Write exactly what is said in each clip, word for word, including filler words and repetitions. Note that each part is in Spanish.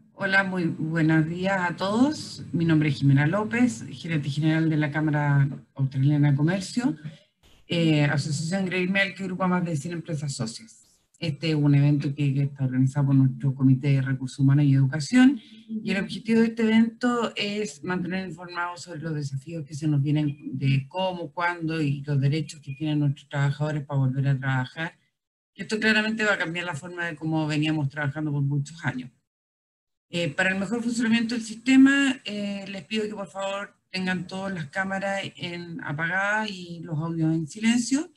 Hola, muy buenos días a todos. Mi nombre es Jimena López, gerente general de la Cámara Australiana de Comercio, eh, Asociación Gremial que agrupa más de cien empresas socias. Este es un evento que, que está organizado por nuestro Comité de Recursos Humanos y Educación, y el objetivo de este evento es mantener informados sobre los desafíos que se nos vienen de cómo, cuándo y los derechos que tienen nuestros trabajadores para volver a trabajar. Esto claramente va a cambiar la forma de cómo veníamos trabajando por muchos años. Eh, para el mejor funcionamiento del sistema, eh, les pido que por favor tengan todas las cámaras en, apagadas y los audios en silencio.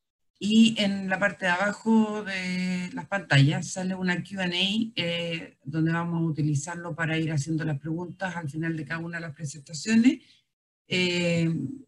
Y en la parte de abajo de las pantallas sale una Q and A eh, donde vamos a utilizarlo para ir haciendo las preguntas al final de cada una de las presentaciones. Eh,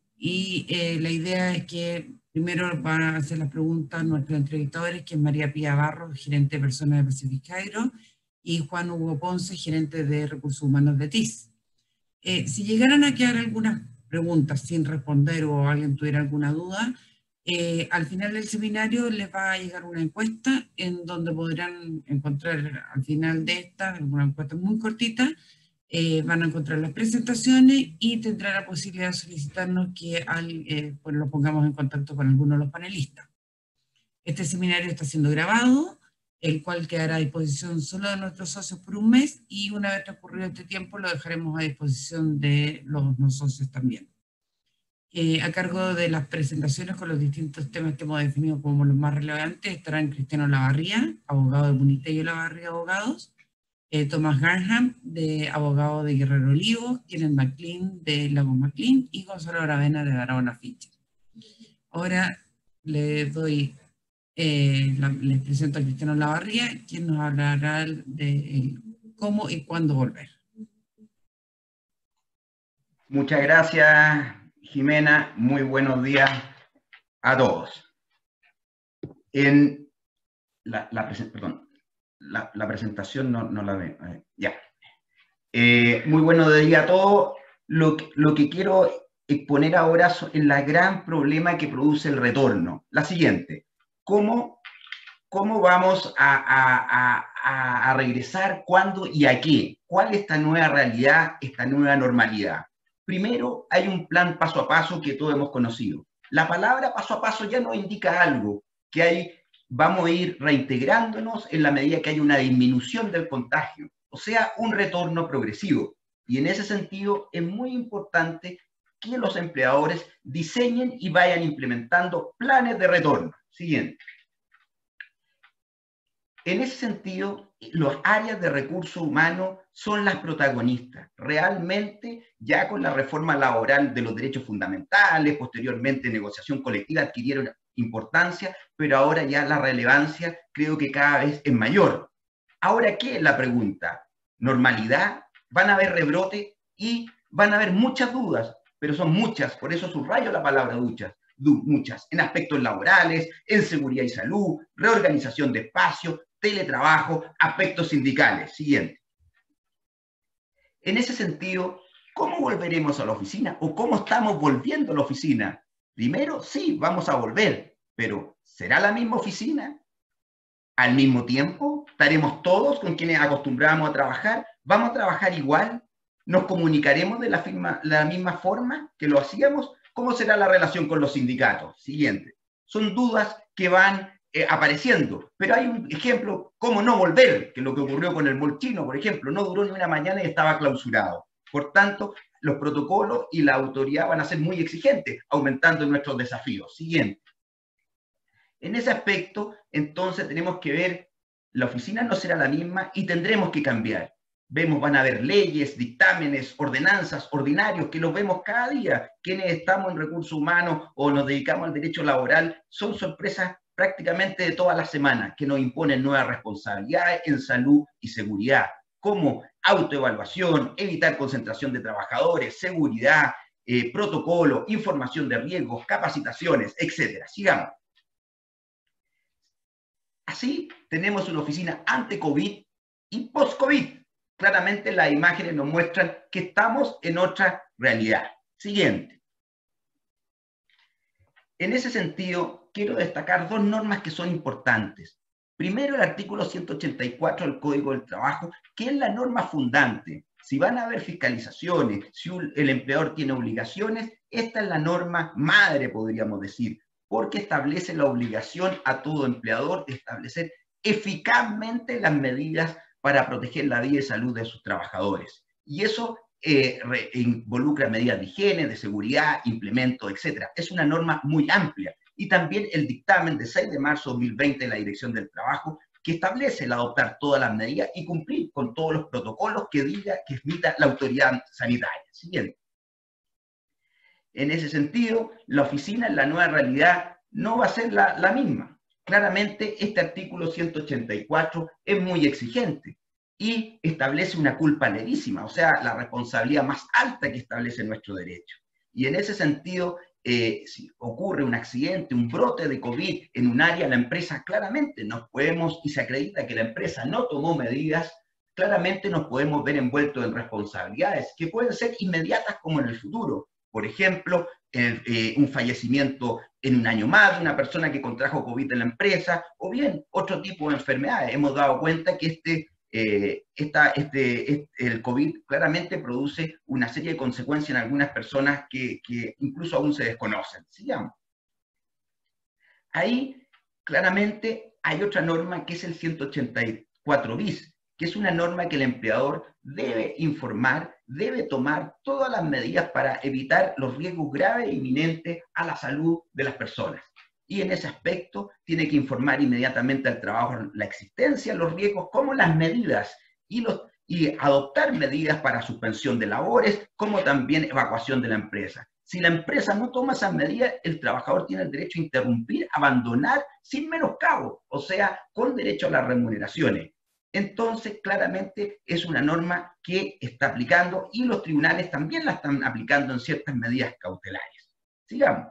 y eh, la idea es que primero van a hacer las preguntas nuestros entrevistadores, que es María Pía Barros, gerente de personas de Pacific Cairo, y Juan Hugo Ponce, gerente de recursos humanos de T I S. Eh, si llegaran a quedar algunas preguntas sin responder o alguien tuviera alguna duda, eh, al final del seminario les va a llegar una encuesta en donde podrán encontrar al final de esta, una encuesta muy cortita, eh, van a encontrar las presentaciones y tendrán la posibilidad de solicitarnos que al, eh, pues lo pongamos en contacto con alguno de los panelistas. Este seminario está siendo grabado, el cual quedará a disposición solo de nuestros socios por un mes, y una vez transcurrido este tiempo lo dejaremos a disposición de los no socios también. Eh, a cargo de las presentaciones con los distintos temas que hemos definido como los más relevantes estarán Cristiano Lavarría, abogado de Muniteyo Lavarría Abogados, eh, Thomas Garnham, de abogado de Guerrero Olivo, Kenneth McLean, de Lago McLean, y Gonzalo Aravena, de Barahona Fitch. Ahora le doy eh, la, les presento a Cristiano Lavarría, quien nos hablará de cómo y cuándo volver. Muchas gracias, Jimena. Muy buenos días a todos. En la, la, perdón, la, la presentación no, no la veo. Eh, ya. Eh, muy buenos días a todos. Lo, lo que quiero exponer ahora es el gran problema que produce el retorno. La siguiente. ¿Cómo, cómo vamos a, a, a, a regresar? ¿Cuándo y a qué? ¿Cuál es esta nueva realidad, esta nueva normalidad? Primero, hay un plan paso a paso que todos hemos conocido. La palabra paso a paso ya nos indica algo, que hay, vamos a ir reintegrándonos en la medida que hay una disminución del contagio, o sea, un retorno progresivo. Y en ese sentido es muy importante que los empleadores diseñen y vayan implementando planes de retorno. Siguiente. En ese sentido, las áreas de recursos humanos son las protagonistas. Realmente, ya con la reforma laboral de los derechos fundamentales, posteriormente negociación colectiva, adquirieron importancia, pero ahora ya la relevancia creo que cada vez es mayor. Ahora, ¿qué es la pregunta? ¿Normalidad? ¿Van a haber rebrote? Y van a haber muchas dudas, pero son muchas, por eso subrayo la palabra duchas. Muchas, en aspectos laborales, en seguridad y salud, reorganización de espacios, teletrabajo, aspectos sindicales. Siguiente. En ese sentido, ¿cómo volveremos a la oficina? ¿O cómo estamos volviendo a la oficina? Primero, sí, vamos a volver, pero ¿será la misma oficina? ¿Al mismo tiempo? ¿Estaremos todos con quienes acostumbramos a trabajar? ¿Vamos a trabajar igual? ¿Nos comunicaremos de la, firma, la misma forma que lo hacíamos? ¿Cómo será la relación con los sindicatos? Siguiente. Son dudas que van eh, apareciendo, pero hay un ejemplo, cómo no volver, que es lo que ocurrió con el mall chino, por ejemplo, no duró ni una mañana y estaba clausurado. Por tanto, los protocolos y la autoridad van a ser muy exigentes, aumentando nuestros desafíos. Siguiente. En ese aspecto, entonces, tenemos que ver, la oficina no será la misma y tendremos que cambiar. Vemos, van a haber leyes, dictámenes, ordenanzas, ordinarios, que los vemos cada día. Quienes estamos en recursos humanos o nos dedicamos al derecho laboral, son sorpresas prácticamente de todas las semanas que nos imponen nuevas responsabilidades en salud y seguridad, como autoevaluación, evitar concentración de trabajadores, seguridad, eh, protocolo, información de riesgos, capacitaciones, etcétera. Sigamos. Así tenemos una oficina ante-COVID y post-COVID. Claramente las imágenes nos muestran que estamos en otra realidad. Siguiente. En ese sentido, quiero destacar dos normas que son importantes. Primero, el artículo ciento ochenta y cuatro del Código del Trabajo, que es la norma fundante. Si van a haber fiscalizaciones, si un, el empleador tiene obligaciones, esta es la norma madre, podríamos decir, porque establece la obligación a todo empleador de establecer eficazmente las medidas para proteger la vida y salud de sus trabajadores. Y eso eh, re, involucra medidas de higiene, de seguridad, implementos, etcétera. Es una norma muy amplia. Y también el dictamen de seis de marzo de dos mil veinte de la Dirección del Trabajo, que establece el adoptar todas las medidas y cumplir con todos los protocolos que diga, que emita la autoridad sanitaria. Siguiente. En ese sentido, la oficina en la nueva realidad no va a ser la, la misma. Claramente, este artículo ciento ochenta y cuatro es muy exigente y establece una culpa levísima, o sea, la responsabilidad más alta que establece nuestro derecho. Y en ese sentido, Eh, si ocurre un accidente, un brote de COVID en un área, la empresa claramente nos podemos, y se acredita que la empresa no tomó medidas, claramente nos podemos ver envueltos en responsabilidades que pueden ser inmediatas como en el futuro. Por ejemplo, eh, eh, un fallecimiento en un año más de una persona que contrajo COVID en la empresa, o bien otro tipo de enfermedades. Hemos dado cuenta que este Eh, esta, este, este, el COVID claramente produce una serie de consecuencias en algunas personas que, que incluso aún se desconocen. Sigamos. Ahí claramente hay otra norma que es el ciento ochenta y cuatro bis, que es una norma que el empleador debe informar, debe tomar todas las medidas para evitar los riesgos graves e inminentes a la salud de las personas. Y en ese aspecto tiene que informar inmediatamente al trabajo la existencia, los riesgos, como las medidas, y, los, y adoptar medidas para suspensión de labores, como también evacuación de la empresa. Si la empresa no toma esas medidas, el trabajador tiene el derecho a interrumpir, abandonar, sin menoscabo, o sea, con derecho a las remuneraciones. Entonces, claramente es una norma que está aplicando y los tribunales también la están aplicando en ciertas medidas cautelares. Sigamos.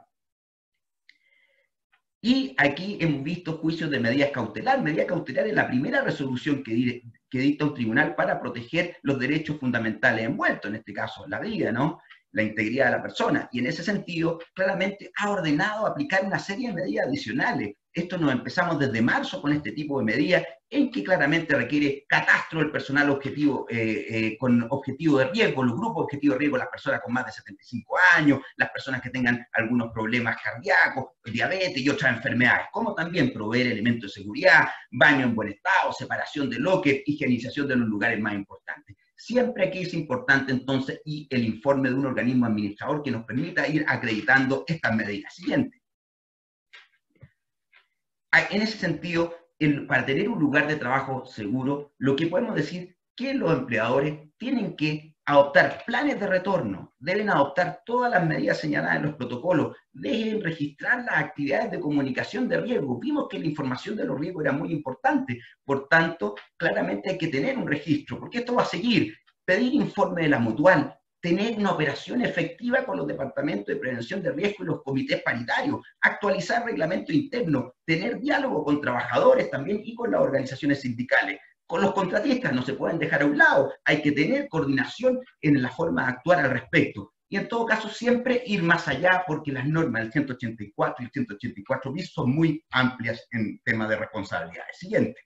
Y aquí hemos visto juicios de medidas cautelares. Medida cautelar es la primera resolución que, que dicta un tribunal para proteger los derechos fundamentales envueltos, en este caso la vida, ¿no? La integridad de la persona. Y en ese sentido, claramente ha ordenado aplicar una serie de medidas adicionales. Esto nos empezamos desde marzo con este tipo de medidas, en que claramente requiere catastro del personal objetivo, eh, eh, con objetivo de riesgo, los grupos objetivo de riesgo, las personas con más de setenta y cinco años, las personas que tengan algunos problemas cardíacos, diabetes y otras enfermedades, como también proveer elementos de seguridad, baño en buen estado, separación de locker, higienización de los lugares más importantes. Siempre aquí es importante entonces y el informe de un organismo administrador que nos permita ir acreditando estas medidas. Siguiente. En ese sentido, el, para tener un lugar de trabajo seguro, lo que podemos decir es que los empleadores tienen que adoptar planes de retorno, deben adoptar todas las medidas señaladas en los protocolos, deben registrar las actividades de comunicación de riesgo. Vimos que la información de los riesgos era muy importante, por tanto, claramente hay que tener un registro, porque esto va a seguir, pedir informe de la mutual, tener una operación efectiva con los departamentos de prevención de riesgo y los comités paritarios, actualizar reglamento interno, tener diálogo con trabajadores también y con las organizaciones sindicales. Con los contratistas no se pueden dejar a un lado, hay que tener coordinación en la forma de actuar al respecto. Y en todo caso siempre ir más allá porque las normas del ciento ochenta y cuatro y el ciento ochenta y cuatro bis son muy amplias en tema de responsabilidades. Siguiente.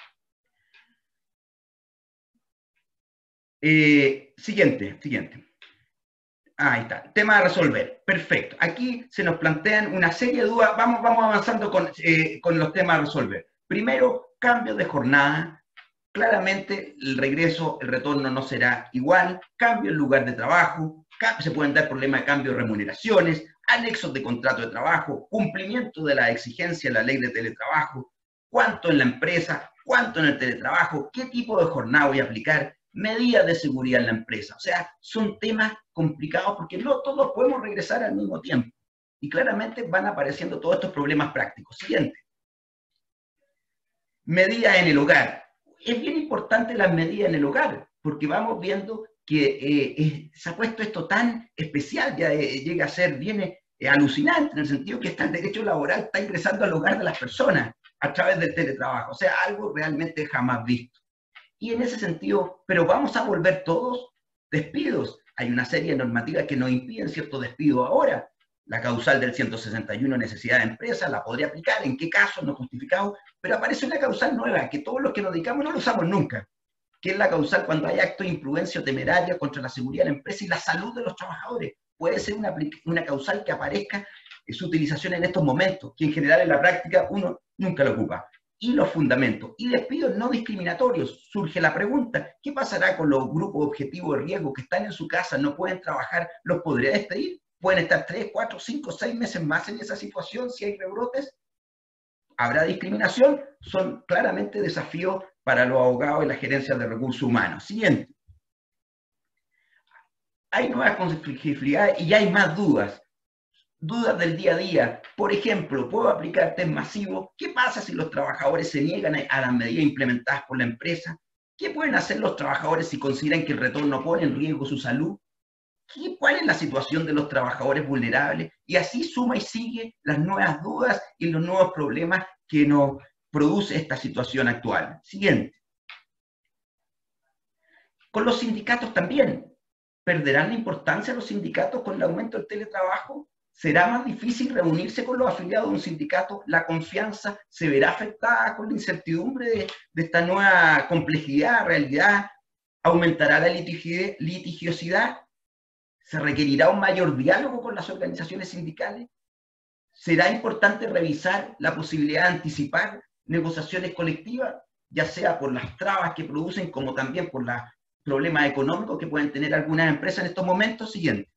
Eh, siguiente, siguiente. Ahí está, tema a resolver. Perfecto. Aquí se nos plantean una serie de dudas. Vamos, vamos avanzando con, eh, con los temas a resolver. Primero, cambio de jornada. Claramente el regreso, el retorno no será igual. Cambio en lugar de trabajo. Se pueden dar problemas de cambio de remuneraciones, anexos de contrato de trabajo, cumplimiento de la exigencia de la ley de teletrabajo, cuánto en la empresa, cuánto en el teletrabajo, qué tipo de jornada voy a aplicar, medidas de seguridad en la empresa. O sea, son temas complicados porque no todos podemos regresar al mismo tiempo. Y claramente van apareciendo todos estos problemas prácticos. Siguiente. Medidas en el hogar. Es bien importante las medidas en el hogar, porque vamos viendo que eh, eh, se ha puesto esto tan especial, ya eh, llega a ser bien eh, alucinante, en el sentido que está el derecho laboral está ingresando al hogar de las personas a través del teletrabajo. O sea, algo realmente jamás visto. Y en ese sentido, pero vamos a volver todos despidos. Hay una serie de normativas que nos impiden cierto despido ahora, la causal del ciento sesenta y uno, necesidad de empresa, la podría aplicar, en qué casos no justificado, pero aparece una causal nueva, que todos los que nos dedicamos no lo usamos nunca, que es la causal cuando hay actos de imprudencia o temeraria contra la seguridad de la empresa y la salud de los trabajadores. Puede ser una, una causal que aparezca en su utilización en estos momentos, que en general en la práctica uno nunca lo ocupa. Y los fundamentos. Y despidos no discriminatorios. Surge la pregunta, ¿qué pasará con los grupos objetivos de riesgo que están en su casa, no pueden trabajar, los podría despedir? ¿Pueden estar tres, cuatro, cinco, seis meses más en esa situación si hay rebrotes? ¿Habrá discriminación? Son claramente desafíos para los abogados y las gerencias de recursos humanos. Siguiente. Hay nuevas conflictividades y hay más dudas. Dudas del día a día. Por ejemplo, ¿puedo aplicar test masivos? ¿Qué pasa si los trabajadores se niegan a las medidas implementadas por la empresa? ¿Qué pueden hacer los trabajadores si consideran que el retorno pone en riesgo su salud? ¿Qué, ¿Cuál es la situación de los trabajadores vulnerables? Y así suma y sigue las nuevas dudas y los nuevos problemas que nos produce esta situación actual. Siguiente. Con los sindicatos también. ¿Perderán la importancia los sindicatos con el aumento del teletrabajo? ¿Será más difícil reunirse con los afiliados de un sindicato? ¿La confianza se verá afectada con la incertidumbre de, de esta nueva complejidad, realidad? ¿Aumentará la litigiosidad? ¿Se requerirá un mayor diálogo con las organizaciones sindicales? ¿Será importante revisar la posibilidad de anticipar negociaciones colectivas, ya sea por las trabas que producen, como también por los problemas económicos que pueden tener algunas empresas en estos momentos? Siguiente.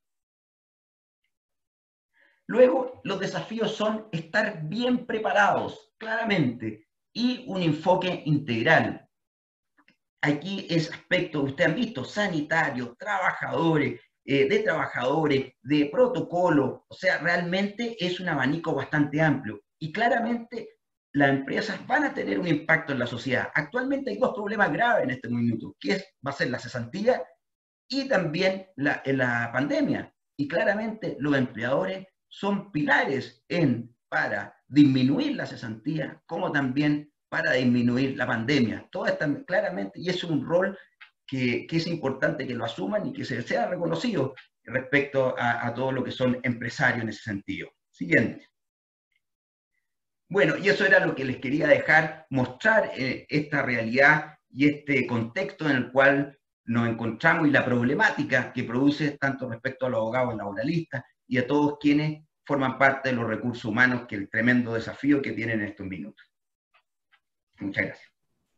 Luego, los desafíos son estar bien preparados, claramente, y un enfoque integral. Aquí es aspecto, ustedes han visto, sanitarios, trabajadores, eh, de trabajadores, de protocolo, o sea, realmente es un abanico bastante amplio. Y claramente las empresas van a tener un impacto en la sociedad. Actualmente hay dos problemas graves en este minuto, que es, va a ser la cesantía y también la, la pandemia. Y claramente los empleadores son pilares en, para disminuir la cesantía, como también para disminuir la pandemia. Todo está claramente, y es un rol que, que es importante que lo asuman y que se sea reconocido respecto a, a todo lo que son empresarios en ese sentido. Siguiente. Bueno, y eso era lo que les quería dejar, mostrar eh, esta realidad y este contexto en el cual nos encontramos y la problemática que produce tanto respecto a los abogados laboralistas y a todos quienes forman parte de los recursos humanos, que el tremendo desafío que tienen en estos minutos. Muchas gracias.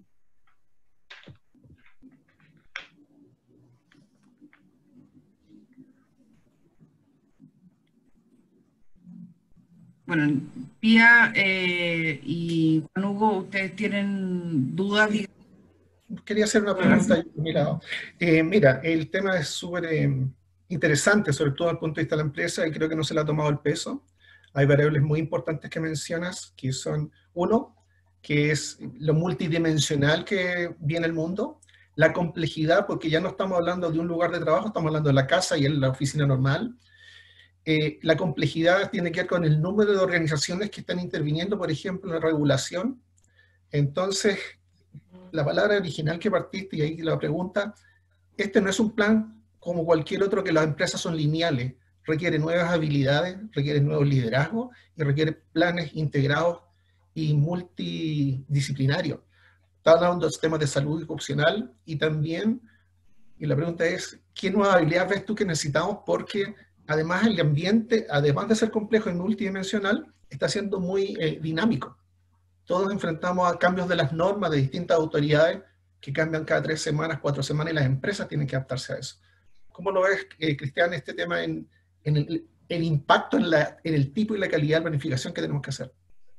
Bueno, Pía eh, y Juan Hugo, ¿ustedes tienen dudas? Quería hacer una pregunta. Mira, eh, mira, el tema es súper eh, interesante, sobre todo desde el punto de vista de la empresa, y creo que no se le ha tomado el peso. Hay variables muy importantes que mencionas, que son, uno, que es lo multidimensional que viene el mundo, la complejidad, porque ya no estamos hablando de un lugar de trabajo, estamos hablando de la casa y en la oficina normal. Eh, la complejidad tiene que ver con el número de organizaciones que están interviniendo, por ejemplo, en la regulación. Entonces, la palabra original que partiste, y ahí la pregunta, este no es un plan como cualquier otro, que las empresas son lineales, requiere nuevas habilidades, requiere nuevos liderazgos y requiere planes integrados y multidisciplinarios. Está hablando de temas de salud ocupacional y también, y la pregunta es, ¿qué nuevas habilidades ves tú que necesitamos? Porque además el ambiente, además de ser complejo y multidimensional, está siendo muy eh, dinámico. Todos enfrentamos a cambios de las normas de distintas autoridades que cambian cada tres semanas, cuatro semanas, y las empresas tienen que adaptarse a eso. ¿Cómo lo ves, eh, Cristian, este tema en, en el, el impacto en, la, en el tipo y la calidad de planificación que tenemos que hacer?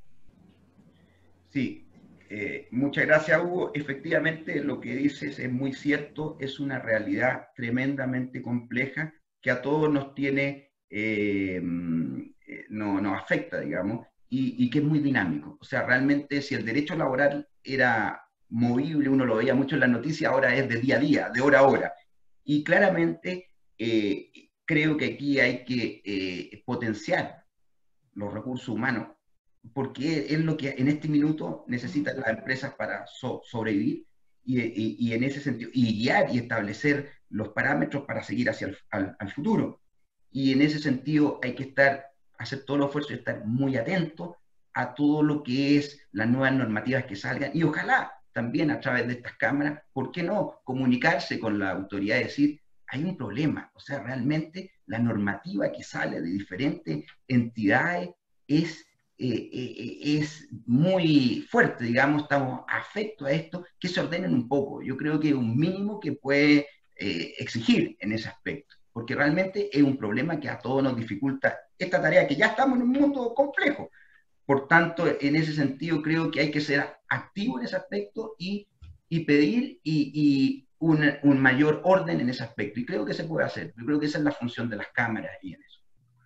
Sí, eh, muchas gracias, Hugo. Efectivamente, lo que dices es muy cierto, es una realidad tremendamente compleja que a todos nos tiene, eh, no, nos afecta, digamos, y, y que es muy dinámico. O sea, realmente si el derecho laboral era movible, uno lo veía mucho en las noticias, ahora es de día a día, de hora a hora. Y claramente eh, creo que aquí hay que eh, potenciar los recursos humanos, porque es lo que en este minuto necesitan las empresas para so sobrevivir y, y, y en ese sentido, y guiar y establecer los parámetros para seguir hacia el al, al futuro. Y en ese sentido hay que estar hacer todo el esfuerzo y estar muy atentos a todo lo que es las nuevas normativas que salgan, y ojalá también a través de estas cámaras, ¿por qué no?, comunicarse con la autoridad y decir, hay un problema, o sea, realmente la normativa que sale de diferentes entidades es, eh, eh, es muy fuerte, digamos, estamos afectos a esto, que se ordenen un poco. Yo creo que es un mínimo que puede eh, exigir en ese aspecto, porque realmente es un problema que a todos nos dificulta esta tarea, que ya estamos en un mundo complejo. Por tanto, en ese sentido creo que hay que ser activo en ese aspecto y, y pedir y, y un, un mayor orden en ese aspecto. Y creo que se puede hacer. Yo creo que esa es la función de las cámaras y en eso.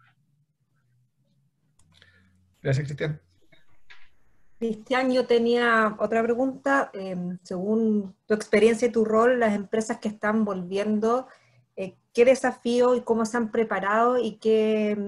Gracias, Cristian. Cristian, yo tenía otra pregunta. Eh, según tu experiencia y tu rol, las empresas que están volviendo, eh, ¿qué desafío y cómo se han preparado y qué,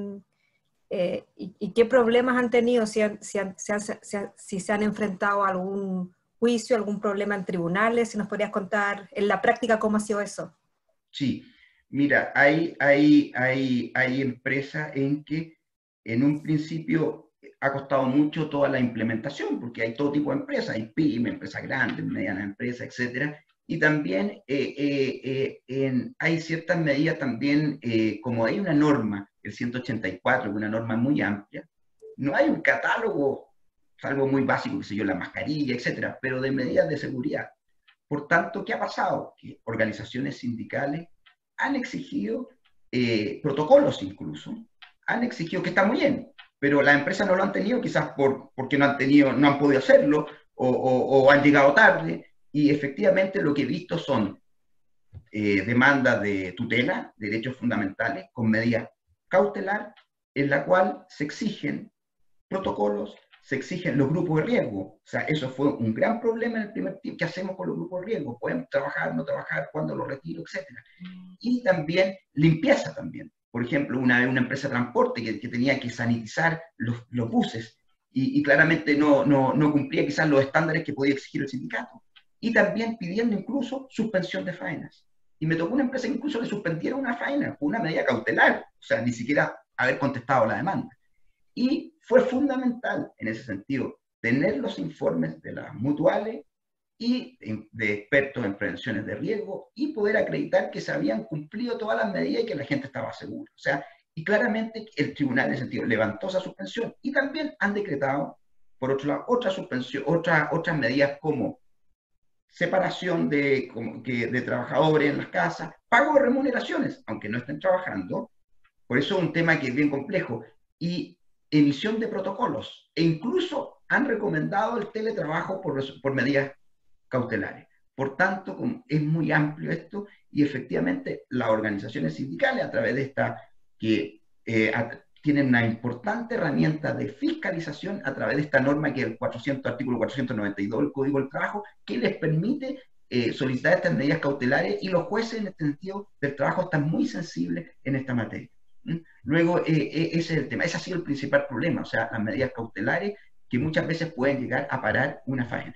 eh, y, y qué problemas han tenido? Si, han, si, han, si, han, si, han, si se han enfrentado a algún juicio, algún problema en tribunales, si nos podrías contar en la práctica cómo ha sido eso. Sí, mira, hay, hay, hay, hay empresas en que en un principio ha costado mucho toda la implementación, porque hay todo tipo de empresas, hay pymes, empresas grandes, medianas empresas, etcétera, y también eh, eh, eh, en, hay ciertas medidas también, eh, como hay una norma, el ciento ochenta y cuatro, que es una norma muy amplia, no hay un catálogo, salvo muy básico, que sé yo, la mascarilla, etcétera, pero de medidas de seguridad. Por tanto, ¿qué ha pasado? Que organizaciones sindicales han exigido eh, protocolos incluso, han exigido, que está muy bien, pero las empresas no lo han tenido quizás por, porque no han, tenido, no han podido hacerlo o, o, o han llegado tarde, y efectivamente lo que he visto son eh, demandas de tutela, de derechos fundamentales, con medida cautelar, en la cual se exigen protocolos, se exigen los grupos de riesgo. O sea, eso fue un gran problema en el primer tiempo. ¿Qué hacemos con los grupos de riesgo? ¿Podemos trabajar, no trabajar, cuándo los retiro, etcétera? Y también limpieza también. Por ejemplo, una vez una empresa de transporte que, que tenía que sanitizar los, los buses y, y claramente no, no, no cumplía quizás los estándares que podía exigir el sindicato. Y también pidiendo incluso suspensión de faenas. Y me tocó una empresa que incluso le suspendiera una faena, una medida cautelar, o sea, ni siquiera haber contestado la demanda. Y fue fundamental en ese sentido tener los informes de las mutuales y de expertos en prevenciones de riesgo y poder acreditar que se habían cumplido todas las medidas y que la gente estaba segura. O sea, y claramente el tribunal en ese sentido levantó esa suspensión y también han decretado, por otro lado, otra suspensión, otra, otras medidas como separación de, como que, de trabajadores en las casas, pago de remuneraciones, aunque no estén trabajando. Por eso es un tema que es bien complejo. Y emisión de protocolos, e incluso han recomendado el teletrabajo por, por medidas cautelares. Por tanto, es muy amplio esto, y efectivamente las organizaciones sindicales, a través de esta, que eh, a, tienen una importante herramienta de fiscalización a través de esta norma, que es el cuatrocientos, artículo cuatrocientos noventa y dos del Código del Trabajo, que les permite eh, solicitar estas medidas cautelares, y los jueces en este sentido del trabajo están muy sensibles en esta materia. Luego, eh, ese es el tema, ese ha sido el principal problema, o sea, las medidas cautelares que muchas veces pueden llegar a parar una faena.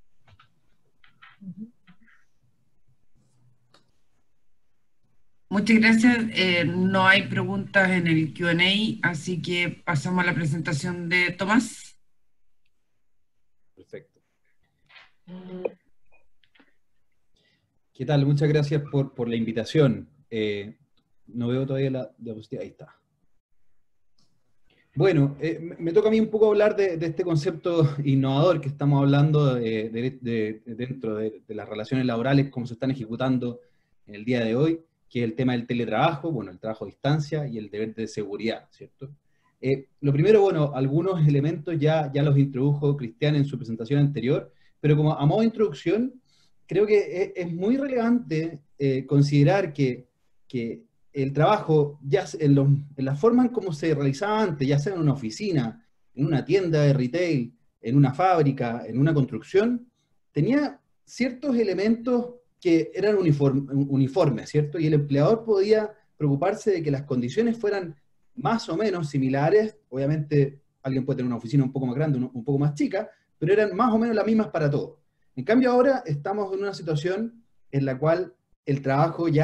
Muchas gracias. Eh, no hay preguntas en el Q and A, así que pasamos a la presentación de Tomás. Perfecto. ¿Qué tal? Muchas gracias por, por la invitación. Eh, no veo todavía la diapositiva. Ahí está. Bueno, eh, me toca a mí un poco hablar de, de este concepto innovador que estamos hablando eh, de, de, de, dentro de, de las relaciones laborales, cómo se están ejecutando en el día de hoy, que es el tema del teletrabajo, bueno, el trabajo a distancia y el deber de seguridad, ¿cierto? Eh, lo primero, bueno, algunos elementos ya, ya los introdujo Cristian en su presentación anterior, pero como a modo de introducción, creo que es, es muy relevante eh, considerar que, que el trabajo, ya en, los, en la forma en cómo se realizaba antes, ya sea en una oficina, en una tienda de retail, en una fábrica, en una construcción, tenía ciertos elementos que eran uniform, uniformes, ¿cierto? Y el empleador podía preocuparse de que las condiciones fueran más o menos similares. Obviamente, alguien puede tener una oficina un poco más grande, un poco más chica, pero eran más o menos las mismas para todos. En cambio, ahora estamos en una situación en la cual el trabajo ya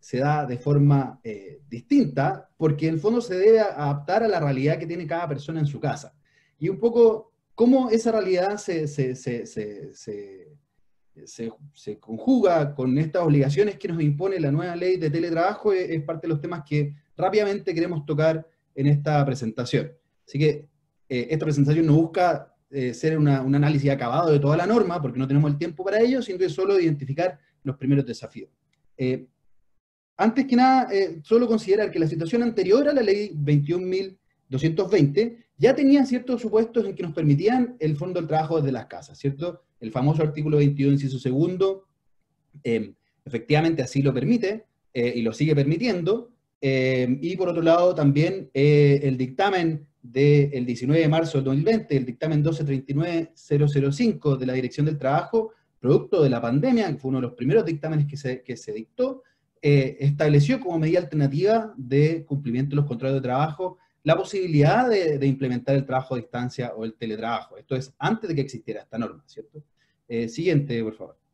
se da de forma eh, distinta, porque en el fondo se debe adaptar a la realidad que tiene cada persona en su casa. Y un poco cómo esa realidad se, se, se, se, se, se, se conjuga con estas obligaciones que nos impone la nueva ley de teletrabajo es, es parte de los temas que rápidamente queremos tocar en esta presentación. Así que eh, esta presentación no busca eh, ser una, un análisis acabado de toda la norma, porque no tenemos el tiempo para ello, sino que solo identificar los primeros desafíos. Eh, Antes que nada, eh, solo considerar que la situación anterior a la ley veintiún mil doscientos veinte ya tenía ciertos supuestos en que nos permitían el fondo del trabajo desde las casas, ¿cierto? El famoso artículo veintidós, inciso segundo, eh, efectivamente así lo permite eh, y lo sigue permitiendo. Eh, y por otro lado también eh, el dictamen del diecinueve de marzo del dos mil veinte, el dictamen doce treinta y nueve mil cinco de la Dirección del Trabajo, producto de la pandemia, que fue uno de los primeros dictámenes que se, que se dictó, Eh, estableció como medida alternativa de cumplimiento de los contratos de trabajo la posibilidad de, de implementar el trabajo a distancia o el teletrabajo. Esto es antes de que existiera esta norma, ¿cierto? Eh, siguiente, por favor.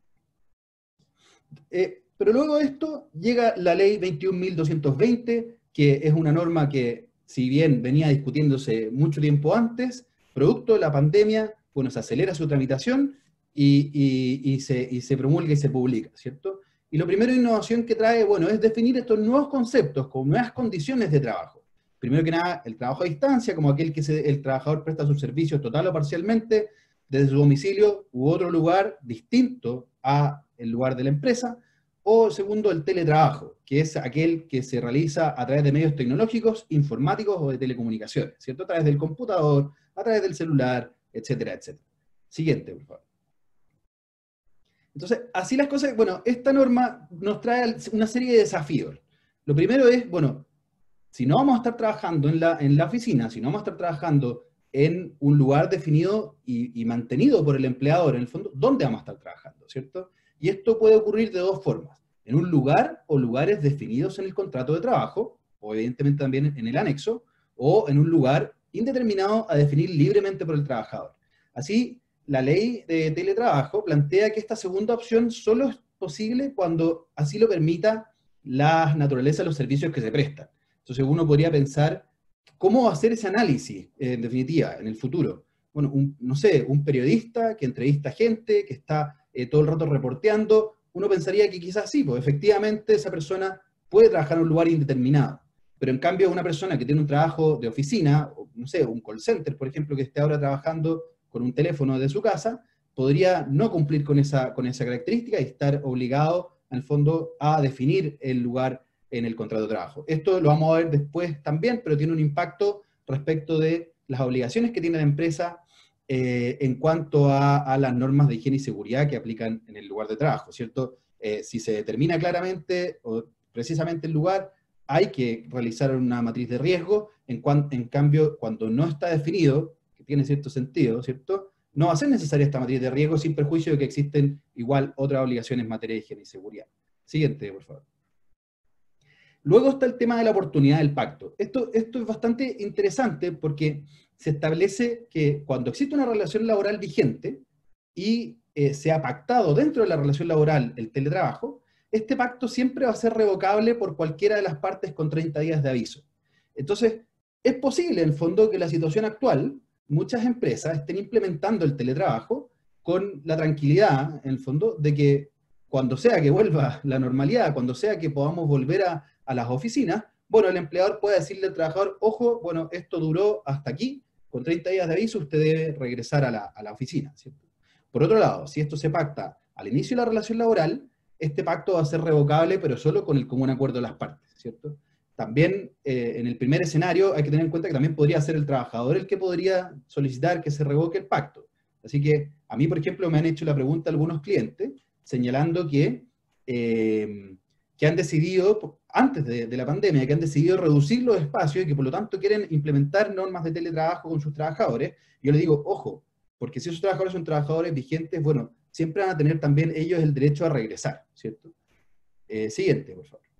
Eh, pero luego de esto llega la ley veintiún mil doscientos veinte, que es una norma que, si bien venía discutiéndose mucho tiempo antes, producto de la pandemia, bueno, se acelera su tramitación y, y, y, se, y se promulga y se publica, ¿cierto? Y lo primero de innovación que trae, bueno, es definir estos nuevos conceptos con nuevas condiciones de trabajo. Primero que nada, el trabajo a distancia, como aquel que se, el trabajador presta sus servicios total o parcialmente desde su domicilio u otro lugar distinto al lugar de la empresa. O segundo, el teletrabajo, que es aquel que se realiza a través de medios tecnológicos, informáticos o de telecomunicaciones, ¿cierto? A través del computador, a través del celular, etcétera, etcétera. Siguiente, por favor. Entonces, así las cosas, bueno, esta norma nos trae una serie de desafíos. Lo primero es, bueno, si no vamos a estar trabajando en la, en la oficina, si no vamos a estar trabajando en un lugar definido y, y mantenido por el empleador, en el fondo, ¿dónde vamos a estar trabajando, cierto? Y esto puede ocurrir de dos formas. En un lugar o lugares definidos en el contrato de trabajo, o evidentemente también en el anexo, o en un lugar indeterminado a definir libremente por el trabajador. Así, la ley de teletrabajo plantea que esta segunda opción solo es posible cuando así lo permita la naturaleza de los servicios que se prestan. Entonces uno podría pensar, ¿cómo hacer ese análisis, eh, en definitiva, en el futuro? Bueno, un, no sé, un periodista que entrevista gente, que está eh, todo el rato reporteando, uno pensaría que quizás sí, pues efectivamente esa persona puede trabajar en un lugar indeterminado. Pero en cambio una persona que tiene un trabajo de oficina, o, no sé, un call center, por ejemplo, que esté ahora trabajando con un teléfono de su casa, podría no cumplir con esa, con esa característica y estar obligado, en el fondo, a definir el lugar en el contrato de trabajo. Esto lo vamos a ver después también, pero tiene un impacto respecto de las obligaciones que tiene la empresa eh, en cuanto a, a las normas de higiene y seguridad que aplican en el lugar de trabajo, ¿cierto? Eh, si se determina claramente o precisamente el lugar, hay que realizar una matriz de riesgo, en, cuan, en cambio, cuando no está definido, tiene cierto sentido, ¿cierto? No va a ser necesaria esta matriz de riesgo sin perjuicio de que existen igual otras obligaciones en materia de higiene y seguridad. Siguiente, por favor. Luego está el tema de la oportunidad del pacto. Esto, esto es bastante interesante porque se establece que cuando existe una relación laboral vigente y eh, se ha pactado dentro de la relación laboral el teletrabajo, este pacto siempre va a ser revocable por cualquiera de las partes con treinta días de aviso. Entonces, es posible, en el fondo, que la situación actual, muchas empresas estén implementando el teletrabajo con la tranquilidad, en el fondo, de que cuando sea que vuelva la normalidad, cuando sea que podamos volver a, a las oficinas, bueno, el empleador puede decirle al trabajador, ojo, bueno, esto duró hasta aquí, con treinta días de aviso usted debe regresar a la, a la oficina, ¿cierto? Por otro lado, si esto se pacta al inicio de la relación laboral, este pacto va a ser revocable, pero solo con el común acuerdo de las partes, ¿cierto? También, eh, en el primer escenario, hay que tener en cuenta que también podría ser el trabajador el que podría solicitar que se revoque el pacto. Así que, a mí, por ejemplo, me han hecho la pregunta algunos clientes, señalando que, eh, que han decidido, antes de, de la pandemia, que han decidido reducir los espacios y que por lo tanto quieren implementar normas de teletrabajo con sus trabajadores. Yo les digo, ojo, porque si esos trabajadores son trabajadores vigentes, bueno, siempre van a tener también ellos el derecho a regresar, ¿cierto? Eh, siguiente, por favor.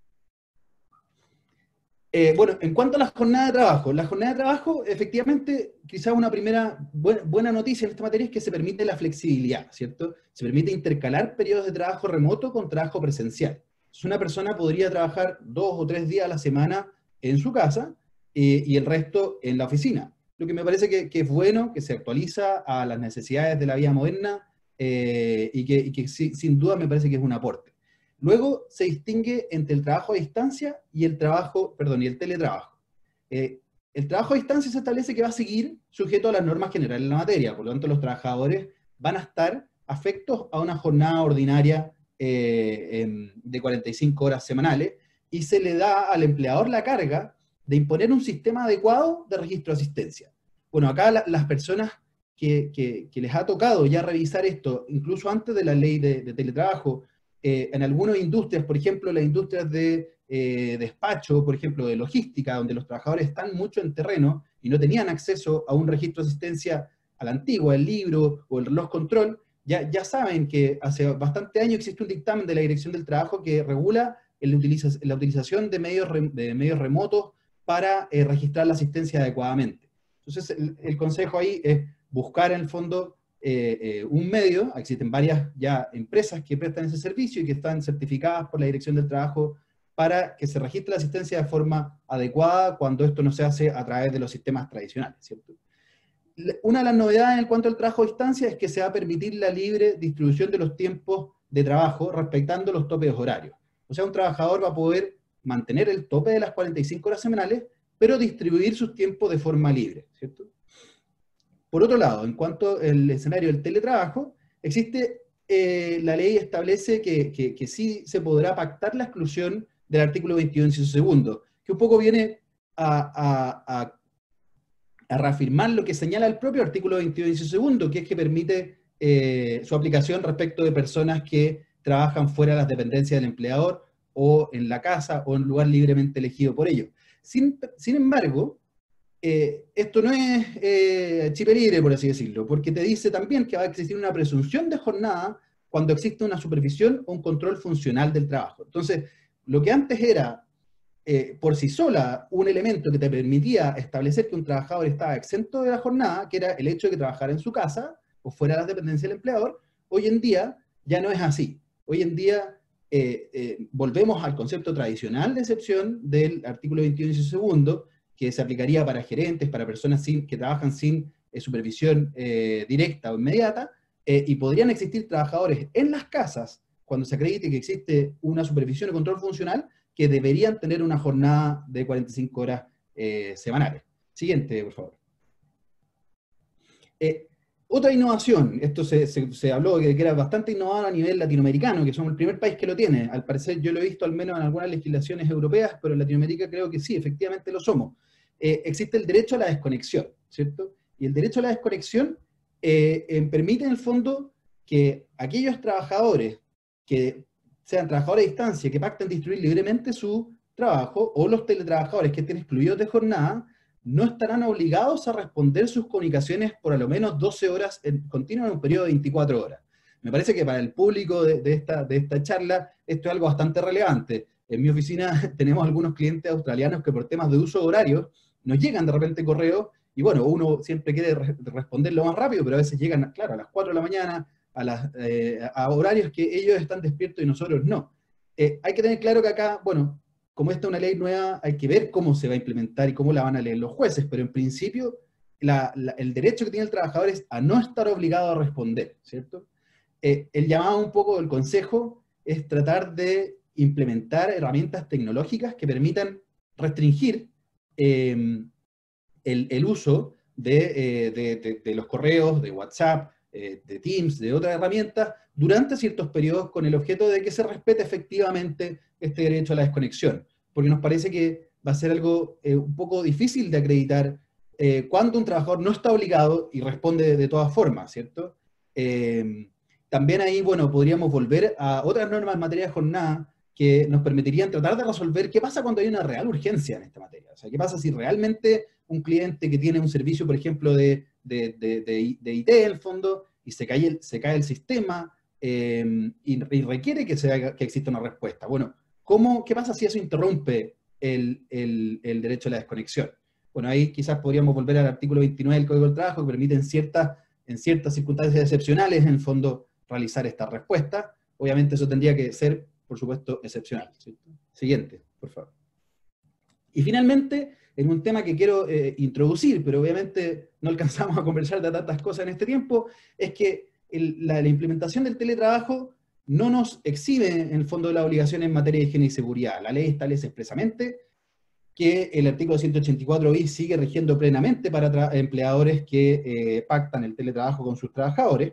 Eh, bueno, en cuanto a la jornada de trabajo, la jornada de trabajo, efectivamente, quizás una primera buena, buena noticia en esta materia es que se permite la flexibilidad, ¿cierto? Se permite intercalar periodos de trabajo remoto con trabajo presencial. Entonces una persona podría trabajar dos o tres días a la semana en su casa eh, y el resto en la oficina. Lo que me parece que, que es bueno, que se actualiza a las necesidades de la vida moderna eh, y que, y que sí, sin duda me parece que es un aporte. Luego se distingue entre el trabajo a distancia y el trabajo, perdón, y el teletrabajo. Eh, el trabajo a distancia se establece que va a seguir sujeto a las normas generales de la materia, por lo tanto los trabajadores van a estar afectos a una jornada ordinaria eh, en, de cuarenta y cinco horas semanales, y se le da al empleador la carga de imponer un sistema adecuado de registro de asistencia. Bueno, acá la, las personas que, que, que les ha tocado ya revisar esto, incluso antes de la ley de, de teletrabajo, eh, en algunas industrias, por ejemplo, las industrias de eh, despacho, por ejemplo, de logística, donde los trabajadores están mucho en terreno y no tenían acceso a un registro de asistencia a la antigua, el libro o el reloj control, ya, ya saben que hace bastante años existe un dictamen de la Dirección del Trabajo que regula el utiliza, la utilización de medios, de medios remotos para eh, registrar la asistencia adecuadamente. Entonces, el, el consejo ahí es buscar en el fondo eh, eh, un medio. Existen varias ya empresas que prestan ese servicio y que están certificadas por la Dirección del Trabajo para que se registre la asistencia de forma adecuada cuando esto no se hace a través de los sistemas tradicionales, ¿cierto? Una de las novedades en cuanto al trabajo a distancia es que se va a permitir la libre distribución de los tiempos de trabajo respetando los topes horarios. O sea, un trabajador va a poder mantener el tope de las cuarenta y cinco horas semanales, pero distribuir sus tiempos de forma libre, ¿cierto? Por otro lado, en cuanto al escenario del teletrabajo, existe, eh, la ley establece que, que, que sí se podrá pactar la exclusión del artículo veintidós, inciso segundo, que un poco viene a, a, a, a reafirmar lo que señala el propio artículo veintidós, inciso segundo, que es que permite eh, su aplicación respecto de personas que trabajan fuera de las dependencias del empleador, o en la casa, o en un lugar libremente elegido por ellos. Sin, sin embargo, eh, esto no es eh, chip libre, por así decirlo, porque te dice también que va a existir una presunción de jornada cuando existe una supervisión o un control funcional del trabajo. Entonces, lo que antes era, eh, por sí sola, un elemento que te permitía establecer que un trabajador estaba exento de la jornada, que era el hecho de que trabajara en su casa, o fuera de las dependencias del empleador, hoy en día ya no es así. Hoy en día eh, eh, volvemos al concepto tradicional de excepción del artículo veintidós, inciso segundo, que se aplicaría para gerentes, para personas sin, que trabajan sin eh, supervisión eh, directa o inmediata, eh, y podrían existir trabajadores en las casas, cuando se acredite que existe una supervisión y control funcional, que deberían tener una jornada de cuarenta y cinco horas eh, semanales. Siguiente, por favor. Eh, Otra innovación, esto se, se, se habló que, que era bastante innovador a nivel latinoamericano, que somos el primer país que lo tiene. Al parecer yo lo he visto al menos en algunas legislaciones europeas, pero en Latinoamérica creo que sí, efectivamente lo somos. Eh, existe el derecho a la desconexión, ¿cierto? Y el derecho a la desconexión eh, eh, permite en el fondo que aquellos trabajadores que sean trabajadores a distancia, que pacten distribuir libremente su trabajo, o los teletrabajadores que estén excluidos de jornada, no estarán obligados a responder sus comunicaciones por a lo menos doce horas en, continuas en un periodo de veinticuatro horas. Me parece que para el público de, de, esta, de esta charla esto es algo bastante relevante. En mi oficina tenemos algunos clientes australianos que por temas de uso horario nos llegan de repente correos, y bueno, uno siempre quiere re responder lo más rápido, pero a veces llegan, claro, a las cuatro de la mañana, a, las, eh, a horarios que ellos están despiertos y nosotros no. Eh, hay que tener claro que acá, bueno, como esta es una ley nueva, hay que ver cómo se va a implementar y cómo la van a leer los jueces, pero en principio la, la, el derecho que tiene el trabajador es a no estar obligado a responder, ¿cierto? Eh, el llamado un poco del consejo es tratar de implementar herramientas tecnológicas que permitan restringir eh, el, el uso de, eh, de, de, de los correos, de WhatsApp, eh, de Teams, de otras herramientas, durante ciertos periodos con el objeto de que se respete efectivamente este derecho a la desconexión, porque nos parece que va a ser algo eh, un poco difícil de acreditar eh, cuando un trabajador no está obligado y responde de, de todas formas, ¿cierto? Eh, también ahí, bueno, podríamos volver a otras normas en materia de jornada que nos permitirían tratar de resolver qué pasa cuando hay una real urgencia en esta materia. O sea, qué pasa si realmente un cliente que tiene un servicio, por ejemplo, de, de, de, de, de I T, en el fondo, y se cae el, se cae el sistema, eh, y, y requiere que, se haga, que exista una respuesta. Bueno, ¿cómo, ¿qué pasa si eso interrumpe el, el, el derecho a la desconexión? Bueno, ahí quizás podríamos volver al artículo veintinueve del Código del Trabajo, que permite en ciertas, en ciertas circunstancias excepcionales, en el fondo, realizar esta respuesta. Obviamente eso tendría que ser por supuesto, excepcional, ¿cierto? Siguiente, por favor. Y finalmente, en un tema que quiero eh, introducir, pero obviamente no alcanzamos a conversar de tantas cosas en este tiempo, es que el, la, la implementación del teletrabajo no nos exime, en el fondo, de las obligaciones en materia de higiene y seguridad. La ley establece expresamente que el artículo ciento ochenta y cuatro bis sigue rigiendo plenamente para empleadores que eh, pactan el teletrabajo con sus trabajadores.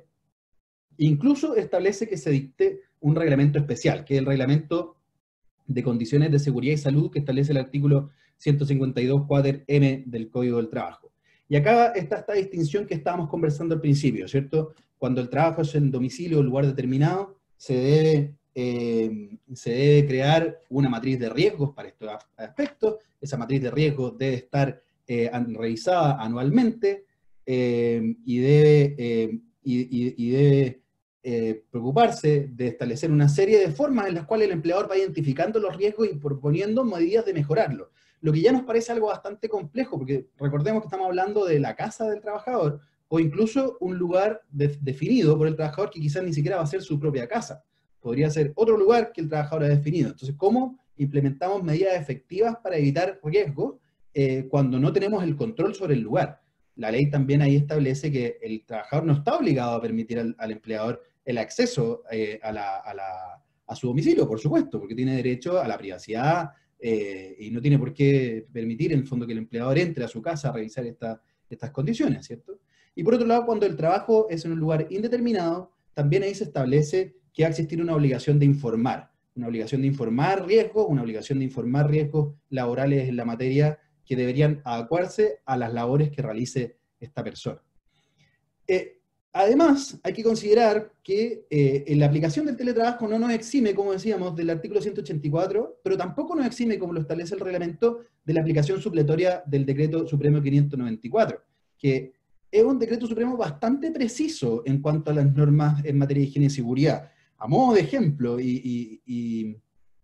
Incluso establece que se dicte un reglamento especial, que es el reglamento de condiciones de seguridad y salud que establece el artículo ciento cincuenta y dos cuater eme del Código del Trabajo. Y acá está esta distinción que estábamos conversando al principio, ¿cierto? Cuando el trabajo es en domicilio o lugar determinado, se debe, eh, se debe crear una matriz de riesgos para estos aspectos. Esa matriz de riesgos debe estar eh, revisada anualmente eh, y debe, eh, y, y, y debe eh, preocuparse de establecer una serie de formas en las cuales el empleador va identificando los riesgos y proponiendo medidas de mejorarlo. Lo que ya nos parece algo bastante complejo, porque recordemos que estamos hablando de la casa del trabajador, o incluso un lugar de, definido por el trabajador que quizás ni siquiera va a ser su propia casa. Podría ser otro lugar que el trabajador ha definido. Entonces, ¿cómo implementamos medidas efectivas para evitar riesgos eh, cuando no tenemos el control sobre el lugar? La ley también ahí establece que el trabajador no está obligado a permitir al, al empleador el acceso eh, a, la, a, la, a su domicilio, por supuesto, porque tiene derecho a la privacidad eh, y no tiene por qué permitir, en el fondo, que el empleador entre a su casa a revisar esta, estas condiciones, ¿cierto? Y por otro lado, cuando el trabajo es en un lugar indeterminado, también ahí se establece que va a existir una obligación de informar, una obligación de informar riesgos, una obligación de informar riesgos laborales en la materia que deberían adecuarse a las labores que realice esta persona. Eh, además, hay que considerar que eh, en la aplicación del teletrabajo no nos exime, como decíamos, del artículo ciento ochenta y cuatro, pero tampoco nos exime, como lo establece el reglamento, de la aplicación supletoria del Decreto Supremo quinientos noventa y cuatro, que es un decreto supremo bastante preciso en cuanto a las normas en materia de higiene y seguridad. A modo de ejemplo, y, y, y,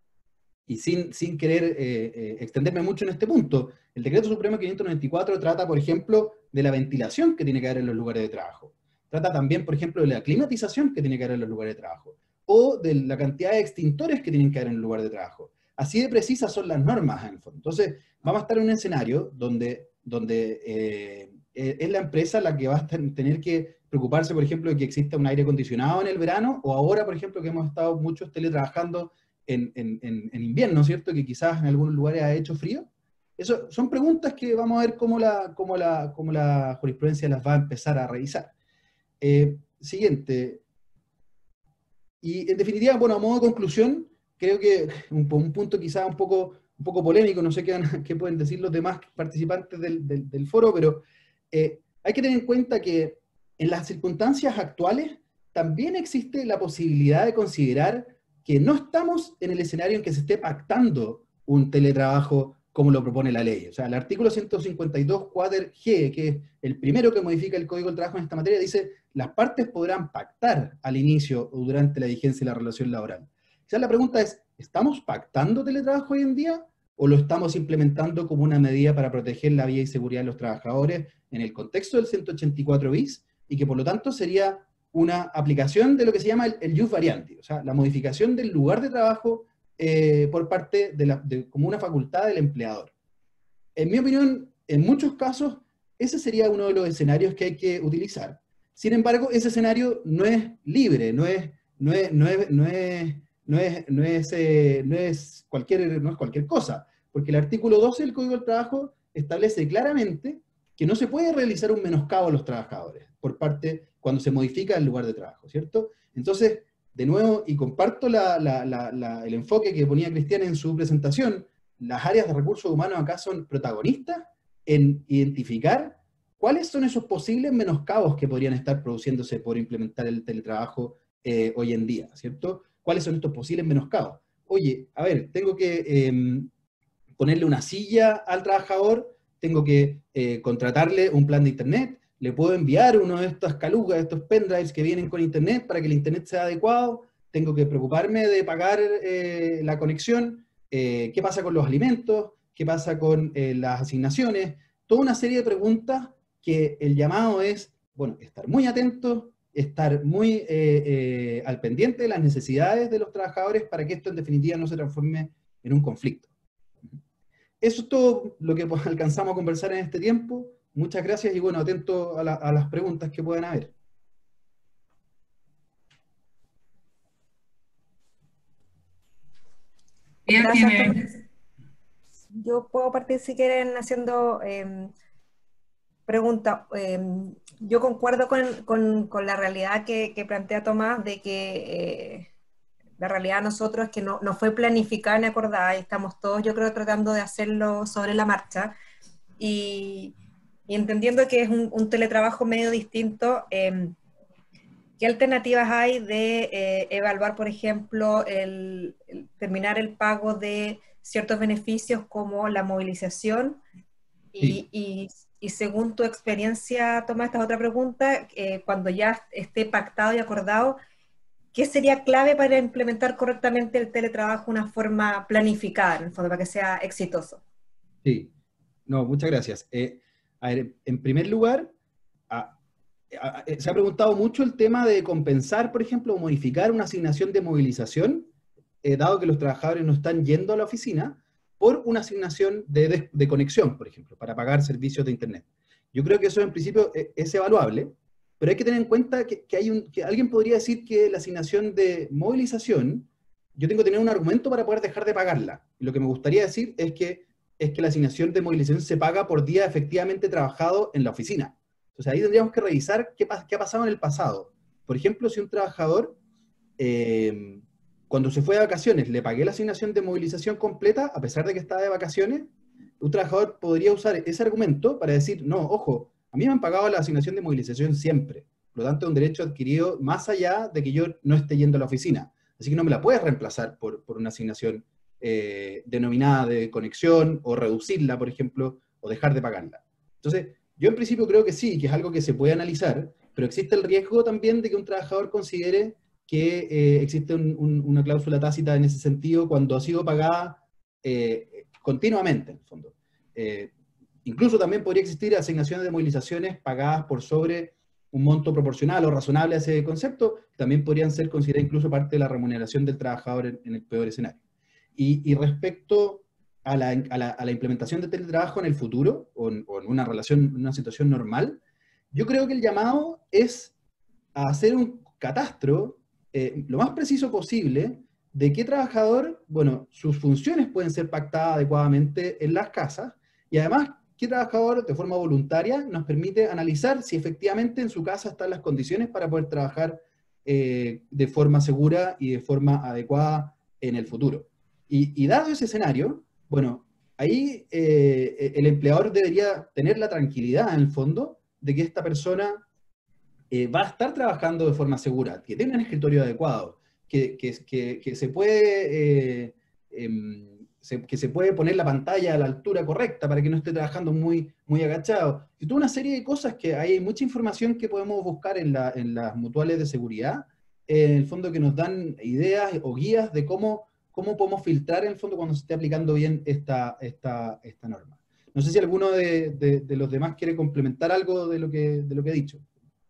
y sin, sin querer eh, eh, extenderme mucho en este punto, el decreto supremo quinientos noventa y cuatro trata, por ejemplo, de la ventilación que tiene que haber en los lugares de trabajo. Trata también, por ejemplo, de la climatización que tiene que haber en los lugares de trabajo, o de la cantidad de extintores que tienen que haber en el lugar de trabajo. Así de precisas son las normas, en el fondo. Entonces, vamos a estar en un escenario donde, donde eh, es la empresa la que va a tener que preocuparse, por ejemplo, de que exista un aire acondicionado en el verano, o ahora, por ejemplo, que hemos estado muchos teletrabajando en, en, en, en invierno, ¿cierto? Que quizás en algunos lugares ha hecho frío. Eso son preguntas que vamos a ver cómo la, cómo la, cómo la jurisprudencia las va a empezar a revisar. Eh, siguiente. Y en definitiva, bueno, a modo de conclusión, creo que un, un punto quizás un poco, un poco polémico, no sé qué, qué pueden decir los demás participantes del, del, del foro, pero eh, hay que tener en cuenta que en las circunstancias actuales también existe la posibilidad de considerar que no estamos en el escenario en que se esté pactando un teletrabajo como lo propone la ley. O sea, el artículo ciento cincuenta y dos cuater ge, que es el primero que modifica el Código del Trabajo en esta materia, dice: las partes podrán pactar al inicio o durante la vigencia de la relación laboral. O sea, la pregunta es, ¿estamos pactando teletrabajo hoy en día o lo estamos implementando como una medida para proteger la vida y seguridad de los trabajadores en el contexto del ciento ochenta y cuatro bis, y que por lo tanto sería una aplicación de lo que se llama el, el jus variandi, o sea, la modificación del lugar de trabajo eh, por parte de la, de, como una facultad del empleador? En mi opinión, en muchos casos, ese sería uno de los escenarios que hay que utilizar. Sin embargo, ese escenario no es libre, no es, no es, no es, no es, no es, no es, eh, no es, cualquier, no es cualquier cosa, porque el artículo doce del Código del Trabajo establece claramente que no se puede realizar un menoscabo a los trabajadores por parte, cuando se modifica el lugar de trabajo, ¿cierto? Entonces, de nuevo, y comparto la, la, la, la, el enfoque que ponía Cristian en su presentación, las áreas de recursos humanos acá son protagonistas en identificar cuáles son esos posibles menoscabos que podrían estar produciéndose por implementar el teletrabajo eh, hoy en día, ¿cierto? ¿Cuáles son estos posibles menoscabos? Oye, a ver, tengo que eh, ponerle una silla al trabajador, tengo que eh, contratarle un plan de internet, le puedo enviar uno de estas calugas, estos pendrives que vienen con internet para que el internet sea adecuado, tengo que preocuparme de pagar eh, la conexión, eh, qué pasa con los alimentos, qué pasa con eh, las asignaciones, toda una serie de preguntas que el llamado es, bueno, estar muy atentos, estar muy eh, eh, al pendiente de las necesidades de los trabajadores para que esto en definitiva no se transforme en un conflicto. Eso es todo lo que alcanzamos a conversar en este tiempo. Muchas gracias y bueno, atento a, la, a las preguntas que puedan haber. Gracias, Tomás. Yo puedo partir si quieren haciendo eh, preguntas. Eh, yo concuerdo con, con, con la realidad que, que plantea Tomás de que eh, la realidad de nosotros es que no, no fue planificada ni acordada y estamos todos, yo creo, tratando de hacerlo sobre la marcha y, y entendiendo que es un, un teletrabajo medio distinto. Eh, ¿Qué alternativas hay de eh, evaluar, por ejemplo, el, el terminar el pago de ciertos beneficios como la movilización? Y, sí. y, y según tu experiencia, Tomás, esta es otra pregunta, eh, cuando ya esté pactado y acordado, ¿qué sería clave para implementar correctamente el teletrabajo de una forma planificada, en el fondo, para que sea exitoso? Sí, no, muchas gracias. Eh, a ver, en primer lugar, a, a, se ha preguntado mucho el tema de compensar, por ejemplo, o modificar una asignación de movilización, eh, dado que los trabajadores no están yendo a la oficina, por una asignación de, de, de conexión, por ejemplo, para pagar servicios de Internet. Yo creo que eso en principio es, es evaluable, pero hay que tener en cuenta que, que, hay un, que alguien podría decir que la asignación de movilización, yo tengo que tener un argumento para poder dejar de pagarla. Y lo que me gustaría decir es que, es que la asignación de movilización se paga por día efectivamente trabajado en la oficina. Entonces ahí tendríamos que revisar qué, qué ha pasado en el pasado. Por ejemplo, si un trabajador, eh, cuando se fue de vacaciones, le pagué la asignación de movilización completa, a pesar de que estaba de vacaciones, un trabajador podría usar ese argumento para decir, no, ojo, a mí me han pagado la asignación de movilización siempre. Por lo tanto, es un derecho adquirido más allá de que yo no esté yendo a la oficina. Así que no me la puedes reemplazar por, por una asignación eh, denominada de conexión, o reducirla, por ejemplo, o dejar de pagarla. Entonces, yo en principio creo que sí, que es algo que se puede analizar, pero existe el riesgo también de que un trabajador considere que eh, existe un, un, una cláusula tácita en ese sentido cuando ha sido pagada eh, continuamente, en el fondo. Eh, Incluso también podría existir asignaciones de movilizaciones pagadas por sobre un monto proporcional o razonable a ese concepto, que también podrían ser consideradas incluso parte de la remuneración del trabajador en, en el peor escenario. Y, y respecto a la, a, la, a la implementación de teletrabajo en el futuro, o en, o en una relación, en una situación normal, yo creo que el llamado es a hacer un catastro eh, lo más preciso posible de qué trabajador, bueno, sus funciones pueden ser pactadas adecuadamente en las casas, y además qué trabajador de forma voluntaria nos permite analizar si efectivamente en su casa están las condiciones para poder trabajar eh, de forma segura y de forma adecuada en el futuro. Y, y dado ese escenario, bueno, ahí eh, el empleador debería tener la tranquilidad en el fondo de que esta persona eh, va a estar trabajando de forma segura, que tiene un escritorio adecuado, que, que, que, que se puede... Eh, eh, Se, que se puede poner la pantalla a la altura correcta para que no esté trabajando muy, muy agachado. Y toda una serie de cosas que hay mucha información que podemos buscar en, la, en las mutuales de seguridad, eh, en el fondo que nos dan ideas o guías de cómo, cómo podemos filtrar en el fondo cuando se esté aplicando bien esta, esta, esta norma. No sé si alguno de, de, de los demás quiere complementar algo de lo que, de lo que he dicho.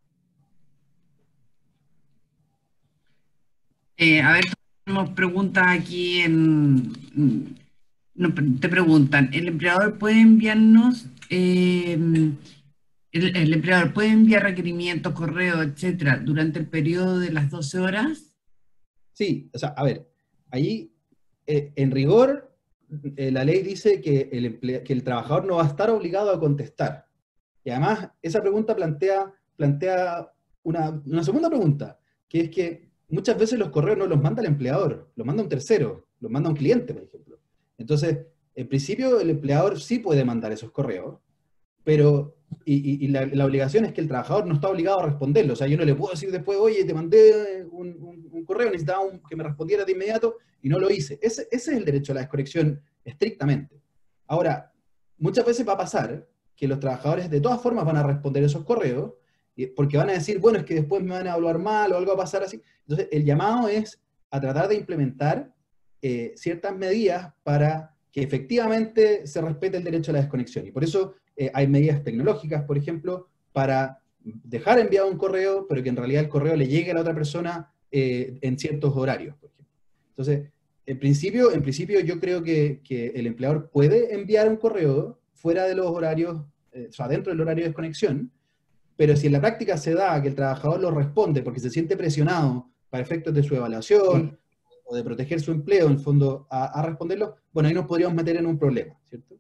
Eh, a ver, tenemos preguntas aquí en... No, te preguntan, ¿el empleador puede enviarnos, eh, el, el empleador puede enviar requerimientos, correos, etcétera, durante el periodo de las doce horas? Sí, o sea, a ver, ahí, eh, en rigor, eh, la ley dice que el, emple que el trabajador no va a estar obligado a contestar. Y además, esa pregunta plantea, plantea una, una segunda pregunta, que es que muchas veces los correos no los manda el empleador, los manda un tercero, los manda un cliente, por ejemplo. Entonces, en principio, el empleador sí puede mandar esos correos, pero, y, y, y la, la obligación es que el trabajador no está obligado a responderlo. O sea, yo no le puedo decir después, oye, te mandé un, un, un correo, necesitaba un, que me respondiera de inmediato, y no lo hice. Ese, ese es el derecho a la desconexión, estrictamente. Ahora, muchas veces va a pasar que los trabajadores de todas formas van a responder esos correos, porque van a decir, bueno, es que después me van a evaluar mal, o algo va a pasar así. Entonces, el llamado es a tratar de implementar Eh, ciertas medidas para que efectivamente se respete el derecho a la desconexión. Y por eso eh, hay medidas tecnológicas, por ejemplo, para dejar enviado un correo, pero que en realidad el correo le llegue a la otra persona eh, en ciertos horarios, por ejemplo. Entonces, en principio, en principio yo creo que, que el empleador puede enviar un correo fuera de los horarios, eh, o sea, dentro del horario de desconexión, pero si en la práctica se da que el trabajador lo responde porque se siente presionado para efectos de su evaluación o de proteger su empleo, en el fondo, a, a responderlo, bueno, ahí nos podríamos meter en un problema, ¿cierto?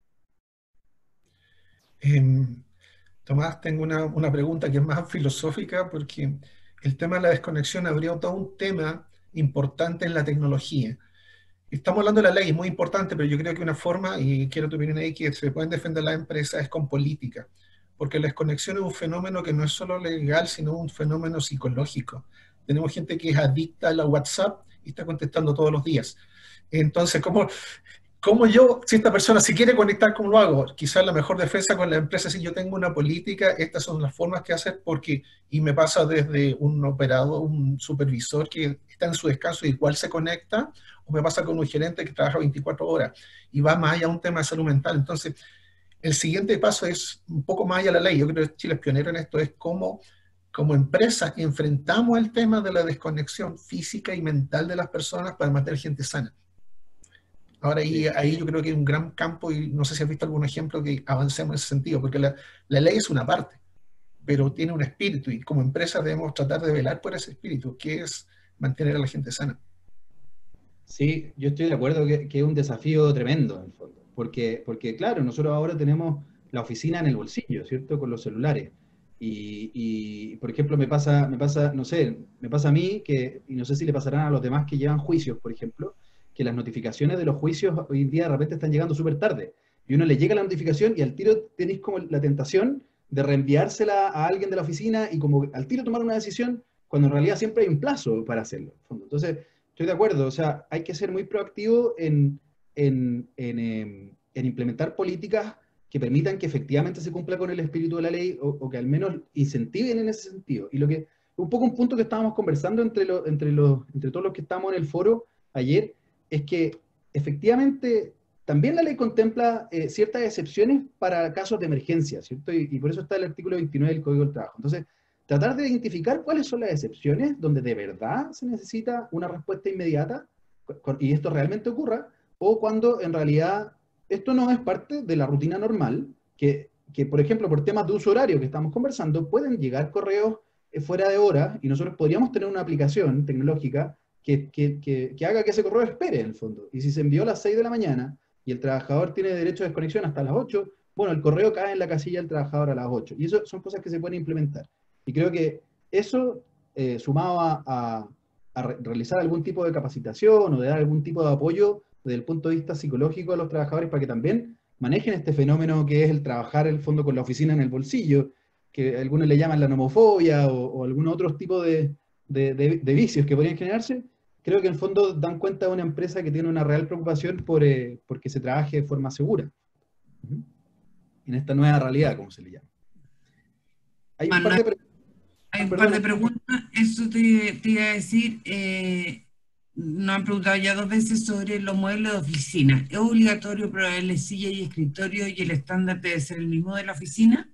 Eh, Tomás, tengo una, una pregunta que es más filosófica, porque el tema de la desconexión habría todo un tema importante en la tecnología. Estamos hablando de la ley, es muy importante, pero yo creo que una forma, y quiero tu opinión ahí, que se pueden defender las empresas es con política, porque la desconexión es un fenómeno que no es solo legal, sino un fenómeno psicológico. Tenemos gente que es adicta a la WhatsApp y está contestando todos los días. Entonces, ¿cómo, cómo yo, si esta persona se quiere conectar, cómo lo hago? Quizás la mejor defensa con la empresa, si yo tengo una política, estas son las formas que hacer, porque, y me pasa desde un operador, un supervisor que está en su descanso y igual se conecta, o me pasa con un gerente que trabaja veinticuatro horas y va más allá a un tema de salud mental. Entonces, el siguiente paso es un poco más allá de la ley. Yo creo que Chile es pionero en esto, es cómo como empresa enfrentamos el tema de la desconexión física y mental de las personas para mantener gente sana. Ahora ahí, ahí yo creo que hay un gran campo y no sé si has visto algún ejemplo que avancemos en ese sentido, porque la, la ley es una parte, pero tiene un espíritu y como empresa debemos tratar de velar por ese espíritu, que es mantener a la gente sana. Sí, yo estoy de acuerdo que, que es un desafío tremendo, en el fondo, porque, porque claro, nosotros ahora tenemos la oficina en el bolsillo, ¿cierto? Con los celulares. Y, y, por ejemplo, me pasa, me pasa, no sé, me pasa a mí, que, y no sé si le pasarán a los demás que llevan juicios, por ejemplo, que las notificaciones de los juicios hoy en día de repente están llegando súper tarde. Y uno le llega la notificación y al tiro tenéis como la tentación de reenviársela a alguien de la oficina y como al tiro tomar una decisión, cuando en realidad siempre hay un plazo para hacerlo. Entonces, estoy de acuerdo, o sea, hay que ser muy proactivo en, en, en, en, en implementar políticas que permitan que efectivamente se cumpla con el espíritu de la ley o, o que al menos incentiven en ese sentido. Y lo que, un poco un punto que estábamos conversando entre, lo, entre, los, entre todos los que estamos en el foro ayer, es que efectivamente también la ley contempla eh, ciertas excepciones para casos de emergencia, ¿cierto? Y, y por eso está el artículo veintinueve del Código del Trabajo. Entonces, tratar de identificar cuáles son las excepciones donde de verdad se necesita una respuesta inmediata y esto realmente ocurra, o cuando en realidad esto no es parte de la rutina normal, que, que por ejemplo por temas de uso horario que estamos conversando, pueden llegar correos fuera de hora y nosotros podríamos tener una aplicación tecnológica que, que, que, que haga que ese correo espere en el fondo. Y si se envió a las seis de la mañana y el trabajador tiene derecho a desconexión hasta las ocho, bueno, el correo cae en la casilla del trabajador a las ocho. Y eso son cosas que se pueden implementar. Y creo que eso, eh, sumado a, a, a re realizar algún tipo de capacitación o de dar algún tipo de apoyo desde el punto de vista psicológico a los trabajadores para que también manejen este fenómeno que es el trabajar el fondo con la oficina en el bolsillo, que algunos le llaman la nomofobia o, o algún otro tipo de, de, de, de vicios que podrían generarse, creo que en el fondo dan cuenta de una empresa que tiene una real preocupación por, eh, por que se trabaje de forma segura. Uh-huh. En esta nueva realidad, como se le llama. Hay un par de, Hay un par de preguntas. Eso te, te iba a decir. Eh, nos han preguntado ya dos veces sobre los muebles de oficina. ¿Es obligatorio proveerle silla y escritorio y el estándar debe ser el mismo de la oficina?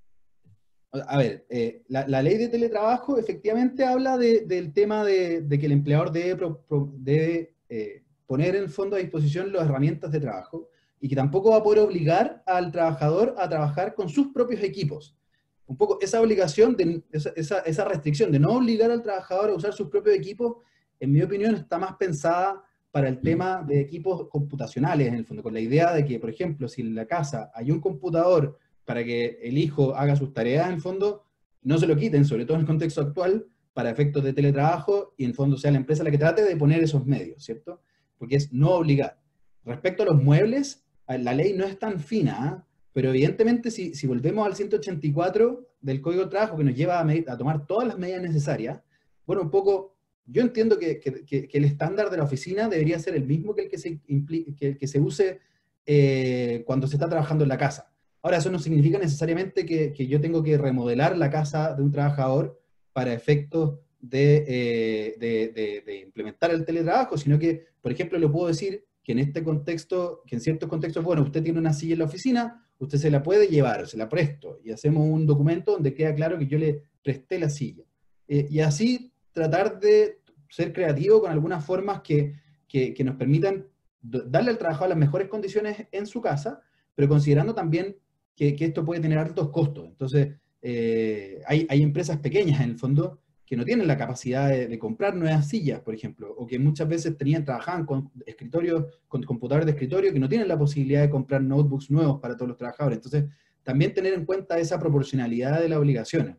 A ver, eh, la, la ley de teletrabajo efectivamente habla de, del tema de, de que el empleador debe, pro, pro, debe eh, poner en el fondo a disposición las herramientas de trabajo y que tampoco va a poder obligar al trabajador a trabajar con sus propios equipos. Un poco esa obligación, de, esa, esa, esa restricción de no obligar al trabajador a usar sus propios equipos, en mi opinión, está más pensada para el tema de equipos computacionales, en el fondo, con la idea de que, por ejemplo, si en la casa hay un computador para que el hijo haga sus tareas, en el fondo, no se lo quiten, sobre todo en el contexto actual, para efectos de teletrabajo, y en el fondo sea la empresa la que trate de poner esos medios, ¿cierto? Porque es no obligar. Respecto a los muebles, la ley no es tan fina, ¿eh? Pero evidentemente si, si volvemos al ciento ochenta y cuatro del Código del Trabajo, que nos lleva a, a tomar todas las medidas necesarias, bueno, un poco, yo entiendo que, que, que, que el estándar de la oficina debería ser el mismo que el que se, que el que se use eh, cuando se está trabajando en la casa. Ahora, eso no significa necesariamente que, que yo tengo que remodelar la casa de un trabajador para efectos de, eh, de, de, de implementar el teletrabajo, sino que, por ejemplo, le puedo decir que en este contexto, que en ciertos contextos, bueno, usted tiene una silla en la oficina, usted se la puede llevar, se la presto, y hacemos un documento donde queda claro que yo le presté la silla. Eh, y así tratar de ser creativo con algunas formas que, que, que nos permitan darle al trabajador las mejores condiciones en su casa, pero considerando también que, que esto puede tener altos costos. Entonces, eh, hay, hay empresas pequeñas en el fondo que no tienen la capacidad de, de comprar nuevas sillas, por ejemplo, o que muchas veces tenían, trabajaban con escritorios, con computadores de escritorio, que no tienen la posibilidad de comprar notebooks nuevos para todos los trabajadores. Entonces, también tener en cuenta esa proporcionalidad de las obligaciones.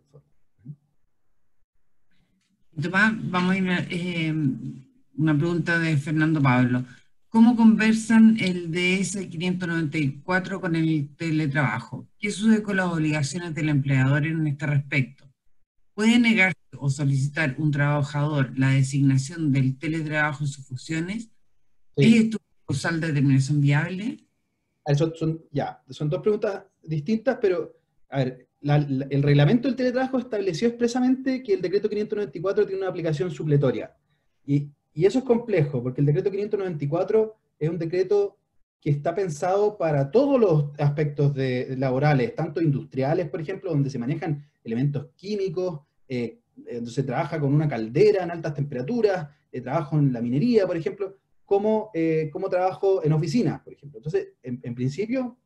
Tomás, vamos a ir a eh, una pregunta de Fernando Pablo. ¿Cómo conversan el D S quinientos noventa y cuatro con el teletrabajo? ¿Qué sucede con las obligaciones del empleador en este respecto? ¿Puede negarse o solicitar un trabajador la designación del teletrabajo en sus funciones? Sí. ¿Es esto una causal de determinación viable? Son, son, ya, son dos preguntas distintas, pero a ver, la, la, el reglamento del teletrabajo estableció expresamente que el decreto quinientos noventa y cuatro tiene una aplicación supletoria. Y, y eso es complejo, porque el decreto quinientos noventa y cuatro es un decreto que está pensado para todos los aspectos de, de laborales, tanto industriales, por ejemplo, donde se manejan elementos químicos, eh, donde se trabaja con una caldera en altas temperaturas, eh, trabajo en la minería, por ejemplo, como, eh, como trabajo en oficinas, por ejemplo. Entonces, en, en principio,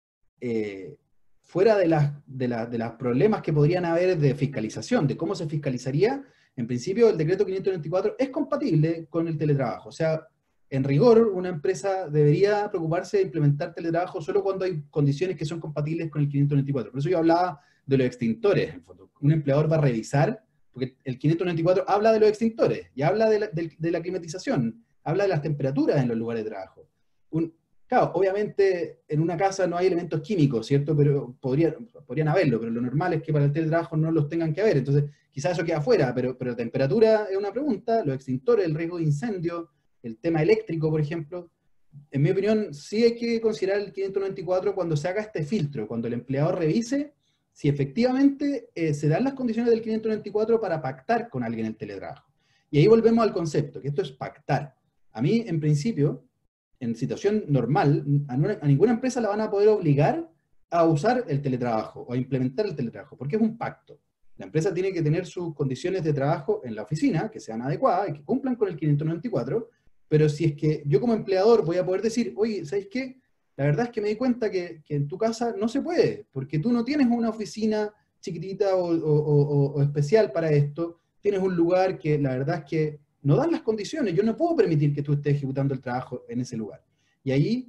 eh, fuera de, las, de, la, de los problemas que podrían haber de fiscalización, de cómo se fiscalizaría, en principio el decreto quinientos noventa y cuatro es compatible con el teletrabajo. O sea, en rigor, una empresa debería preocuparse de implementar teletrabajo solo cuando hay condiciones que son compatibles con el quinientos noventa y cuatro. Por eso yo hablaba de los extintores. En el fondo, un empleador va a revisar, porque el quinientos noventa y cuatro habla de los extintores, y habla de la, de, de la climatización, habla de las temperaturas en los lugares de trabajo. Un, claro, obviamente en una casa no hay elementos químicos, ¿cierto? Pero podría, podrían haberlo, pero lo normal es que para el teletrabajo no los tengan que haber. Entonces, quizás eso queda afuera, pero, pero la temperatura es una pregunta, los extintores, el riesgo de incendio, el tema eléctrico, por ejemplo. En mi opinión, sí hay que considerar el quinientos noventa y cuatro cuando se haga este filtro, cuando el empleador revise si efectivamente eh, se dan las condiciones del quinientos noventa y cuatro para pactar con alguien el teletrabajo. Y ahí volvemos al concepto, que esto es pactar. A mí, en principio, en situación normal, a, no, a ninguna empresa la van a poder obligar a usar el teletrabajo o a implementar el teletrabajo, porque es un pacto. La empresa tiene que tener sus condiciones de trabajo en la oficina, que sean adecuadas y que cumplan con el quinientos noventa y cuatro, pero si es que yo como empleador voy a poder decir, oye, ¿sabes qué? La verdad es que me di cuenta que, que en tu casa no se puede, porque tú no tienes una oficina chiquitita o, o, o, o especial para esto, tienes un lugar que la verdad es que no dan las condiciones, yo no puedo permitir que tú estés ejecutando el trabajo en ese lugar. Y ahí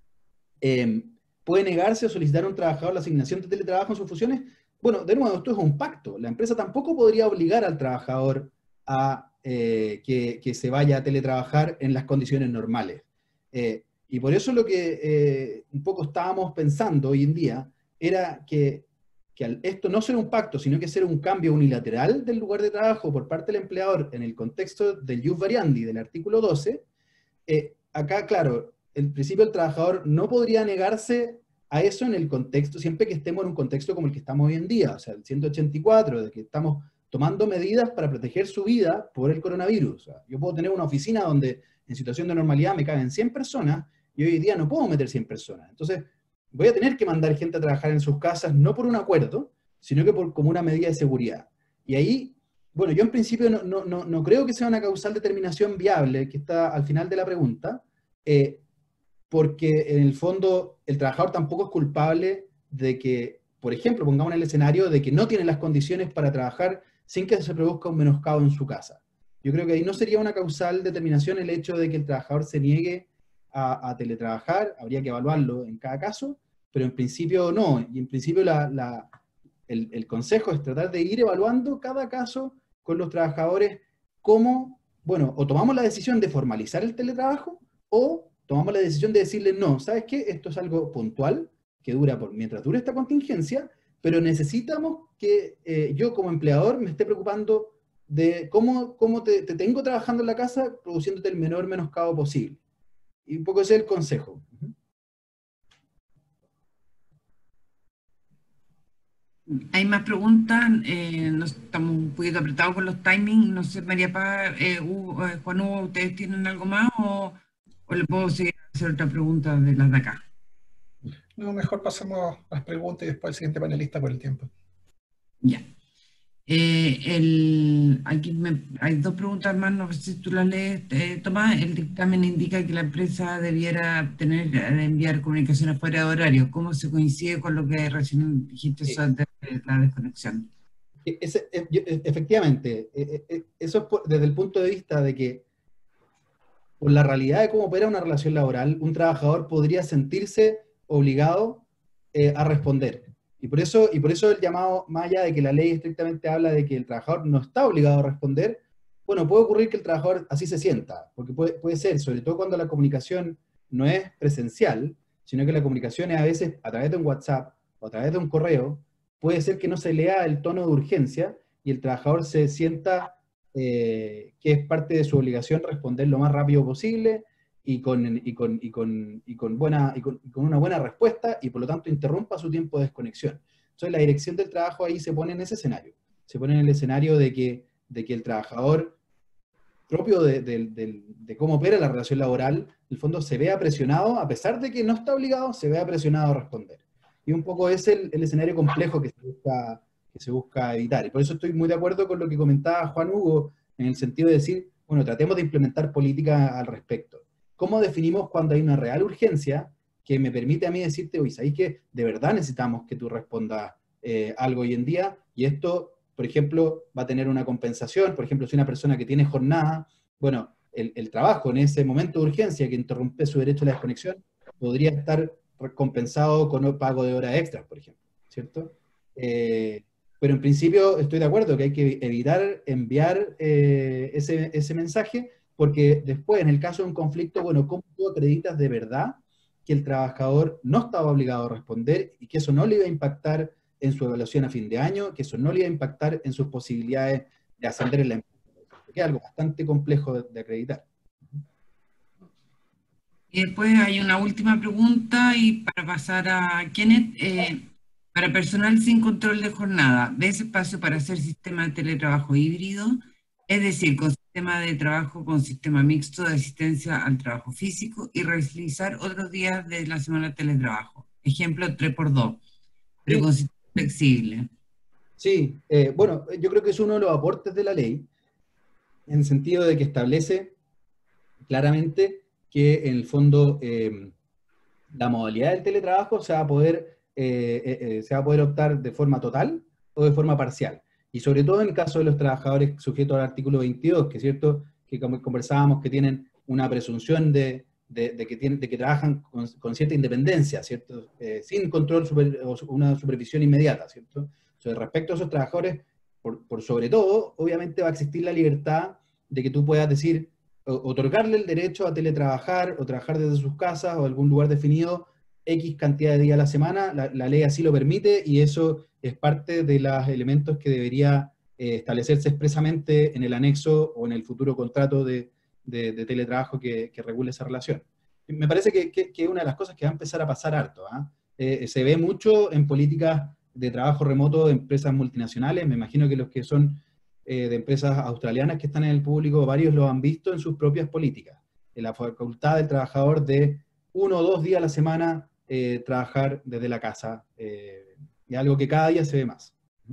eh, puede negarse o solicitar a un trabajador la asignación de teletrabajo en sus funciones. Bueno, de nuevo, esto es un pacto. La empresa tampoco podría obligar al trabajador a eh, que, que se vaya a teletrabajar en las condiciones normales. Eh, y por eso lo que eh, un poco estábamos pensando hoy en día era que, que al esto no ser un pacto, sino que ser un cambio unilateral del lugar de trabajo por parte del empleador en el contexto del ius variandi del artículo doce, eh, acá, claro, el principio del trabajador no podría negarse a eso en el contexto, siempre que estemos en un contexto como el que estamos hoy en día, o sea, el ciento ochenta y cuatro, de que estamos tomando medidas para proteger su vida por el coronavirus. O sea, yo puedo tener una oficina donde en situación de normalidad me caben cien personas, y hoy día no puedo meter cien personas. Entonces, voy a tener que mandar gente a trabajar en sus casas, no por un acuerdo, sino que por, como una medida de seguridad. Y ahí, bueno, yo en principio no, no, no, no creo que sea una causal determinación viable, que está al final de la pregunta, eh, porque en el fondo el trabajador tampoco es culpable de que, por ejemplo, pongamos en el escenario de que no tiene las condiciones para trabajar sin que se produzca un menoscabo en su casa. Yo creo que ahí no sería una causal determinación el hecho de que el trabajador se niegue a, a teletrabajar, habría que evaluarlo en cada caso, pero en principio no, y en principio la, la, el, el consejo es tratar de ir evaluando cada caso con los trabajadores como, bueno, o tomamos la decisión de formalizar el teletrabajo, o tomamos la decisión de decirle, no, ¿sabes qué? Esto es algo puntual, que dura por mientras dure esta contingencia, pero necesitamos que eh, yo como empleador me esté preocupando de cómo, cómo te, te tengo trabajando en la casa, produciéndote el menor menoscabo posible. Y un poco ese es el consejo. Hay más preguntas, eh, nos, estamos un poquito apretados con los timings, no sé, María Paz, eh, Hugo, eh, Juan Hugo, ¿ustedes tienen algo más o, o le puedo seguir a hacer otra pregunta de las de acá? No, mejor pasemos a las preguntas y después al siguiente panelista por el tiempo. Ya. Eh, el, aquí me, hay dos preguntas más, no sé si tú las lees, eh, Tomás. El dictamen indica que la empresa debiera tener de enviar comunicaciones fuera de horario. ¿Cómo se coincide con lo que recién dijiste Sí. sobre la desconexión? Ese, efectivamente, eso es por, desde el punto de vista de que por la realidad de cómo opera una relación laboral, un trabajador podría sentirse obligado eh, a responder. Y por, eso, y por eso el llamado, más allá de que la ley estrictamente habla de que el trabajador no está obligado a responder, bueno, puede ocurrir que el trabajador así se sienta, porque puede, puede ser, sobre todo cuando la comunicación no es presencial, sino que la comunicación es a veces a través de un WhatsApp o a través de un correo, puede ser que no se lea el tono de urgencia y el trabajador se sienta eh, que es parte de su obligación responder lo más rápido posible y con, y con, y con, y con, buena, y con, y con una buena respuesta, y por lo tanto interrumpa su tiempo de desconexión. Entonces la dirección del trabajo ahí se pone en ese escenario. Se pone en el escenario de que, de que el trabajador, propio de, de, de, de cómo opera la relación laboral, en el fondo se vea presionado, a pesar de que no está obligado, se vea presionado a responder. Y un poco es el, el escenario complejo que se, busca, que se busca evitar. Y por eso estoy muy de acuerdo con lo que comentaba Juan Hugo, en el sentido de decir, bueno, tratemos de implementar política al respecto. ¿Cómo definimos cuando hay una real urgencia que me permite a mí decirte, oye, ¿sabéis que de verdad necesitamos que tú respondas eh, algo hoy en día? Y esto, por ejemplo, va a tener una compensación. Por ejemplo, si una persona que tiene jornada, bueno, el, el trabajo en ese momento de urgencia que interrumpe su derecho a la desconexión podría estar compensado con el pago de horas extras, por ejemplo, ¿cierto? Eh, pero en principio estoy de acuerdo que hay que evitar enviar eh, ese, ese mensaje, porque después, en el caso de un conflicto, bueno, ¿cómo tú acreditas de verdad que el trabajador no estaba obligado a responder y que eso no le iba a impactar en su evaluación a fin de año, que eso no le iba a impactar en sus posibilidades de ascender en la empresa? Que es algo bastante complejo de, de acreditar. Y después hay una última pregunta, y para pasar a Kenneth, eh, para personal sin control de jornada, ¿ves espacio para hacer sistema de teletrabajo híbrido? Es decir, con sistema de trabajo con sistema mixto de asistencia al trabajo físico y realizar otros días de la semana de teletrabajo. Ejemplo, tres por dos, pero Sí. con sistema flexible. Sí, eh, bueno, yo creo que es uno de los aportes de la ley, en el sentido de que establece claramente que en el fondo eh, la modalidad del teletrabajo se va a poder, eh, eh, eh, se va a poder optar de forma total o de forma parcial. Y sobre todo en el caso de los trabajadores sujetos al artículo veintidós, que es cierto que como conversábamos que tienen una presunción de, de, de, que, tienen, de que trabajan con, con cierta independencia, ¿cierto? Eh, sin control super, o una supervisión inmediata, ¿cierto? Entonces, respecto a esos trabajadores, por, por sobre todo, obviamente va a existir la libertad de que tú puedas decir, otorgarle el derecho a teletrabajar o trabajar desde sus casas o algún lugar definido X cantidad de días a la semana. La, la ley así lo permite, y eso es parte de los elementos que debería eh, establecerse expresamente en el anexo o en el futuro contrato de, de, de teletrabajo que, que regule esa relación. Me parece que, que, que es una de las cosas que va a empezar a pasar harto. ¿eh? Eh, se ve mucho en políticas de trabajo remoto de empresas multinacionales. Me imagino que los que son de empresas australianas que están en el público, varios lo han visto en sus propias políticas, en la facultad del trabajador de uno o dos días a la semana eh, trabajar desde la casa, eh, y algo que cada día se ve más.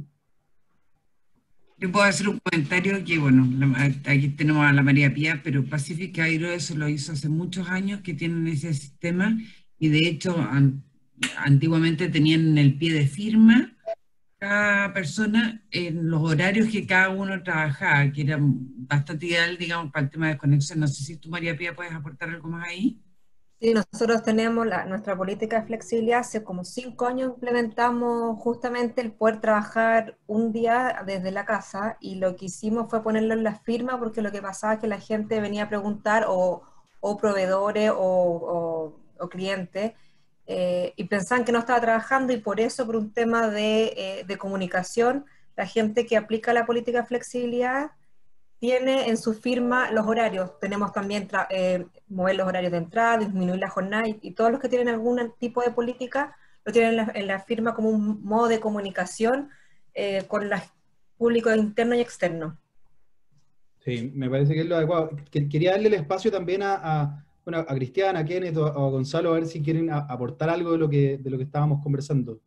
Yo puedo hacer un comentario que, bueno, aquí tenemos a la María Pía, pero Pacific Aero eso lo hizo hace muchos años, que tienen ese sistema, y de hecho an antiguamente tenían el pie de firma cada persona en los horarios que cada uno trabajaba, que era bastante ideal, digamos, para el tema de desconexión. No sé si tú, María Pía, puedes aportar algo más ahí. Sí, nosotros tenemos la, nuestra política de flexibilidad. Hace como cinco años implementamos justamente el poder trabajar un día desde la casa, y lo que hicimos fue ponerlo en la firma, porque lo que pasaba es que la gente venía a preguntar, o, o proveedores o, o, o clientes, Eh, y pensaban que no estaba trabajando, y por eso, por un tema de, eh, de comunicación, la gente que aplica la política de flexibilidad tiene en su firma los horarios. Tenemos también eh, mover los horarios de entrada, disminuir la jornada, y, y todos los que tienen algún tipo de política lo tienen en la, en la firma como un modo de comunicación eh, con los públicos internos y externos. Sí, me parece que es lo adecuado. Quería darle el espacio también a, a, Bueno, a Cristian, a Kenneth o a Gonzalo, a ver si quieren a, aportar algo de lo que, de lo que estábamos conversando.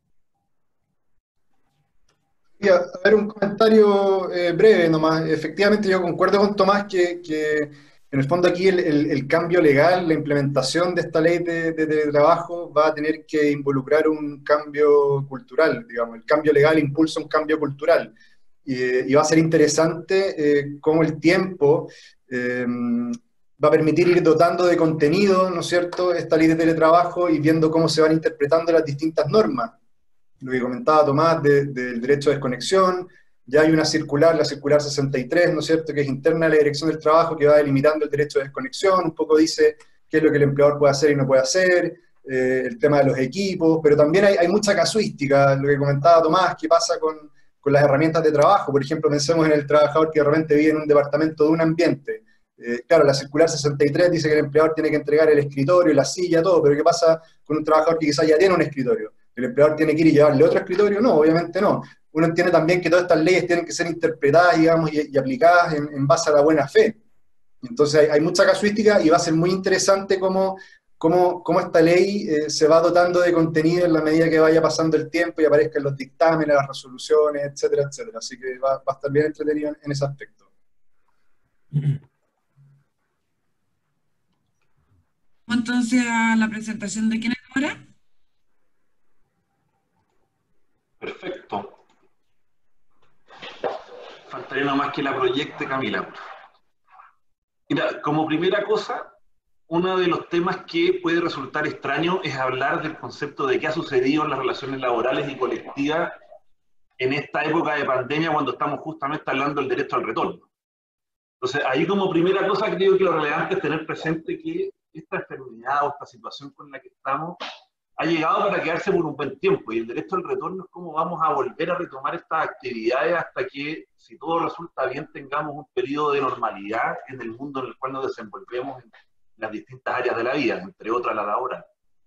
Y a, a ver, un comentario eh, breve nomás. Efectivamente, yo concuerdo con Tomás que, que en el fondo aquí el, el, el cambio legal, la implementación de esta ley de, de teletrabajo va a tener que involucrar un cambio cultural, digamos. El cambio legal impulsa un cambio cultural. Y, y va a ser interesante eh, cómo el tiempo eh, va a permitir ir dotando de contenido, ¿no es cierto?, esta ley de teletrabajo y viendo cómo se van interpretando las distintas normas. Lo que comentaba Tomás del de, de derecho de desconexión, ya hay una circular, la circular sesenta y tres, ¿no es cierto?, que es interna a la Dirección del Trabajo, que va delimitando el derecho de desconexión, un poco dice qué es lo que el empleador puede hacer y no puede hacer, eh, el tema de los equipos, pero también hay, hay mucha casuística, lo que comentaba Tomás, qué pasa con, con las herramientas de trabajo. Por ejemplo, pensemos en el trabajador que de repente vive en un departamento de un ambiente. Eh, claro, la circular sesenta y tres dice que el empleador tiene que entregar el escritorio, la silla, todo, pero ¿qué pasa con un trabajador que quizás ya tiene un escritorio? ¿El empleador tiene que ir y llevarle otro escritorio? No, obviamente no. Uno entiende también que todas estas leyes tienen que ser interpretadas, digamos, y, y aplicadas en, en base a la buena fe. Entonces hay, hay mucha casuística y va a ser muy interesante cómo, cómo, cómo esta ley eh, se va dotando de contenido en la medida que vaya pasando el tiempo y aparezcan los dictámenes, las resoluciones, etcétera, etcétera. Así que va, va a estar bien entretenido en, en ese aspecto. Entonces, a la presentación de quién es ahora. Perfecto. Faltaría nada más que la proyecte Camila. Mira, como primera cosa, uno de los temas que puede resultar extraño es hablar del concepto de qué ha sucedido en las relaciones laborales y colectivas en esta época de pandemia, cuando estamos justamente hablando del derecho al retorno. Entonces, ahí como primera cosa creo que lo relevante es tener presente que esta enfermedad o esta situación con la que estamos ha llegado para quedarse por un buen tiempo, y el derecho al retorno es cómo vamos a volver a retomar estas actividades hasta que, si todo resulta bien, tengamos un periodo de normalidad en el mundo en el cual nos desenvolvemos en las distintas áreas de la vida, entre otras la laboral.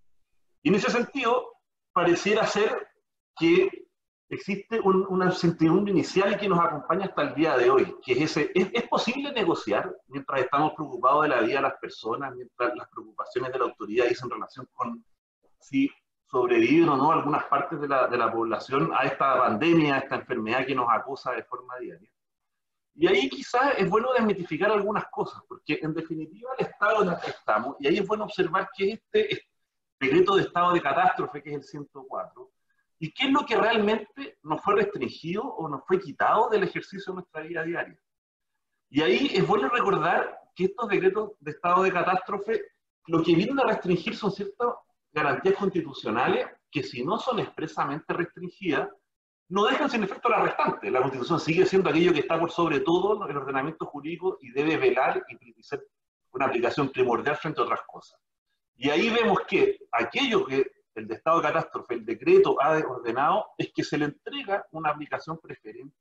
Y en ese sentido, pareciera ser que existe un, una incertidumbre inicial que nos acompaña hasta el día de hoy, que es ese, ¿es, ¿es posible negociar mientras estamos preocupados de la vida de las personas, mientras las preocupaciones de la autoridad dicen en relación con si sobreviven o no algunas partes de la, de la población a esta pandemia, a esta enfermedad que nos acosa de forma diaria? Y ahí quizás es bueno desmitificar algunas cosas, porque en definitiva el estado en el que estamos, y ahí es bueno observar que este decreto de estado de catástrofe, que es el ciento cuatro, y qué es lo que realmente nos fue restringido o nos fue quitado del ejercicio de nuestra vida diaria. Y ahí es bueno recordar que estos decretos de estado de catástrofe lo que vienen a restringir son ciertas garantías constitucionales que, si no son expresamente restringidas, no dejan sin efecto la restante. La Constitución sigue siendo aquello que está por sobre todo el ordenamiento jurídico y debe velar y ser una aplicación primordial frente a otras cosas. Y ahí vemos que aquello que el de estado de catástrofe, el decreto ha ordenado, es que se le entrega una aplicación preferente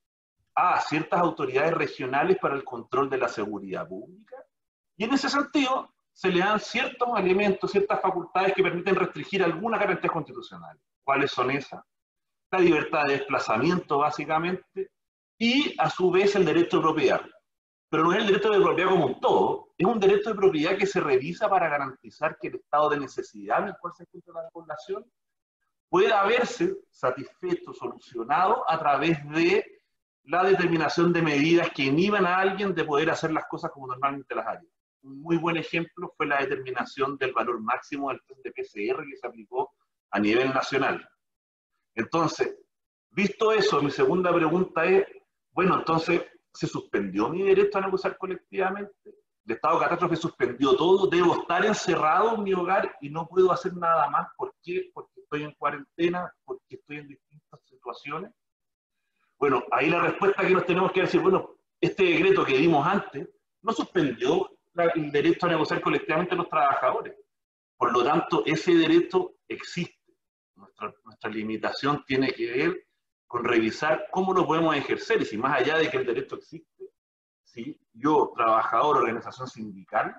a ciertas autoridades regionales para el control de la seguridad pública, y en ese sentido se le dan ciertos elementos, ciertas facultades que permiten restringir algunas garantías constitucionales. ¿Cuáles son esas? La libertad de desplazamiento, básicamente, y a su vez el derecho de propiedad. Pero no es el derecho de propiedad como un todo, es un derecho de propiedad que se revisa para garantizar que el estado de necesidad en el cual se encuentra la población pueda verse satisfecho, solucionado a través de la determinación de medidas que inhiban a alguien de poder hacer las cosas como normalmente las haría. Un muy buen ejemplo fue la determinación del valor máximo del test de P C R que se aplicó a nivel nacional. Entonces, visto eso, mi segunda pregunta es, bueno, entonces, ¿se suspendió mi derecho a negociar colectivamente? El estado de catástrofe suspendió todo, debo estar encerrado en mi hogar y no puedo hacer nada más. ¿Por qué? Porque estoy en cuarentena, porque estoy en distintas situaciones. Bueno, ahí la respuesta que nos tenemos que decir, bueno, este decreto que dimos antes no suspendió el derecho a negociar colectivamente de los trabajadores. Por lo tanto, ese derecho existe. Nuestra, nuestra limitación tiene que ver con revisar cómo lo podemos ejercer, y si más allá de que el derecho existe, si yo, trabajador, organización sindical,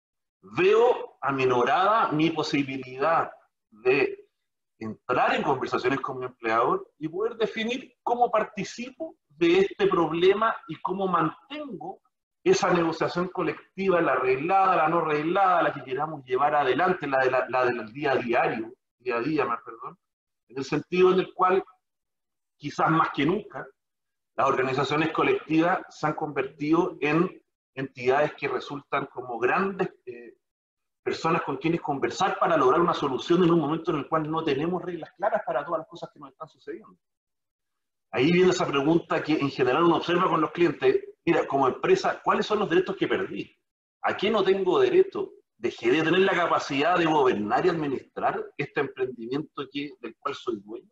veo aminorada mi posibilidad de entrar en conversaciones con mi empleador y poder definir cómo participo de este problema y cómo mantengo esa negociación colectiva, la arreglada, la no arreglada, la que queramos llevar adelante, la, de la, la del día a diario, día a día, más perdón, en el sentido en el cual, quizás más que nunca, las organizaciones colectivas se han convertido en entidades que resultan como grandes eh, personas con quienes conversar para lograr una solución en un momento en el cual no tenemos reglas claras para todas las cosas que nos están sucediendo. Ahí viene esa pregunta que en general uno observa con los clientes. Mira, como empresa, ¿cuáles son los derechos que perdí? ¿A qué no tengo derecho? ¿Dejé de tener la capacidad de gobernar y administrar este emprendimiento que, del cual soy dueño?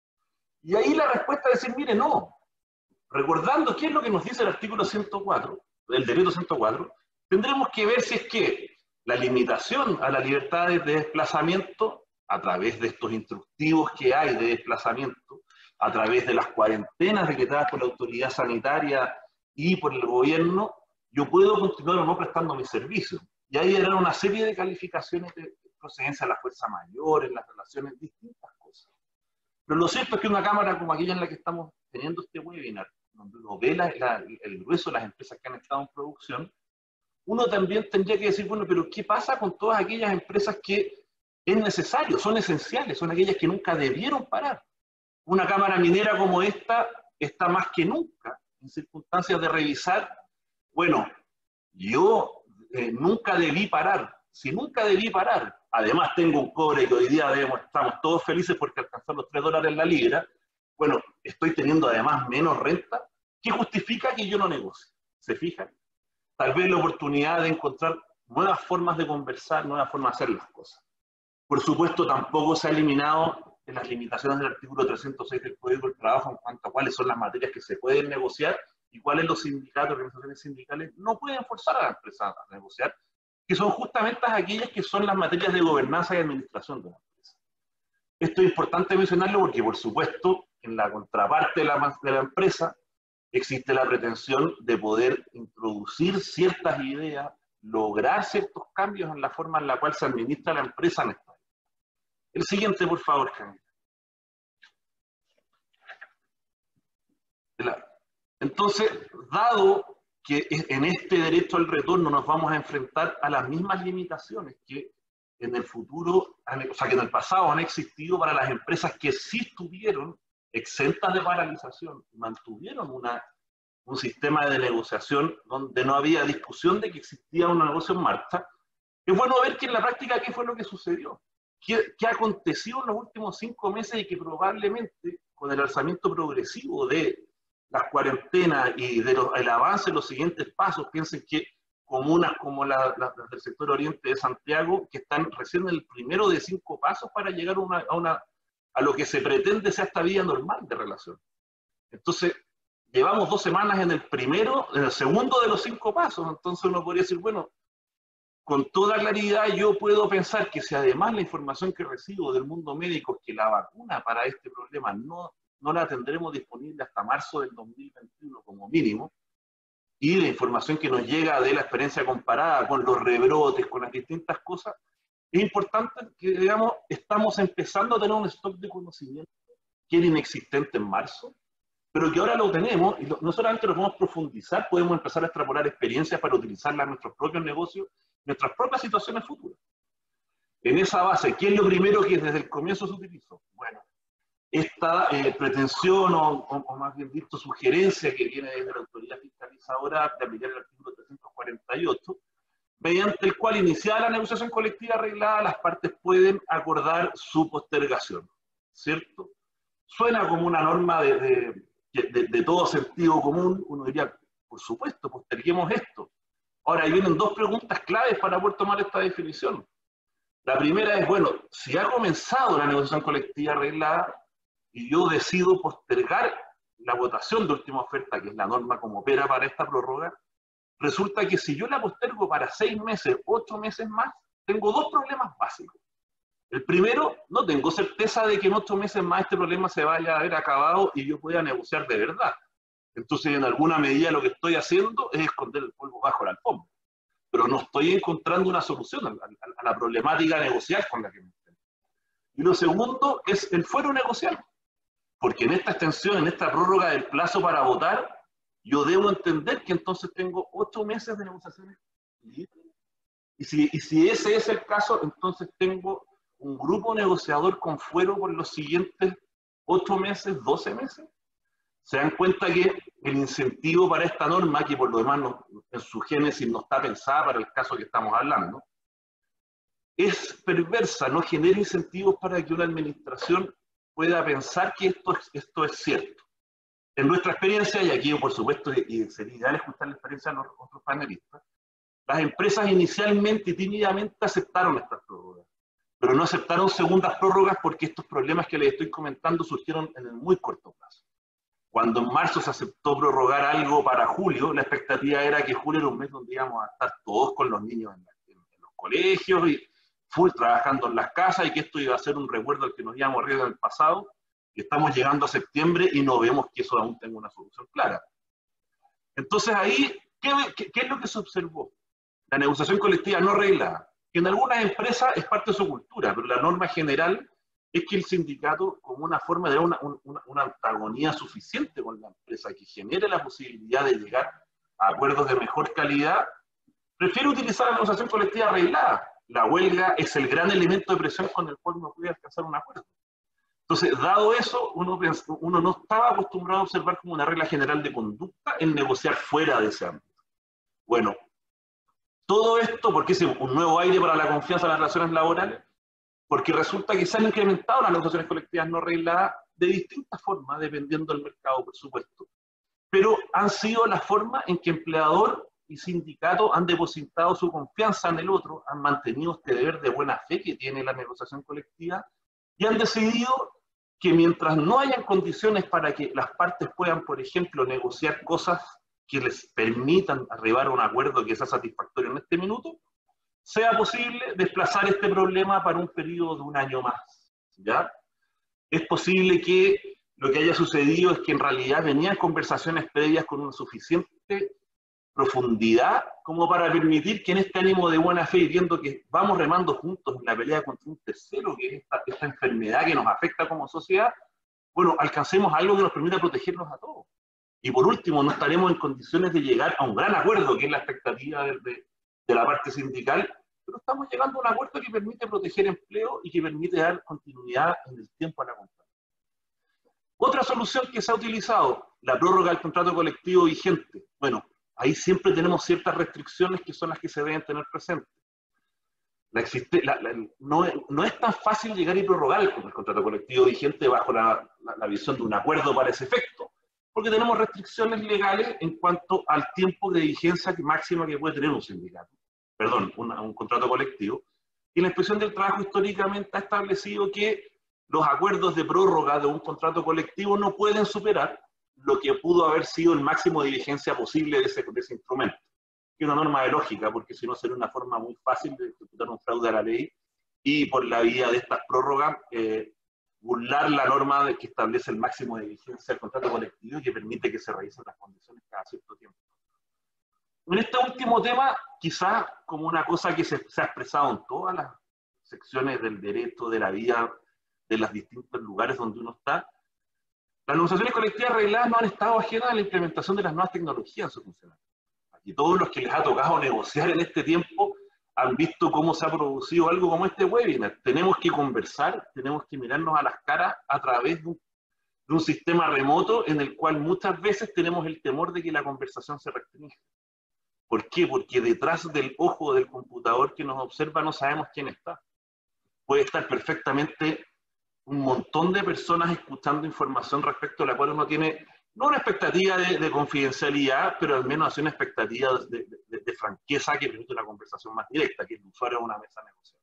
Y ahí la respuesta es decir, mire, no. Recordando qué es lo que nos dice el artículo ciento cuatro, el decreto ciento cuatro, tendremos que ver si es que la limitación a la libertad de desplazamiento, a través de estos instructivos que hay de desplazamiento, a través de las cuarentenas decretadas por la autoridad sanitaria y por el gobierno, yo puedo continuar o no prestando mi servicio. Y ahí eran una serie de calificaciones de procedencia a la fuerza mayor, en las relaciones, distintas cosas. Pero lo cierto es que una cámara como aquella en la que estamos teniendo este webinar, donde uno ve la, la, el grueso de las empresas que han estado en producción, uno también tendría que decir, bueno, pero ¿qué pasa con todas aquellas empresas que es necesario, son esenciales, son aquellas que nunca debieron parar? Una cámara minera como esta está más que nunca en circunstancias de revisar, bueno, yo eh, nunca debí parar. Si nunca debí parar, además tengo un cobre que hoy día debemos, estamos todos felices porque alcanzó los tres dólares en la libra, bueno, estoy teniendo además menos renta, ¿qué justifica que yo no negocie? ¿Se fijan? Tal vez la oportunidad de encontrar nuevas formas de conversar, nuevas formas de hacer las cosas. Por supuesto, tampoco se ha eliminado en las limitaciones del artículo trescientos seis del Código del Trabajo en cuanto a cuáles son las materias que se pueden negociar y cuáles los sindicatos, organizaciones sindicales no pueden forzar a la empresa a negociar, que son justamente aquellas que son las materias de gobernanza y administración de la empresa. Esto es importante mencionarlo porque, por supuesto, en la contraparte de la, de la empresa existe la pretensión de poder introducir ciertas ideas, lograr ciertos cambios en la forma en la cual se administra la empresa en esta. El siguiente, por favor, Camila. Entonces, dado que en este derecho al retorno nos vamos a enfrentar a las mismas limitaciones que en el futuro, o sea, que en el pasado han existido para las empresas que sí estuvieron exentas de paralización, mantuvieron una, un sistema de negociación donde no había discusión de que existía un negocio en marcha, es bueno ver que en la práctica qué fue lo que sucedió. ¿Qué, qué aconteció en los últimos cinco meses y que probablemente con el alzamiento progresivo de las cuarentenas y del de avance de los siguientes pasos, piensen que comunas como las la, la del sector oriente de Santiago, que están recién en el primero de cinco pasos para llegar a, una, a, una, a lo que se pretende sea esta vía normal de relación. Entonces, llevamos dos semanas en el primero, en el segundo de los cinco pasos, entonces uno podría decir, bueno, con toda claridad yo puedo pensar que si además la información que recibo del mundo médico es que la vacuna para este problema no, no la tendremos disponible hasta marzo del dos mil veintiuno como mínimo, y la información que nos llega de la experiencia comparada con los rebrotes, con las distintas cosas, es importante que, digamos, estamos empezando a tener un stock de conocimiento que era inexistente en marzo, pero que ahora lo tenemos, y lo, no solamente lo podemos profundizar, podemos empezar a extrapolar experiencias para utilizarlas en nuestros propios negocios, nuestras propias situaciones futuras. En esa base, ¿qué es lo primero que desde el comienzo se utilizó? Bueno, esta eh, pretensión, o, o, o más bien dicho, sugerencia que viene desde la autoridad fiscalizadora de aplicar el artículo trescientos cuarenta y ocho, mediante el cual, iniciada la negociación colectiva arreglada, las partes pueden acordar su postergación, ¿cierto? Suena como una norma de, de, de, de todo sentido común, uno diría, por supuesto, posterguemos esto. Ahora, ahí vienen dos preguntas claves para poder tomar esta definición. La primera es, bueno, si ha comenzado la negociación colectiva arreglada y yo decido postergar la votación de última oferta, que es la norma como opera para esta prórroga, resulta que si yo la postergo para seis meses, ocho meses más, tengo dos problemas básicos. El primero, no tengo certeza de que en ocho meses más este problema se vaya a haber acabado y yo pueda negociar de verdad. Entonces, en alguna medida lo que estoy haciendo es esconder el polvo bajo la alfombra. Pero no estoy encontrando una solución a, a, a la problemática negocial con la que me enfrento. Y lo segundo es el fuero negocial. Porque en esta extensión, en esta prórroga del plazo para votar, yo debo entender que entonces tengo ocho meses de negociaciones libres. Y si, y si ese es el caso, entonces tengo un grupo negociador con fuero por los siguientes ocho meses, doce meses. Se dan cuenta que el incentivo para esta norma, que por lo demás no, en su génesis no está pensada para el caso que estamos hablando, es perversa, no genera incentivos para que una administración pueda pensar que esto es, esto es cierto. En nuestra experiencia, y aquí por supuesto, y sería ideal escuchar la experiencia de los otros panelistas, las empresas inicialmente y tímidamente aceptaron estas prórrogas, pero no aceptaron segundas prórrogas porque estos problemas que les estoy comentando surgieron en el muy corto plazo. Cuando en marzo se aceptó prorrogar algo para julio, la expectativa era que julio era un mes donde íbamos a estar todos con los niños en, la, en, en los colegios y full trabajando en las casas, y que esto iba a ser un recuerdo al que nos íbamos a reír en el pasado, y estamos llegando a septiembre y no vemos que eso aún tenga una solución clara. Entonces ahí, ¿qué, qué, qué es lo que se observó? La negociación colectiva no reglada, que en algunas empresas es parte de su cultura, pero la norma general es que el sindicato, como una forma de dar una, una, una antagonía suficiente con la empresa, que genere la posibilidad de llegar a acuerdos de mejor calidad, prefiere utilizar la negociación colectiva arreglada. La huelga es el gran elemento de presión con el cual uno puede alcanzar un acuerdo. Entonces, dado eso, uno, uno no estaba acostumbrado a observar como una regla general de conducta el negociar fuera de ese ámbito. Bueno, todo esto, ¿por qué es un nuevo aire para la confianza en las relaciones laborales? Porque resulta que se han incrementado las negociaciones colectivas no regladas de distintas formas, dependiendo del mercado, por supuesto. Pero han sido la forma en que empleador y sindicato han depositado su confianza en el otro, han mantenido este deber de buena fe que tiene la negociación colectiva, y han decidido que mientras no hayan condiciones para que las partes puedan, por ejemplo, negociar cosas que les permitan arribar a un acuerdo que sea satisfactorio en este minuto, sea posible desplazar este problema para un periodo de un año más, ¿ya? Es posible que lo que haya sucedido es que en realidad venían conversaciones previas con una suficiente profundidad como para permitir que en este ánimo de buena fe, y viendo que vamos remando juntos en la pelea contra un tercero, que es esta, esta enfermedad que nos afecta como sociedad, bueno, alcancemos algo que nos permita protegernos a todos. Y por último, no estaremos en condiciones de llegar a un gran acuerdo, que es la expectativa de, de, de la parte sindical, pero estamos llegando a un acuerdo que permite proteger empleo y que permite dar continuidad en el tiempo a la compañía. Otra solución que se ha utilizado, la prórroga del contrato colectivo vigente. Bueno, ahí siempre tenemos ciertas restricciones que son las que se deben tener presentes. La existe, la, la, no, no es tan fácil llegar y prorrogar el, el contrato colectivo vigente bajo la, la, la visión de un acuerdo para ese efecto, porque tenemos restricciones legales en cuanto al tiempo de vigencia máxima que puede tener un sindicato, perdón, un, un contrato colectivo, y la Inspección del Trabajo históricamente ha establecido que los acuerdos de prórroga de un contrato colectivo no pueden superar lo que pudo haber sido el máximo de vigencia posible de ese, de ese instrumento. Que es una norma de lógica, porque si no sería una forma muy fácil de ejecutar un fraude a la ley y por la vía de estas prórrogas eh, burlar la norma de que establece el máximo de vigencia del contrato colectivo y que permite que se revisen las condiciones cada cierto tiempo. En este último tema, quizás como una cosa que se, se ha expresado en todas las secciones del derecho, de la vida, de los distintos lugares donde uno está, las negociaciones colectivas arregladas no han estado ajenas a la implementación de las nuevas tecnologías en su funcionamiento. Aquí todos los que les ha tocado negociar en este tiempo han visto cómo se ha producido algo como este webinar. Tenemos que conversar, tenemos que mirarnos a las caras a través de un, de un sistema remoto en el cual muchas veces tenemos el temor de que la conversación se restrinja. ¿Por qué? Porque detrás del ojo del computador que nos observa no sabemos quién está. Puede estar perfectamente un montón de personas escuchando información respecto a la cual uno tiene, no una expectativa de, de confidencialidad, pero al menos hace una expectativa de, de, de franqueza que permite una conversación más directa, que el usuario a una mesa negociada.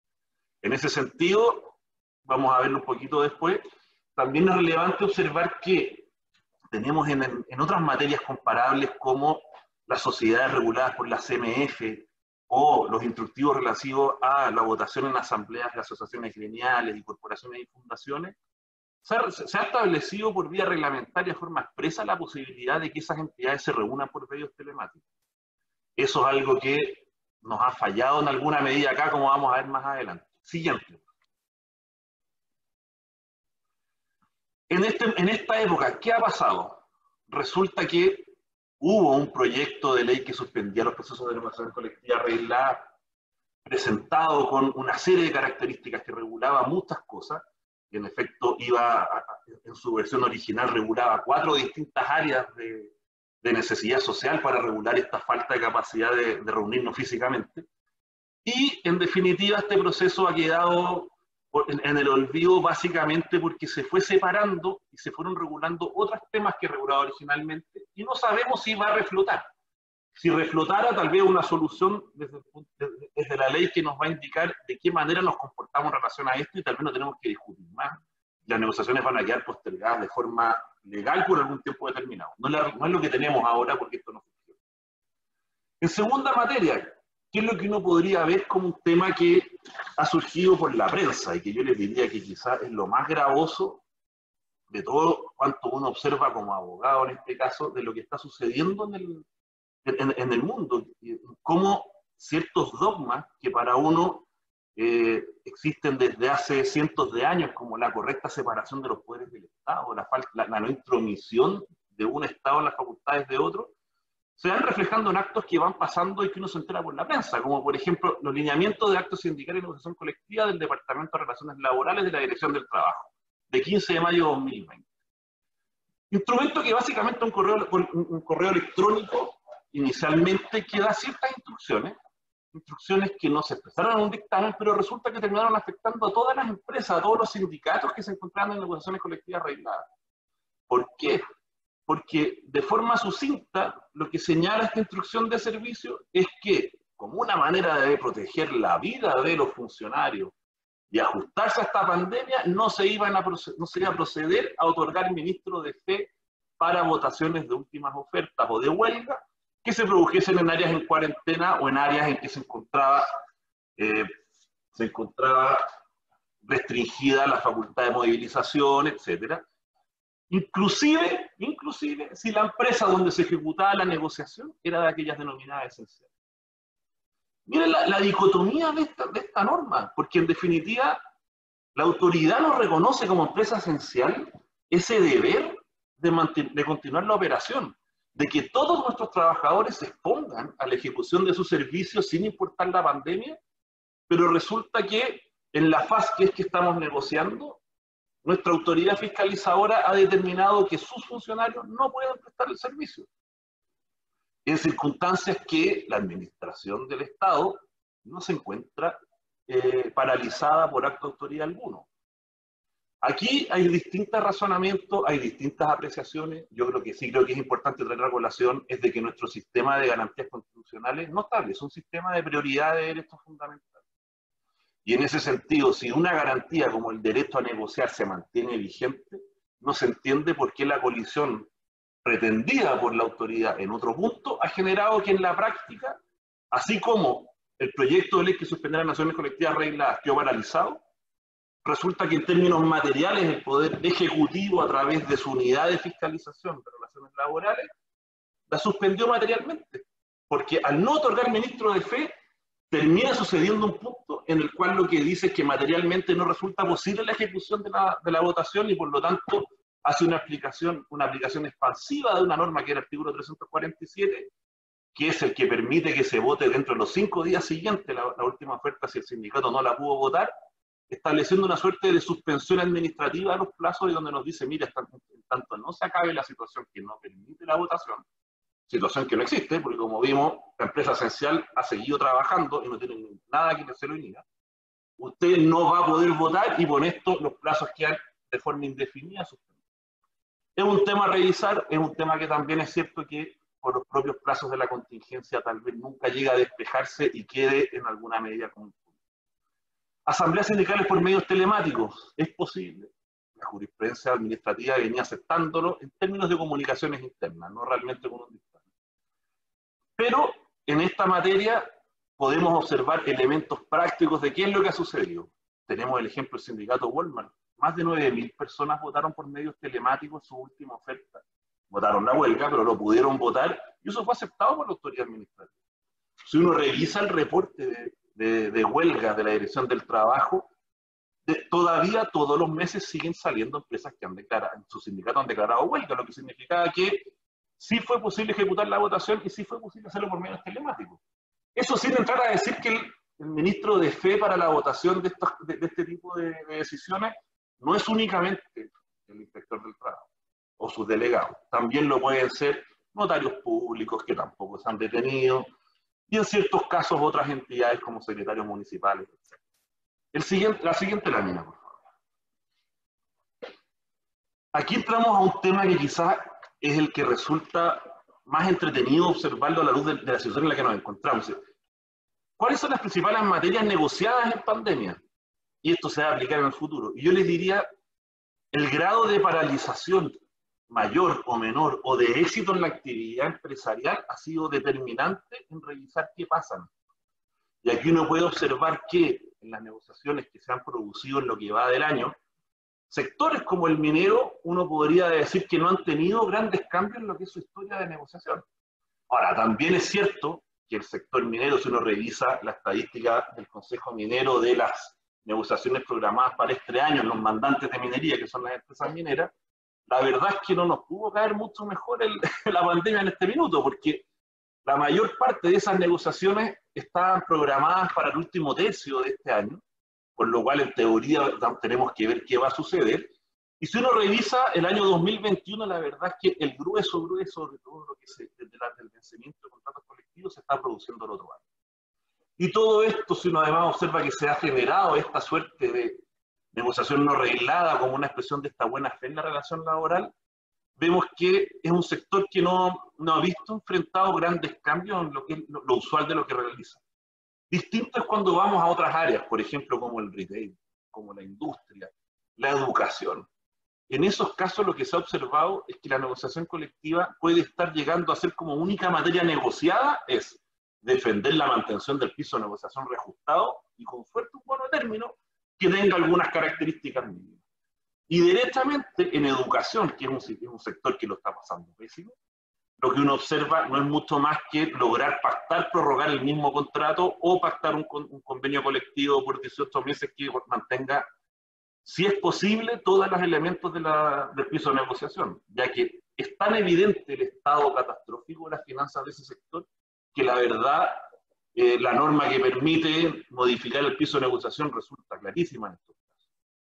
En ese sentido, vamos a verlo un poquito después, también es relevante observar que tenemos en, en otras materias comparables como las sociedades reguladas por la C M F, o los instructivos relativos a la votación en asambleas de asociaciones gremiales y corporaciones y fundaciones, se ha, se ha establecido por vía reglamentaria de forma expresa la posibilidad de que esas entidades se reúnan por medios telemáticos. Eso es algo que nos ha fallado en alguna medida acá, como vamos a ver más adelante. Siguiente. En, este, en esta época, ¿qué ha pasado? Resulta que hubo un proyecto de ley que suspendía los procesos de negociación colectiva reglada, presentado con una serie de características que regulaba muchas cosas, y en efecto iba, a, en su versión original, regulaba cuatro distintas áreas de, de necesidad social para regular esta falta de capacidad de, de reunirnos físicamente. Y, en definitiva, este proceso ha quedado en, en el olvido básicamente porque se fue separando y se fueron regulando otros temas que regulaba originalmente, y no sabemos si va a reflotar. Si reflotara, tal vez una solución desde, desde, desde la ley que nos va a indicar de qué manera nos comportamos en relación a esto, y tal vez no tenemos que discutir más. Las negociaciones van a quedar postergadas de forma legal por algún tiempo determinado. No, la, no es lo que tenemos ahora, porque esto no funciona. En segunda materia, ¿qué es lo que uno podría ver como un tema que ha surgido por la prensa y que yo les diría que quizás es lo más gravoso de todo cuanto uno observa como abogado en este caso de lo que está sucediendo en el, en, en el mundo? Cómo ciertos dogmas que para uno eh, existen desde hace cientos de años, como la correcta separación de los poderes del Estado, la, falta, la, la no intromisión de un Estado en las facultades de otro, se van reflejando en actos que van pasando y que uno se entera por la prensa, como por ejemplo los lineamientos de actos sindicales y negociación colectiva del Departamento de Relaciones Laborales de la Dirección del Trabajo, de quince de mayo de dos mil veinte. Instrumento que básicamente un correo, un correo electrónico inicialmente que da ciertas instrucciones, instrucciones que no se expresaron en un dictamen, pero resulta que terminaron afectando a todas las empresas, a todos los sindicatos que se encontraban en negociaciones colectivas arregladas. ¿Por qué? Porque de forma sucinta, lo que señala esta instrucción de servicio es que, como una manera de proteger la vida de los funcionarios y ajustarse a esta pandemia, no se, iban a no se iba a proceder a otorgar ministro de fe para votaciones de últimas ofertas o de huelga que se produjesen en áreas en cuarentena o en áreas en que se encontraba, eh, se encontraba restringida la facultad de movilización, etcétera. Inclusive, inclusive, si la empresa donde se ejecutaba la negociación era de aquellas denominadas esenciales. Miren la, la dicotomía de esta, de esta norma, porque en definitiva la autoridad nos reconoce como empresa esencial ese deber de, de continuar la operación, de que todos nuestros trabajadores se expongan a la ejecución de sus servicios sin importar la pandemia, pero resulta que en la fase que es que estamos negociando, nuestra autoridad fiscalizadora ha determinado que sus funcionarios no pueden prestar el servicio, en circunstancias que la administración del Estado no se encuentra eh, paralizada por acto de autoridad alguno. Aquí hay distintos razonamientos, hay distintas apreciaciones. Yo creo que sí, creo que es importante traer a colación es de que nuestro sistema de garantías constitucionales no establece un sistema de prioridad de derechos fundamentales. Y en ese sentido, si una garantía como el derecho a negociar se mantiene vigente, no se entiende por qué la colisión pretendida por la autoridad en otro punto ha generado que en la práctica, así como el proyecto de ley que suspenderá las naciones colectivas arregladas quedó paralizado, resulta que en términos materiales el Poder Ejecutivo, a través de su unidad de fiscalización de relaciones laborales, la suspendió materialmente, porque al no otorgar ministro de fe, termina sucediendo un punto en el cual lo que dice es que materialmente no resulta posible la ejecución de la, de la votación y por lo tanto hace una aplicación, una aplicación expansiva de una norma que es el artículo trescientos cuarenta y siete, que es el que permite que se vote dentro de los cinco días siguientes la, la última oferta si el sindicato no la pudo votar, estableciendo una suerte de suspensión administrativa de los plazos y donde nos dice, mira, en tanto no se acabe la situación que no permite la votación, situación que no existe, porque como vimos, la empresa esencial ha seguido trabajando y no tiene nada que se lo niega, usted no va a poder votar y con esto los plazos quedan de forma indefinida suspendidos. Es un tema a revisar, es un tema que también es cierto que por los propios plazos de la contingencia tal vez nunca llega a despejarse y quede en alguna medida común. Asambleas sindicales por medios telemáticos, es posible. La jurisprudencia administrativa venía aceptándolo en términos de comunicaciones internas, no realmente con un dictamen. Pero en esta materia podemos observar elementos prácticos de qué es lo que ha sucedido. Tenemos el ejemplo del sindicato Walmart. Más de nueve mil personas votaron por medios telemáticos su última oferta. Votaron la huelga, pero lo pudieron votar y eso fue aceptado por la autoridad administrativa. Si uno revisa el reporte de, de, de huelga de la Dirección del Trabajo, de, todavía todos los meses siguen saliendo empresas que han declarado, en su sindicato han declarado huelga, lo que significaba que sí fue posible ejecutar la votación y sí fue posible hacerlo por medios telemáticos. Eso sin entrar a decir que el, el ministro de fe para la votación de, estos, de, de este tipo de, de decisiones no es únicamente el inspector del trabajo o sus delegados, también lo pueden ser notarios públicos que tampoco se han detenido, y en ciertos casos otras entidades como secretarios municipales, etcétera. El siguiente, la siguiente lámina, por favor. Aquí entramos a un tema que quizás es el que resulta más entretenido observarlo a la luz de, de la situación en la que nos encontramos. ¿Cuáles son las principales materias negociadas en pandemia? Y esto se va a aplicar en el futuro. Y yo les diría, el grado de paralización mayor o menor, o de éxito en la actividad empresarial, ha sido determinante en revisar qué pasa. Y aquí uno puede observar que en las negociaciones que se han producido en lo que va del año, sectores como el minero, uno podría decir que no han tenido grandes cambios en lo que es su historia de negociación. Ahora, también es cierto que el sector minero, si uno revisa la estadística del Consejo Minero de las negociaciones programadas para este año, los mandantes de minería, que son las empresas mineras, la verdad es que no nos pudo caer mucho mejor el, la pandemia en este minuto, porque la mayor parte de esas negociaciones estaban programadas para el último tercio de este año, por lo cual en teoría tenemos que ver qué va a suceder. Y si uno revisa el año dos mil veintiuno, la verdad es que el grueso, grueso de todo lo que se, desde la, del vencimiento de contratos colectivos se está produciendo el otro año. Y todo esto, si uno además observa que se ha generado esta suerte de negociación no reglada como una expresión de esta buena fe en la relación laboral, vemos que es un sector que no, no ha visto enfrentado grandes cambios en lo, que, lo, lo usual de lo que realiza. Distinto es cuando vamos a otras áreas, por ejemplo, como el retail, como la industria, la educación. En esos casos lo que se ha observado es que la negociación colectiva puede estar llegando a ser como única materia negociada, es defender la mantención del piso de negociación reajustado y con suerte un bono de término que tenga algunas características mínimas. Y directamente en educación, que es un, es un sector que lo está pasando pésimo, lo que uno observa no es mucho más que lograr pactar, prorrogar el mismo contrato o pactar un, un convenio colectivo por dieciocho meses que mantenga, si es posible, todos los elementos de la, del piso de negociación, ya que es tan evidente el estado catastrófico de las finanzas de ese sector que la verdad, eh, la norma que permite modificar el piso de negociación resulta clarísima en estos casos.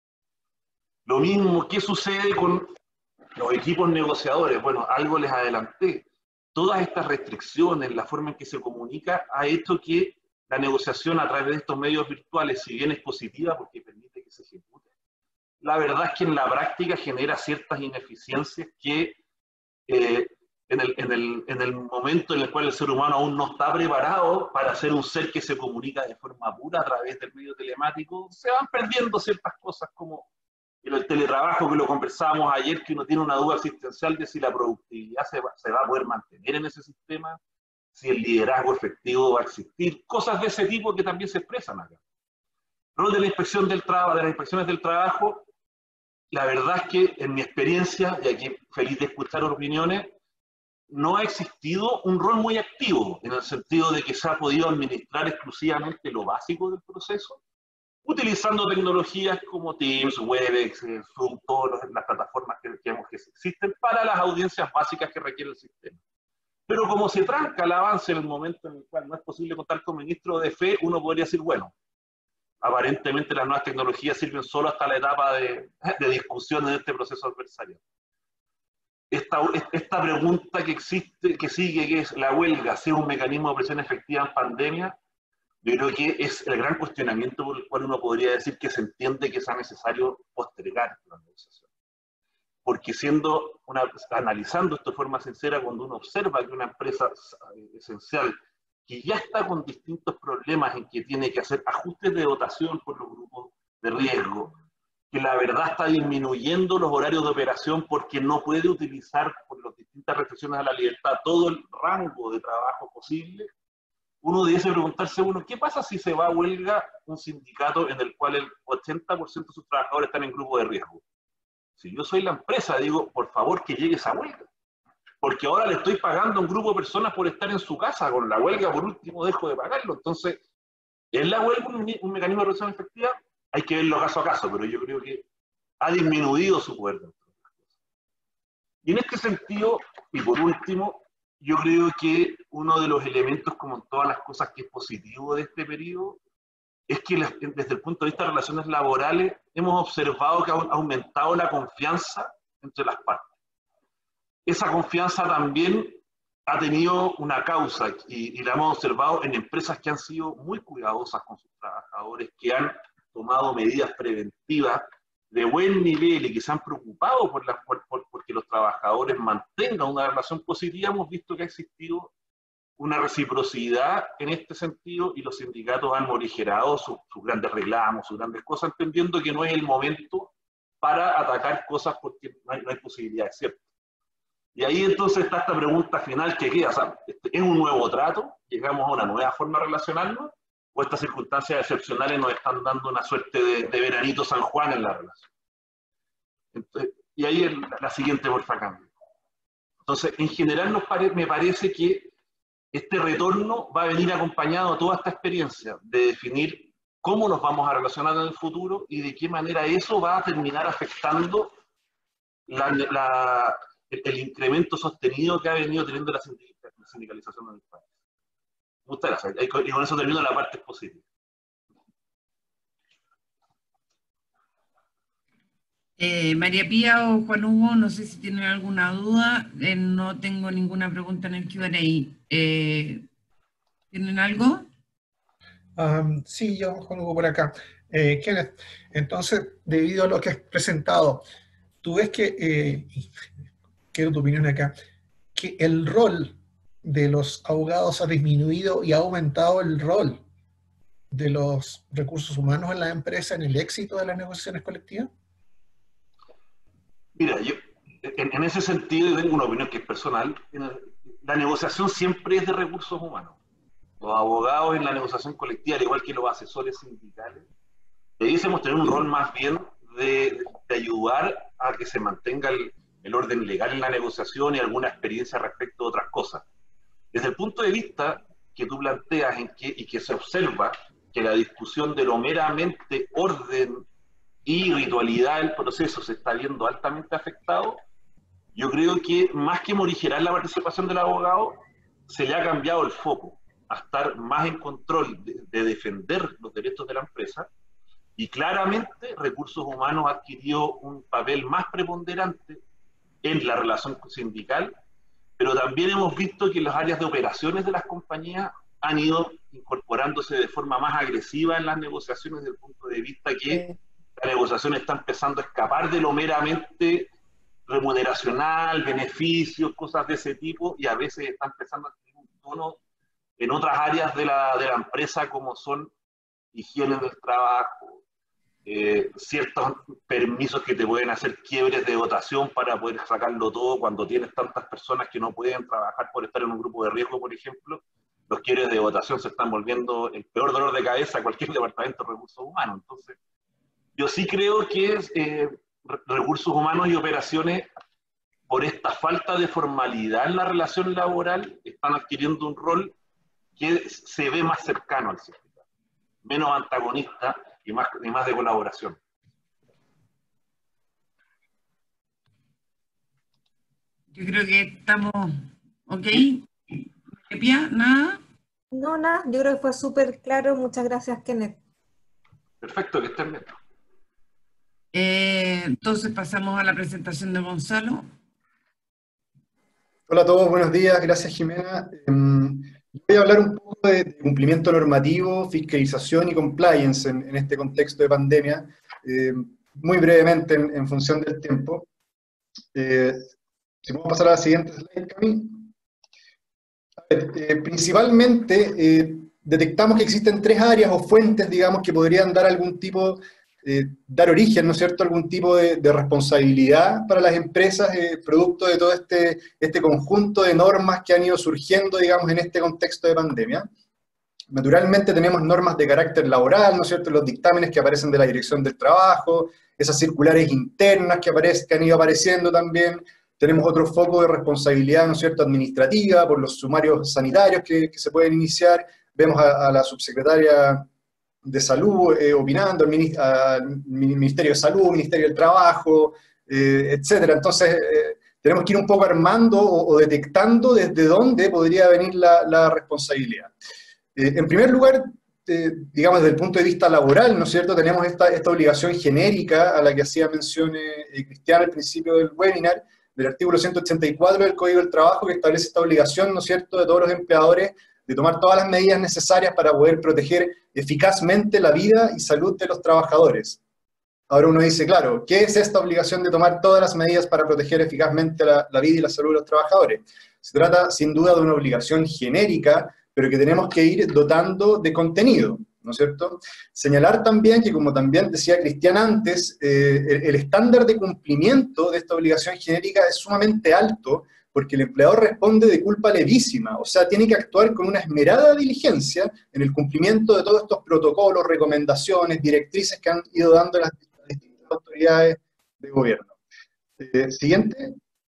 Lo mismo que sucede con los equipos negociadores. Bueno, algo les adelanté. Todas estas restricciones, la forma en que se comunica, ha hecho que la negociación a través de estos medios virtuales, si bien es positiva porque permite que se ejecute, la verdad es que en la práctica genera ciertas ineficiencias que eh, en, el, en, el, en el momento en el cual el ser humano aún no está preparado para ser un ser que se comunica de forma pura a través del medio telemático, se van perdiendo ciertas cosas como el teletrabajo, que lo conversábamos ayer, que uno tiene una duda existencial de si la productividad se va, se va a poder mantener en ese sistema, si el liderazgo efectivo va a existir, cosas de ese tipo que también se expresan acá. El rol de la inspección del trabajo, de las inspecciones del trabajo, la verdad es que en mi experiencia, y aquí feliz de escuchar opiniones, no ha existido un rol muy activo, en el sentido de que se ha podido administrar exclusivamente lo básico del proceso, utilizando tecnologías como Teams, Webex, Zoom, todas las plataformas que, que, que existen para las audiencias básicas que requiere el sistema. Pero como se tranca el avance en el momento en el cual no es posible contar con ministro de fe, uno podría decir, bueno, aparentemente las nuevas tecnologías sirven solo hasta la etapa de, de discusión de este proceso adversarial. Esta, esta pregunta que existe, que sigue, que es la huelga, si es un mecanismo de presión efectiva en pandemia, yo creo que es el gran cuestionamiento por el cual uno podría decir que se entiende que sea necesario postergar la negociación. Porque siendo una, analizando esto de forma sincera, cuando uno observa que una empresa esencial que ya está con distintos problemas en que tiene que hacer ajustes de dotación por los grupos de riesgo, que la verdad está disminuyendo los horarios de operación porque no puede utilizar por las distintas restricciones a la libertad todo el rango de trabajo posible, uno debe preguntarse, uno, ¿qué pasa si se va a huelga un sindicato en el cual el ochenta por ciento de sus trabajadores están en grupo de riesgo? Si yo soy la empresa, digo, por favor que llegue esa huelga. Porque ahora le estoy pagando a un grupo de personas por estar en su casa, con la huelga por último dejo de pagarlo. Entonces, ¿es la huelga un, un mecanismo de reducción efectiva? Hay que verlo caso a caso, pero yo creo que ha disminuido su poder. Y en este sentido, y por último, yo creo que uno de los elementos, como en todas las cosas que es positivo de este periodo, es que desde el punto de vista de relaciones laborales hemos observado que ha aumentado la confianza entre las partes. Esa confianza también ha tenido una causa y, y la hemos observado en empresas que han sido muy cuidadosas con sus trabajadores, que han tomado medidas preventivas de buen nivel y que se han preocupado por, la, por, por porque los trabajadores mantengan una relación positiva. Hemos visto que ha existido una reciprocidad en este sentido y los sindicatos han morigerado sus, sus grandes reclamos, sus grandes cosas, entendiendo que no es el momento para atacar cosas porque no hay, no hay posibilidades, ¿cierto? Y ahí entonces está esta pregunta final que queda, o sea, ¿es un nuevo trato? ¿Llegamos a una nueva forma de relacionarnos? ¿O estas circunstancias excepcionales nos están dando una suerte de, de veranito San Juan en la relación? Entonces, y ahí el, la siguiente, porfa, cambio. Entonces, en general nos pare, me parece que este retorno va a venir acompañado de toda esta experiencia de definir cómo nos vamos a relacionar en el futuro y de qué manera eso va a terminar afectando la, la, el, el incremento sostenido que ha venido teniendo la sindicalización en el país. Muchas gracias. Y con eso termino la parte positiva. Eh, María Pía o Juan Hugo, no sé si tienen alguna duda. Eh, no tengo ninguna pregunta en el Q and A. Eh, ¿Tienen algo? Um, sí, yo, Juan Hugo, por acá. Eh, Kenneth, entonces, debido a lo que has presentado, tú ves que, eh, quiero tu opinión acá, que el rol de los abogados ha disminuido y ha aumentado el rol de los recursos humanos en la empresa en el éxito de las negociaciones colectivas. Mira, yo en, en ese sentido tengo una opinión que es personal. La negociación siempre es de recursos humanos. Los abogados en la negociación colectiva, al igual que los asesores sindicales, debiésemos tener un rol más bien de, de ayudar a que se mantenga el, el orden legal en la negociación y alguna experiencia respecto a otras cosas. Desde el punto de vista que tú planteas en que, y que se observa que la discusión de lo meramente orden y ritualidad del proceso se está viendo altamente afectado, yo creo que más que morigerar la participación del abogado, se le ha cambiado el foco a estar más en control de, de defender los derechos de la empresa, y claramente recursos humanos ha adquirido un papel más preponderante en la relación sindical, pero también hemos visto que las áreas de operaciones de las compañías han ido incorporándose de forma más agresiva en las negociaciones desde el punto de vista que la negociación está empezando a escapar de lo meramente remuneracional, beneficios, cosas de ese tipo, y a veces está empezando a tener un tono en otras áreas de la, de la empresa como son higiene del trabajo, eh, ciertos permisos que te pueden hacer quiebres de dotación para poder sacarlo todo cuando tienes tantas personas que no pueden trabajar por estar en un grupo de riesgo, por ejemplo. Los quiebres de dotación se están volviendo el peor dolor de cabeza a cualquier departamento de recursos humanos. Entonces, yo sí creo que es, eh, recursos humanos y operaciones, por esta falta de formalidad en la relación laboral, están adquiriendo un rol que se ve más cercano al sindicato, menos antagonista y más, y más de colaboración. Yo creo que estamos ok. ¿Pia? ¿Nada? No, nada, yo creo que fue súper claro. Muchas gracias, Kenneth. Perfecto, que estén bien. Eh, entonces pasamos a la presentación de Gonzalo. Hola a todos, buenos días, gracias Jimena. Eh, voy a hablar un poco de cumplimiento normativo, fiscalización y compliance en, en este contexto de pandemia, eh, muy brevemente en, en función del tiempo. Eh, si podemos pasar a la siguiente slide, Cami. A ver, eh, principalmente eh, detectamos que existen tres áreas o fuentes, digamos, que podrían dar algún tipo Eh, dar origen, ¿no es cierto?, algún tipo de, de responsabilidad para las empresas, eh, producto de todo este, este conjunto de normas que han ido surgiendo, digamos, en este contexto de pandemia. Naturalmente tenemos normas de carácter laboral, ¿no es cierto?, los dictámenes que aparecen de la Dirección del Trabajo, esas circulares internas que, aparecen, que han ido apareciendo también. Tenemos otro foco de responsabilidad, ¿no es cierto?, administrativa, por los sumarios sanitarios que, que se pueden iniciar. Vemos a, a la subsecretaria de Salud eh, opinando, al Ministerio de Salud, Ministerio del Trabajo, eh, etcétera. Entonces, eh, tenemos que ir un poco armando o, o detectando desde dónde podría venir la, la responsabilidad. Eh, en primer lugar, eh, digamos desde el punto de vista laboral, ¿no es cierto?, tenemos esta, esta obligación genérica a la que hacía mención eh, Cristian al principio del webinar, del artículo ciento ochenta y cuatro del Código del Trabajo, que establece esta obligación, ¿no es cierto?, de todos los empleadores de tomar todas las medidas necesarias para poder proteger eficazmente la vida y salud de los trabajadores. Ahora uno dice, claro, ¿qué es esta obligación de tomar todas las medidas para proteger eficazmente la, la vida y la salud de los trabajadores? Se trata, sin duda, de una obligación genérica, pero que tenemos que ir dotando de contenido, ¿no es cierto? Señalar también que, como también decía Cristian antes, eh, el, el estándar de cumplimiento de esta obligación genérica es sumamente alto, porque el empleador responde de culpa levísima, o sea, tiene que actuar con una esmerada diligencia en el cumplimiento de todos estos protocolos, recomendaciones, directrices que han ido dando las distintas autoridades de gobierno. Eh, siguiente.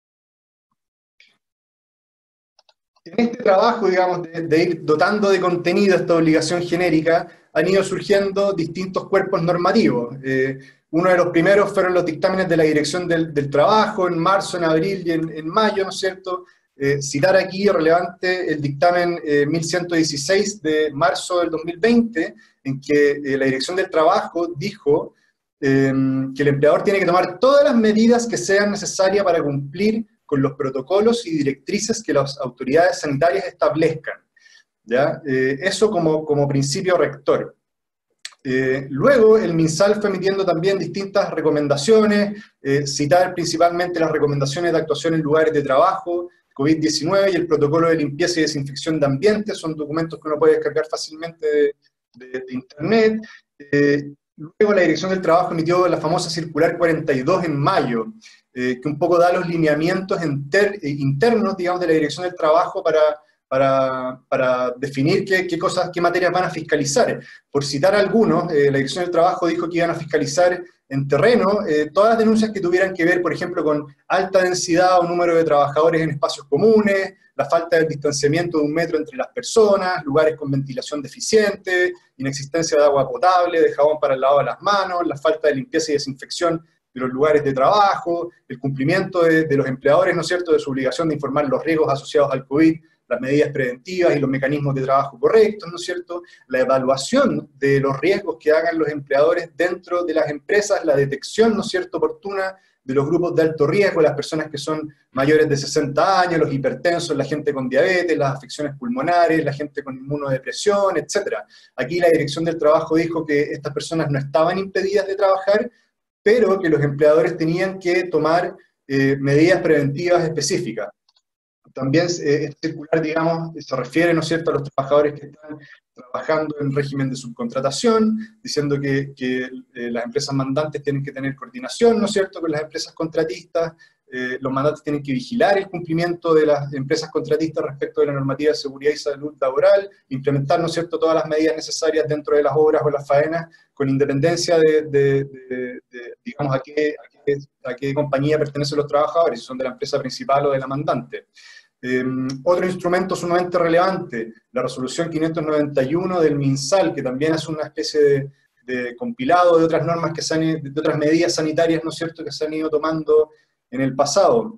En este trabajo, digamos, de, de ir dotando de contenido esta obligación genérica, han ido surgiendo distintos cuerpos normativos. Eh, uno de los primeros fueron los dictámenes de la Dirección del, del Trabajo, en marzo, en abril y en, en mayo, ¿no es cierto? Eh, citar aquí, relevante, el dictamen eh, mil ciento dieciséis de marzo del dos mil veinte, en que eh, la Dirección del Trabajo dijo eh, que el empleador tiene que tomar todas las medidas que sean necesarias para cumplir con los protocolos y directrices que las autoridades sanitarias establezcan, ¿ya? Eh, eso como, como principio rector. Eh, luego el MinSal fue emitiendo también distintas recomendaciones, eh, citar principalmente las recomendaciones de actuación en lugares de trabajo, COVID diecinueve y el protocolo de limpieza y desinfección de ambientes, son documentos que uno puede descargar fácilmente de, de, de internet. Eh, luego la Dirección del Trabajo emitió la famosa circular cuarenta y dos en mayo, Eh, que un poco da los lineamientos enter, eh, internos, digamos, de la Dirección del Trabajo para, para, para definir qué, qué cosas, qué materias van a fiscalizar. Por citar algunos, eh, la Dirección del Trabajo dijo que iban a fiscalizar en terreno eh, todas las denuncias que tuvieran que ver, por ejemplo, con alta densidad o número de trabajadores en espacios comunes, la falta del distanciamiento de un metro entre las personas, lugares con ventilación deficiente, inexistencia de agua potable, de jabón para el lavado de las manos, la falta de limpieza y desinfección de los lugares de trabajo, el cumplimiento de, de los empleadores, ¿no es cierto?, de su obligación de informar los riesgos asociados al COVID, las medidas preventivas y los mecanismos de trabajo correctos, ¿no es cierto?, la evaluación de los riesgos que hagan los empleadores dentro de las empresas, la detección, ¿no es cierto?, oportuna de los grupos de alto riesgo, las personas que son mayores de sesenta años, los hipertensos, la gente con diabetes, las afecciones pulmonares, la gente con inmunodepresión, etcétera. Aquí la Dirección del Trabajo dijo que estas personas no estaban impedidas de trabajar, pero que los empleadores tenían que tomar eh, medidas preventivas específicas. También eh, este circular, digamos, se refiere, ¿no es cierto?, a los trabajadores que están trabajando en régimen de subcontratación, diciendo que, que eh, las empresas mandantes tienen que tener coordinación, ¿no es cierto?, con las empresas contratistas, eh, los mandantes tienen que vigilar el cumplimiento de las empresas contratistas respecto de la normativa de seguridad y salud laboral, implementar, ¿no es cierto?, todas las medidas necesarias dentro de las obras o las faenas, con independencia de, de, de, de digamos, a qué, a, qué, a qué compañía pertenecen los trabajadores, si son de la empresa principal o de la mandante. Eh, otro instrumento sumamente relevante, la resolución quinientos noventa y uno del MinSal, que también es una especie de, de compilado de otras normas, que se han, de otras medidas sanitarias, ¿no es cierto?, que se han ido tomando en el pasado.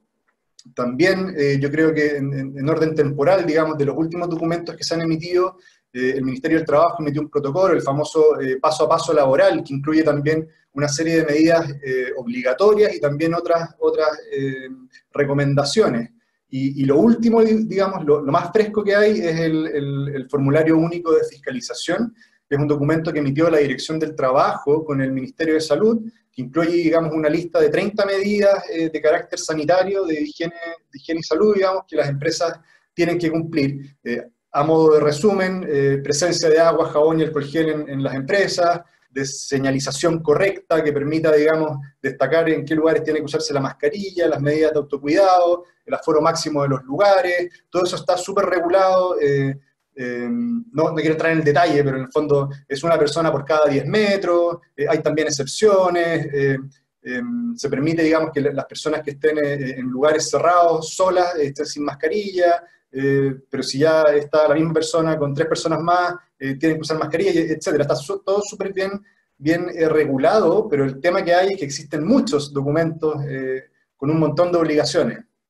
También eh, yo creo que en, en orden temporal, digamos, de los últimos documentos que se han emitido, eh, el Ministerio del Trabajo emitió un protocolo, el famoso eh, paso a paso laboral, que incluye también una serie de medidas eh, obligatorias y también otras, otras eh, recomendaciones. Y, y lo último, digamos, lo, lo más fresco que hay es el, el, el formulario único de fiscalización, que es un documento que emitió la Dirección del Trabajo con el Ministerio de Salud, que incluye, digamos, una lista de treinta medidas eh, de carácter sanitario, de higiene, de higiene y salud, digamos, que las empresas tienen que cumplir. Eh, a modo de resumen, eh, presencia de agua, jabón y alcohol gel en, en las empresas, de señalización correcta que permita, digamos, destacar en qué lugares tiene que usarse la mascarilla, las medidas de autocuidado, el aforo máximo de los lugares, todo eso está súper regulado. Eh, eh, no, no quiero entrar en el detalle, pero en el fondo es una persona por cada diez metros, eh, hay también excepciones, eh, eh, se permite, digamos, que las personas que estén eh, en lugares cerrados, solas, eh, estén sin mascarilla, eh, pero si ya está la misma persona con tres personas más, eh, tienen que usar mascarilla, etcétera. Está su, todo súper bien, bien eh, regulado, pero el tema que hay es que existen muchos documentos eh, con un montón de obligaciones.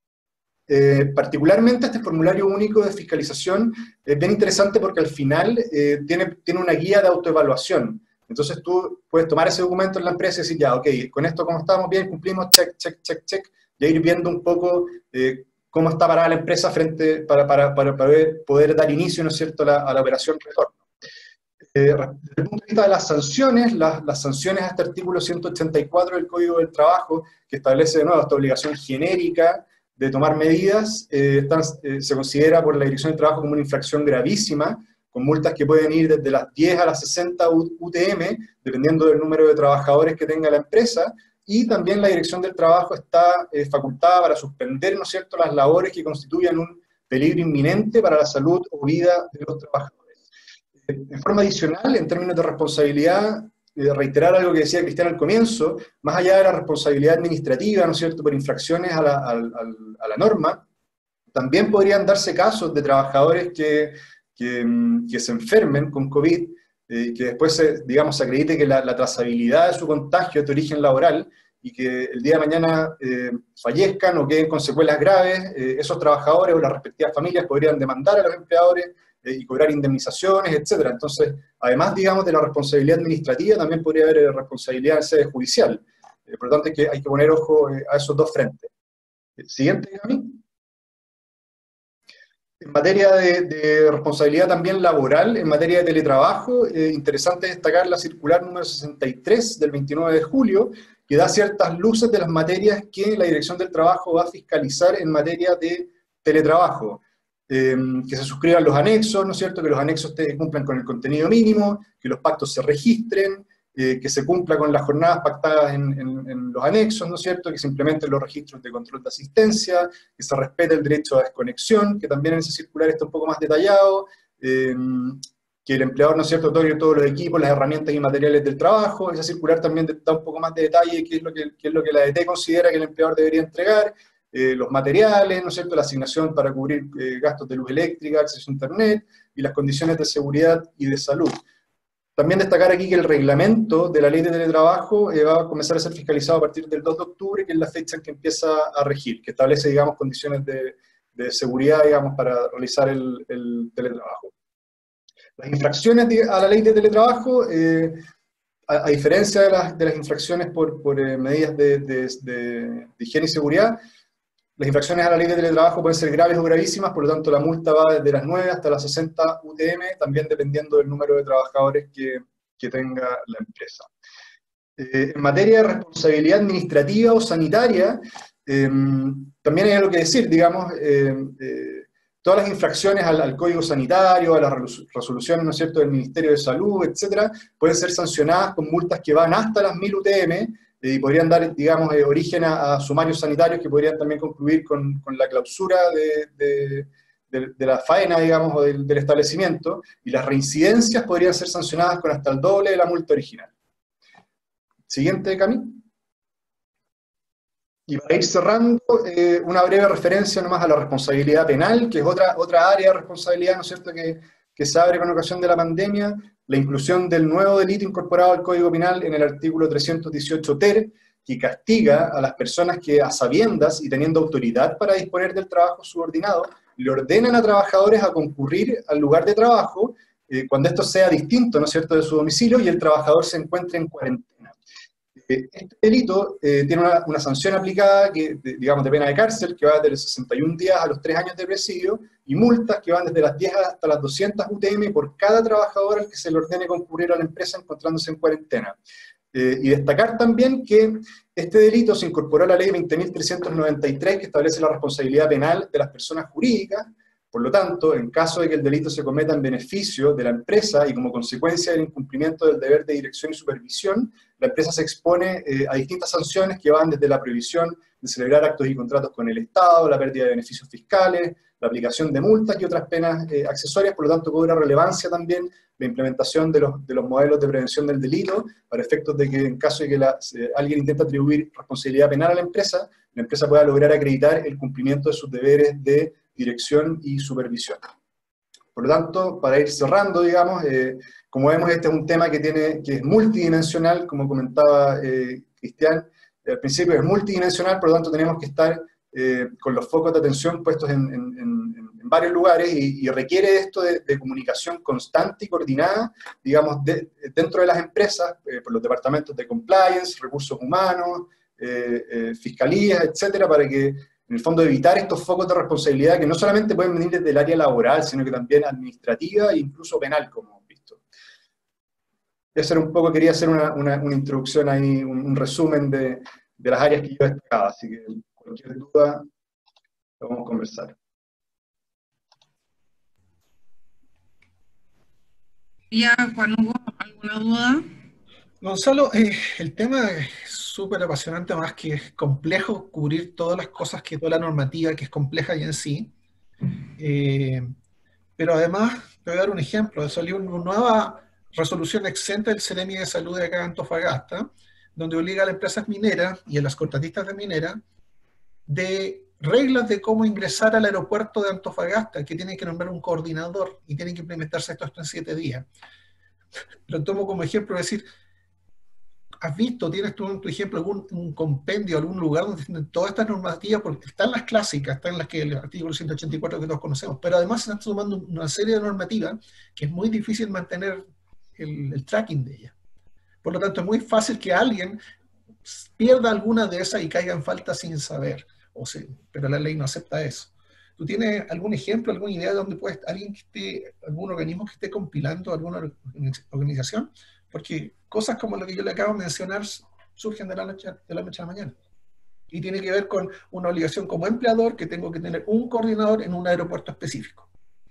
eh, particularmente este formulario único de fiscalización es bien interesante porque al final eh, tiene, tiene una guía de autoevaluación. Entonces tú puedes tomar ese documento en la empresa y decir, ya, ok, con esto como estamos bien, cumplimos, check, check, check, check, y ir viendo un poco eh, cómo está parada la empresa frente, para, para, para, para poder dar inicio, ¿no es cierto?, a la, a la operación retorno. Eh, desde el punto de vista de las sanciones, las, las sanciones a este artículo ciento ochenta y cuatro del Código del Trabajo, que establece de nuevo esta obligación genérica de tomar medidas, eh, están, eh, se considera por la Dirección del Trabajo como una infracción gravísima, con multas que pueden ir desde las diez a las sesenta U T M, dependiendo del número de trabajadores que tenga la empresa, y también la Dirección del Trabajo está eh, facultada para suspender, ¿no es cierto?, las labores que constituyan un peligro inminente para la salud o vida de los trabajadores. En forma adicional, en términos de responsabilidad, eh, reiterar algo que decía Cristian al comienzo, más allá de la responsabilidad administrativa, ¿no es cierto?, por infracciones a la, a, a la norma, también podrían darse casos de trabajadores que, que, que se enfermen con COVID, eh, que después, se, digamos, se acredite que la, la trazabilidad de su contagio es de origen laboral, y que el día de mañana eh, fallezcan o queden con secuelas graves, eh, esos trabajadores o las respectivas familias podrían demandar a los empleadores y cobrar indemnizaciones, etcétera. Entonces, además, digamos, de la responsabilidad administrativa, también podría haber responsabilidad en sede judicial. Eh, por lo tanto, hay que, hay que poner ojo eh, a esos dos frentes. Siguiente, Cami. En materia de, de responsabilidad también laboral, en materia de teletrabajo, eh, interesante destacar la circular número sesenta y tres del veintinueve de julio, que da ciertas luces de las materias que la Dirección del Trabajo va a fiscalizar en materia de teletrabajo. Eh, que se suscriban los anexos, ¿no es cierto?, que los anexos te, cumplan con el contenido mínimo, que los pactos se registren, eh, que se cumpla con las jornadas pactadas en, en, en los anexos, ¿no es cierto?, que se implementen los registros de control de asistencia, que se respete el derecho a desconexión, que también en ese circular está un poco más detallado, eh, que el empleador, ¿no es cierto?, otorgue todos los equipos, las herramientas y materiales del trabajo. Esa circular también da un poco más de detalle, qué es lo que, qué es lo que la D T considera que el empleador debería entregar, Eh, los materiales, ¿no es cierto?, la asignación para cubrir eh, gastos de luz eléctrica, acceso a internet, y las condiciones de seguridad y de salud. También destacar aquí que el reglamento de la ley de teletrabajo eh, va a comenzar a ser fiscalizado a partir del dos de octubre, que es la fecha en que empieza a regir, que establece, digamos, condiciones de, de seguridad, digamos, para realizar el, el teletrabajo. Las infracciones a la ley de teletrabajo, eh, a, a diferencia de las, de las infracciones por, por eh, medidas de, de, de, de higiene y seguridad, las infracciones a la ley de teletrabajo pueden ser graves o gravísimas, por lo tanto la multa va desde las nueve hasta las sesenta U T M, también dependiendo del número de trabajadores que, que tenga la empresa. Eh, en materia de responsabilidad administrativa o sanitaria, eh, también hay algo que decir, digamos, eh, eh, todas las infracciones al, al Código Sanitario, a las resoluciones, ¿no es cierto?, del Ministerio de Salud, etcétera, pueden ser sancionadas con multas que van hasta las mil U T M, y podrían dar, digamos, eh, origen a, a sumarios sanitarios que podrían también concluir con, con la clausura de, de, de, de la faena, digamos, o del, del establecimiento, y las reincidencias podrían ser sancionadas con hasta el doble de la multa original. Siguiente, Cami. Y para ir cerrando, eh, una breve referencia nomás a la responsabilidad penal, que es otra, otra área de responsabilidad, ¿no es cierto?, que, que se abre con ocasión de la pandemia, la inclusión del nuevo delito incorporado al Código Penal en el artículo trescientos dieciocho ter, que castiga a las personas que a sabiendas y teniendo autoridad para disponer del trabajo subordinado, le ordenan a trabajadores a concurrir al lugar de trabajo eh, cuando esto sea distinto, ¿no es cierto?, de su domicilio y el trabajador se encuentre en cuarentena. Eh, este delito eh, tiene una, una sanción aplicada, que, de, digamos, de pena de cárcel, que va desde los sesenta y un días a los tres años de presidio, y multas que van desde las diez hasta las doscientas U T M por cada trabajador al que se le ordene concurrir a la empresa encontrándose en cuarentena. Eh, y destacar también que este delito se incorporó a la ley veinte mil trescientos noventa y tres, que establece la responsabilidad penal de las personas jurídicas. Por lo tanto, en caso de que el delito se cometa en beneficio de la empresa y como consecuencia del incumplimiento del deber de dirección y supervisión, la empresa se expone eh, a distintas sanciones que van desde la prohibición de celebrar actos y contratos con el Estado, la pérdida de beneficios fiscales, la aplicación de multas y otras penas eh, accesorias. Por lo tanto, cobra relevancia también la implementación de los, de los modelos de prevención del delito, para efectos de que en caso de que la, eh, alguien intente atribuir responsabilidad penal a la empresa, la empresa pueda lograr acreditar el cumplimiento de sus deberes de dirección y supervisión. Por lo tanto, para ir cerrando, digamos, eh, como vemos, este es un tema que, tiene, que es multidimensional, como comentaba eh, Cristian, al principio es multidimensional, por lo tanto tenemos que estar eh, con los focos de atención puestos en, en, en, en varios lugares y, y requiere esto de, de comunicación constante y coordinada, digamos, de, dentro de las empresas, eh, por los departamentos de compliance, recursos humanos, eh, eh, fiscalías, etcétera, para que, en el fondo, evitar estos focos de responsabilidad que no solamente pueden venir desde el área laboral, sino que también administrativa e incluso penal, como hemos visto. Eso era un poco, quería hacer una, una, una introducción ahí, un, un resumen de, de las áreas que yo destacaba, así que cualquier duda lo vamos a conversar. ¿Ya, Juan Hugo, alguna duda? Gonzalo, eh, el tema es súper apasionante, más que es complejo cubrir todas las cosas, que toda la normativa, que es compleja ya en sí. Eh, pero además, te voy a dar un ejemplo. Salió una nueva resolución exenta del Ceremi de Salud de acá de Antofagasta, donde obliga a las empresas mineras y a las contratistas de mineras de reglas de cómo ingresar al aeropuerto de Antofagasta, que tienen que nombrar un coordinador y tienen que implementarse esto en siete días. Lo tomo como ejemplo, es decir, ¿has visto, tienes tú en tu ejemplo algún un compendio, algún lugar donde tienen todas estas normativas? Porque están las clásicas, están las que el artículo ciento ochenta y cuatro que todos conocemos, pero además se están sumando una serie de normativas que es muy difícil mantener el, el tracking de ellas. Por lo tanto, es muy fácil que alguien pierda alguna de esas y caiga en falta sin saber, o sea, pero la ley no acepta eso. ¿Tú tienes algún ejemplo, alguna idea de dónde puede estar alguien que esté, algún organismo que esté compilando, alguna organización? Porque cosas como lo que yo le acabo de mencionar surgen de la noche, de la noche a la mañana. Y tiene que ver con una obligación como empleador, que tengo que tener un coordinador en un aeropuerto específico.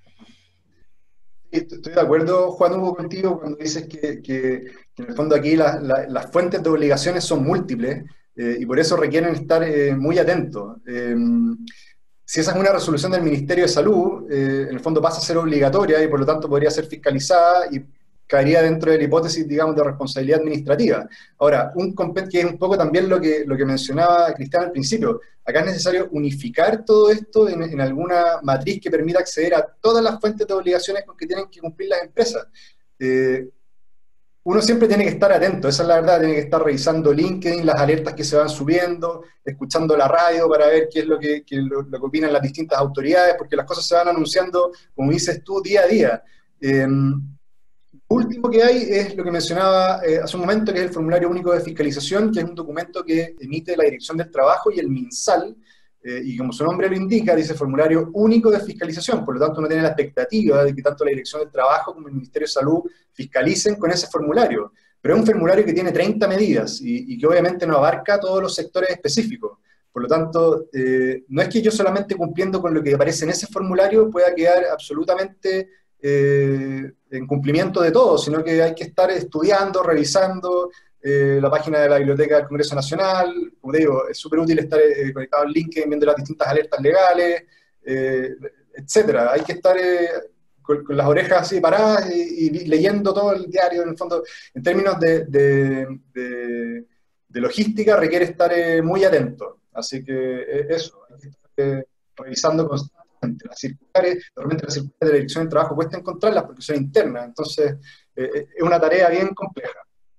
Estoy de acuerdo, Juan Hugo, contigo cuando dices que, que, que en el fondo aquí la, la, las fuentes de obligaciones son múltiples eh, y por eso requieren estar eh, muy atentos. Eh, si esa es una resolución del Ministerio de Salud, eh, en el fondo pasa a ser obligatoria y por lo tanto podría ser fiscalizada y caería dentro de la hipótesis, digamos, de responsabilidad administrativa. Ahora, un que es un poco también lo que, lo que mencionaba Cristian al principio. Acá es necesario unificar todo esto en, en alguna matriz que permita acceder a todas las fuentes de obligaciones con que tienen que cumplir las empresas. Eh, uno siempre tiene que estar atento, esa es la verdad, tiene que estar revisando LinkedIn, las alertas que se van subiendo, escuchando la radio para ver qué es lo que, qué es lo, lo que opinan las distintas autoridades, porque las cosas se van anunciando, como dices tú, día a día. Eh, último que hay es lo que mencionaba eh, hace un momento, que es el Formulario Único de Fiscalización, que es un documento que emite la Dirección del Trabajo y el MinSal, eh, y como su nombre lo indica, dice Formulario Único de Fiscalización, por lo tanto uno tiene la expectativa de que tanto la Dirección del Trabajo como el Ministerio de Salud fiscalicen con ese formulario, pero es un formulario que tiene treinta medidas y, y que obviamente no abarca todos los sectores específicos. Por lo tanto, eh, no es que yo solamente cumpliendo con lo que aparece en ese formulario pueda quedar absolutamente Eh, en cumplimiento de todo, sino que hay que estar estudiando, revisando eh, la página de la Biblioteca del Congreso Nacional. Como te digo, es súper útil estar eh, conectado al LinkedIn, viendo las distintas alertas legales, eh, etcétera. Hay que estar eh, con, con las orejas así paradas y, y leyendo todo el diario, en el fondo, en términos de, de, de, de logística, requiere estar eh, muy atento. Así que eh, eso, hay que estar eh, revisando constantemente. Las circulares, realmente las circulares de la Dirección del Trabajo cuesta encontrarlas porque son internas, entonces eh, es una tarea bien compleja.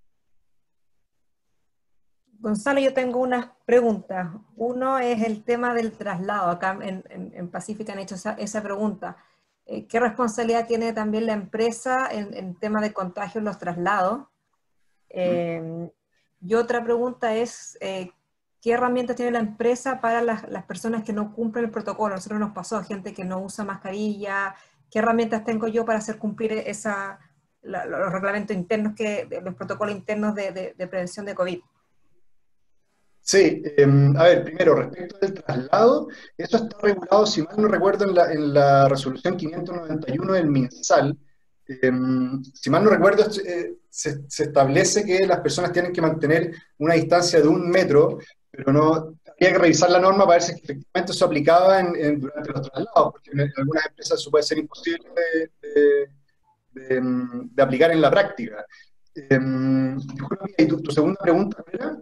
Gonzalo, yo tengo unas preguntas. Uno es el tema del traslado. Acá en, en, en Pacífica han hecho esa, esa pregunta. Eh, ¿Qué responsabilidad tiene también la empresa en, en tema de contagio en los traslados? Eh, mm. Y otra pregunta es, eh, ¿qué herramientas tiene la empresa para las, las personas que no cumplen el protocolo? A nosotros nos pasó, gente que no usa mascarilla. ¿Qué herramientas tengo yo para hacer cumplir esa, la, los reglamentos internos, que, los protocolos internos de, de, de prevención de COVID? Sí, eh, a ver, primero, respecto del traslado, eso está regulado, si mal no recuerdo, en la, en la resolución quinientos noventa y uno del MinSal. Eh, si mal no recuerdo, eh, se, se establece que las personas tienen que mantener una distancia de un metro, pero no habría que revisar la norma para ver si efectivamente eso aplicaba en, en, durante los traslados, porque en, en algunas empresas eso puede ser imposible de, de, de, de aplicar en la práctica. Eh, ¿Y tu, tu segunda pregunta era?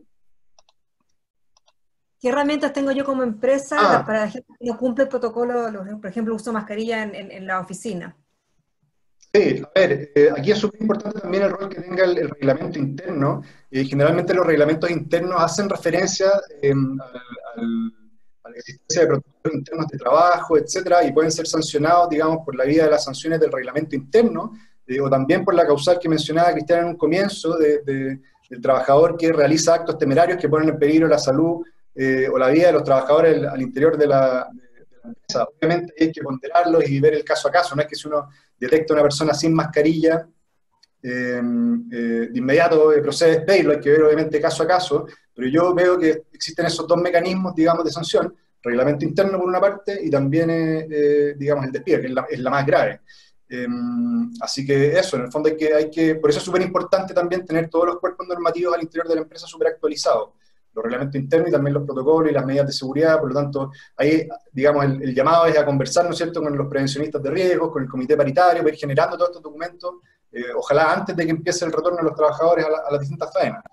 ¿Qué herramientas tengo yo como empresa ah. para la gente que no cumple el protocolo, por ejemplo, uso mascarilla en, en, en la oficina? Sí, a ver, eh, aquí es súper importante también el rol que tenga el, el reglamento interno. Eh, generalmente los reglamentos internos hacen referencia eh, al, al, la existencia de protocolos internos de trabajo, etcétera, y pueden ser sancionados, digamos, por la vía de las sanciones del reglamento interno, eh, o también por la causal que mencionaba Cristian en un comienzo, de, de, del trabajador que realiza actos temerarios que ponen en peligro la salud eh, o la vida de los trabajadores al, al interior de la, de la empresa. Obviamente hay que ponderarlos y ver el caso a caso, no es que si uno detecta a una persona sin mascarilla, Eh, eh, de inmediato eh, procede a despedirlo, hay que ver obviamente caso a caso, pero yo veo que existen esos dos mecanismos, digamos, de sanción, reglamento interno por una parte y también, eh, eh, digamos, el despido, que es la, es la más grave. Eh, así que eso, en el fondo hay que, hay que, por eso es súper importante también tener todos los cuerpos normativos al interior de la empresa súper actualizados, los reglamentos internos y también los protocolos y las medidas de seguridad. Por lo tanto, ahí, digamos, el, el llamado es a conversar, ¿no es cierto?, con los prevencionistas de riesgos, con el comité paritario, para ir generando todos estos documentos, eh, ojalá antes de que empiece el retorno de los trabajadores a, la, a las distintas faenas.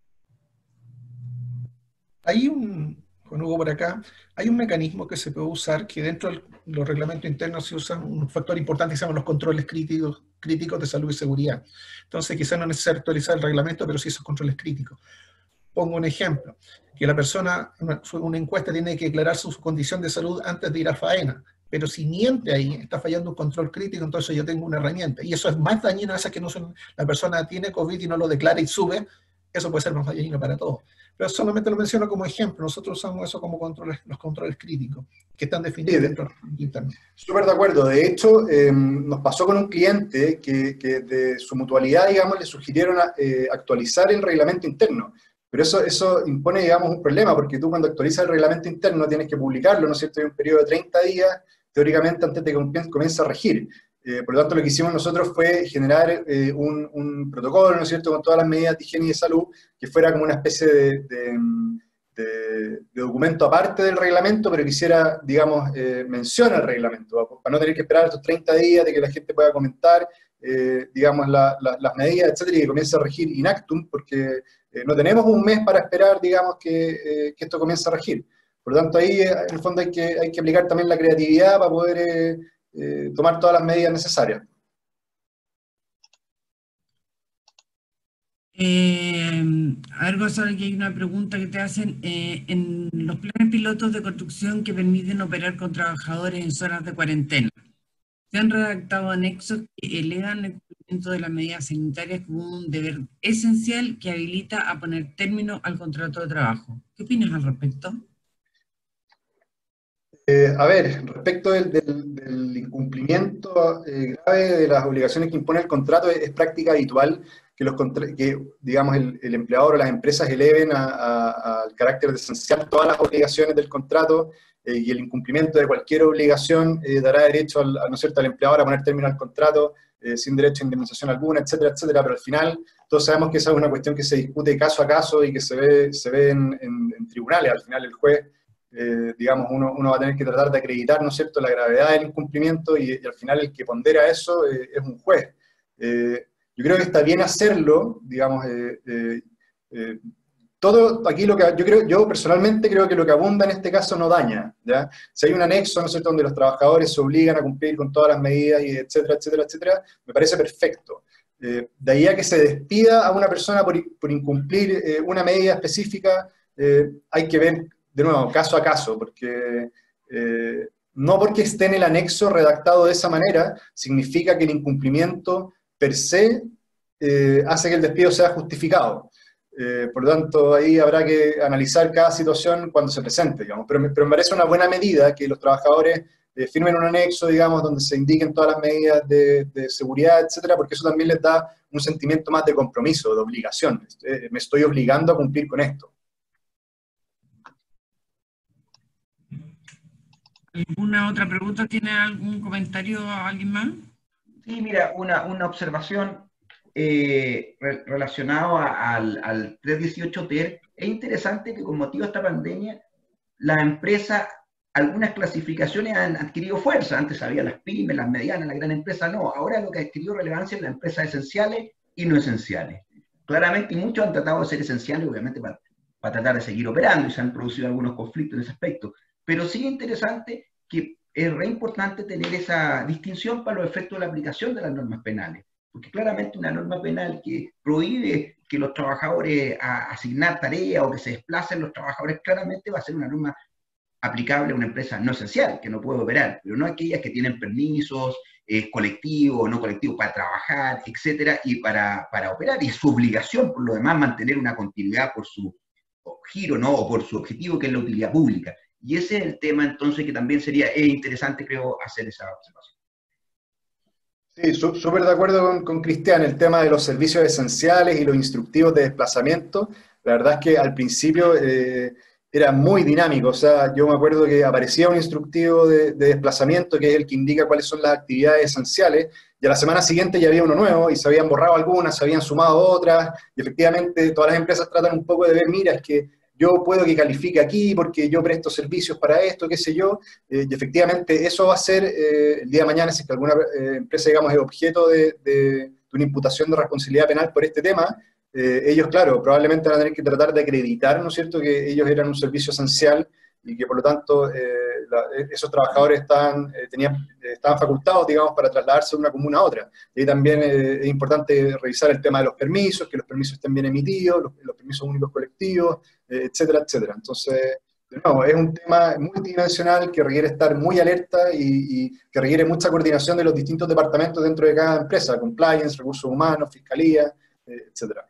Hay un, con Hugo por acá, hay un mecanismo que se puede usar, que dentro de los reglamentos internos se usa un factor importante que se llama los controles críticos, críticos de salud y seguridad. Entonces, quizás no es necesario actualizar el reglamento, pero sí esos controles críticos. Pongo un ejemplo, que la persona, una, una encuesta tiene que declarar su, su condición de salud antes de ir a faena, pero si miente ahí, está fallando un control crítico, entonces yo tengo una herramienta, y eso es más dañino a esas que no son, la persona tiene COVID y no lo declara y sube, eso puede ser más dañino para todos. Pero solamente lo menciono como ejemplo, nosotros usamos eso como controles, los controles críticos, que están definidos sí, dentro del interno. Súper de acuerdo, de hecho, eh, nos pasó con un cliente que, que de su mutualidad, digamos, le sugirieron a, eh, actualizar el reglamento interno. Pero eso, eso impone, digamos, un problema, porque tú cuando actualizas el reglamento interno tienes que publicarlo, ¿no es cierto?, en un periodo de treinta días, teóricamente antes de que comience a regir. Eh, por lo tanto, lo que hicimos nosotros fue generar eh, un, un protocolo, ¿no es cierto?, con todas las medidas de higiene y de salud, que fuera como una especie de, de, de, de documento aparte del reglamento, pero que hiciera, digamos, eh, mención al reglamento, para no tener que esperar estos treinta días de que la gente pueda comentar, eh, digamos, la, la, las medidas, etcétera, y que comience a regir in actum, porque eh, no tenemos un mes para esperar, digamos, que, eh, que esto comience a regir. Por lo tanto, ahí, en el fondo, hay que, hay que aplicar también la creatividad para poder eh, eh, tomar todas las medidas necesarias. Eh, a ver, Gonzalo, aquí hay una pregunta que te hacen. Eh, en los planes pilotos de construcción que permiten operar con trabajadores en zonas de cuarentena, ¿se han redactado anexos que elevan el cumplimiento de las medidas sanitarias como un deber esencial que habilita a poner término al contrato de trabajo? ¿Qué opinas al respecto? Eh, a ver, respecto del, del, del incumplimiento eh, grave de las obligaciones que impone el contrato, es, es práctica habitual que, los que digamos, el, el empleador o las empresas eleven al carácter de esencial todas las obligaciones del contrato, eh, y el incumplimiento de cualquier obligación eh, dará derecho al, a, ¿no es cierto?, al empleador a poner término al contrato, eh, sin derecho a indemnización alguna, etcétera, etcétera, pero al final todos sabemos que esa es una cuestión que se discute caso a caso y que se ve, se ve en, en, en tribunales. Al final el juez, Eh, digamos, uno, uno va a tener que tratar de acreditar, ¿no es cierto?, la gravedad del incumplimiento, y, y al final el que pondera eso eh, es un juez. Eh, yo creo que está bien hacerlo, digamos, eh, eh, eh, todo aquí lo que, yo creo, yo personalmente creo que lo que abunda en este caso no daña, ¿ya? Si hay un anexo, ¿no es cierto?, donde los trabajadores se obligan a cumplir con todas las medidas, y etcétera, etcétera, etcétera, me parece perfecto. Eh, de ahí a que se despida a una persona por, por incumplir eh, una medida específica, eh, hay que ver, de nuevo, caso a caso, porque eh, no porque esté en el anexo redactado de esa manera, significa que el incumplimiento per se eh, hace que el despido sea justificado. Eh, por lo tanto, ahí habrá que analizar cada situación cuando se presente, digamos. Pero, pero me parece una buena medida que los trabajadores eh, firmen un anexo, digamos, donde se indiquen todas las medidas de, de seguridad, etcétera, porque eso también les da un sentimiento más de compromiso, de obligación. Eh, me estoy obligando a cumplir con esto. ¿Alguna otra pregunta? ¿Tiene algún comentario alguien más? Sí, mira, una, una observación eh, re, relacionado a, al, al trescientos dieciocho T E R. Es interesante que con motivo de esta pandemia, las empresas, algunas clasificaciones han adquirido fuerza. Antes había las pymes, las medianas, las grandes empresas, no. Ahora lo que ha adquirido relevancia es las empresas esenciales y no esenciales. Claramente, y muchos han tratado de ser esenciales, obviamente, para, para tratar de seguir operando, y se han producido algunos conflictos en ese aspecto. Pero sí es interesante que es re importante tener esa distinción para los efectos de la aplicación de las normas penales, porque claramente una norma penal que prohíbe que los trabajadores a, asignar tareas o que se desplacen los trabajadores, claramente va a ser una norma aplicable a una empresa no esencial, que no puede operar, pero no aquellas que tienen permisos, eh, colectivos o no colectivos para trabajar, etcétera, y para, para operar. Y es su obligación, por lo demás, mantener una continuidad por su giro, ¿no? O por su objetivo, que es la utilidad pública. Y ese es el tema, entonces, que también sería eh, interesante, creo, hacer esa observación. Sí, súper de acuerdo con, con Cristian, el tema de los servicios esenciales y los instructivos de desplazamiento. La verdad es que al principio eh, era muy dinámico, o sea, yo me acuerdo que aparecía un instructivo de, de desplazamiento, que es el que indica cuáles son las actividades esenciales, y a la semana siguiente ya había uno nuevo, y se habían borrado algunas, se habían sumado otras, y efectivamente todas las empresas tratan un poco de ver, mira, es que yo puedo que califique aquí porque yo presto servicios para esto, qué sé yo, eh, y efectivamente eso va a ser eh, el día de mañana, si es que alguna eh, empresa, digamos, es objeto de, de, de una imputación de responsabilidad penal por este tema, eh, ellos, claro, probablemente van a tener que tratar de acreditar, ¿no es cierto?, que ellos eran un servicio esencial y que por lo tanto eh, la, esos trabajadores estaban, eh, tenían, eh, estaban facultados, digamos, para trasladarse de una comuna a otra. Y también eh, es importante revisar el tema de los permisos, que los permisos estén bien emitidos, los, los permisos únicos colectivos, eh, etcétera, etcétera. Entonces, de nuevo, es un tema multidimensional que requiere estar muy alerta y, y que requiere mucha coordinación de los distintos departamentos dentro de cada empresa, compliance, recursos humanos, fiscalía, eh, etcétera.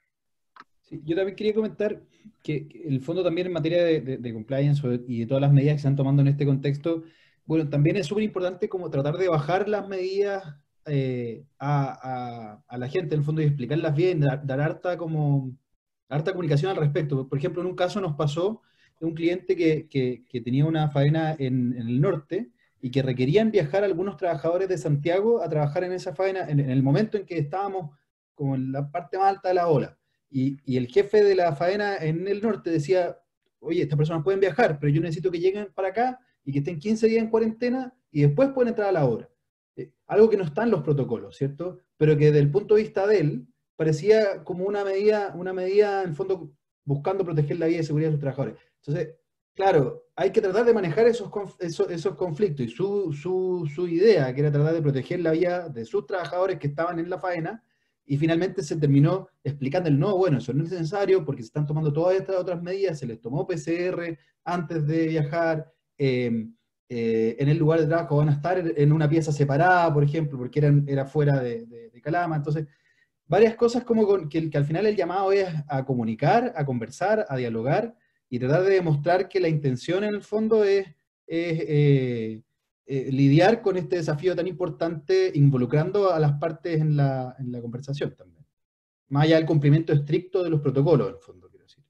Sí, yo también quería comentar que, que el fondo también en materia de, de, de compliance y de todas las medidas que se están tomando en este contexto, bueno, también es súper importante como tratar de bajar las medidas eh, a, a, a la gente, en el fondo, y explicarlas bien, dar, dar harta, como, harta comunicación al respecto. Por ejemplo, en un caso nos pasó de un cliente que, que, que tenía una faena en, en el norte y que requerían viajar a algunos trabajadores de Santiago a trabajar en esa faena en, en el momento en que estábamos como en la parte más alta de la ola. Y, y el jefe de la faena en el norte decía, oye, estas personas pueden viajar, pero yo necesito que lleguen para acá y que estén quince días en cuarentena y después pueden entrar a la obra. Eh, algo que no está en los protocolos, ¿cierto? Pero que desde el punto de vista de él, parecía como una medida, una medida en el fondo buscando proteger la vida y seguridad de sus trabajadores. Entonces, claro, hay que tratar de manejar esos, esos, esos conflictos, y su, su, su idea, que era tratar de proteger la vida de sus trabajadores que estaban en la faena, y finalmente se terminó explicando el no, bueno, eso no es necesario porque se están tomando todas estas otras medidas, se les tomó P C R antes de viajar, eh, eh, en el lugar de trabajo van a estar en una pieza separada, por ejemplo, porque eran, era fuera de, de, de Calama. Entonces, varias cosas como con, que, que al final el llamado es a comunicar, a conversar, a dialogar, y tratar de demostrar que la intención en el fondo es... es eh, Eh, lidiar con este desafío tan importante involucrando a las partes en la, en la conversación también. Más allá del cumplimiento estricto de los protocolos, en el fondo, quiero decir.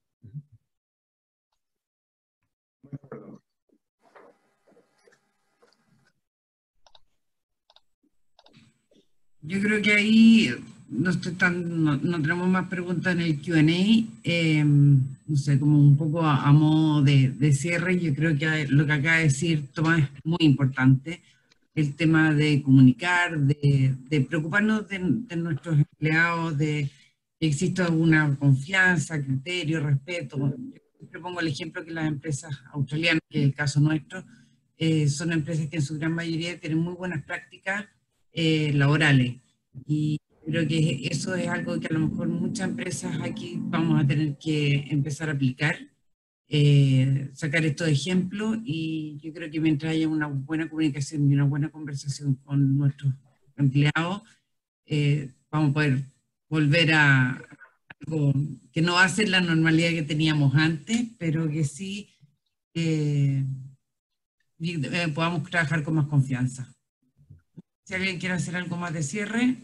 Yo creo que ahí no, estoy tan, no, no tenemos más preguntas en el Q and A. Eh, no sé, como un poco a, a modo de, de cierre, yo creo que lo que acaba de decir Tomás es muy importante. El tema de comunicar, de, de preocuparnos de, de nuestros empleados, de que exista una confianza, criterio, respeto. Yo siempre pongo el ejemplo que las empresas australianas, que es el caso nuestro, eh, son empresas que en su gran mayoría tienen muy buenas prácticas eh, laborales. Y creo que eso es algo que a lo mejor muchas empresas aquí vamos a tener que empezar a aplicar. Eh, sacar estos ejemplos, y yo creo que mientras haya una buena comunicación y una buena conversación con nuestros empleados, eh, vamos a poder volver a algo que no va a ser la normalidad que teníamos antes, pero que sí eh, eh, podamos trabajar con más confianza. Si alguien quiere hacer algo más de cierre.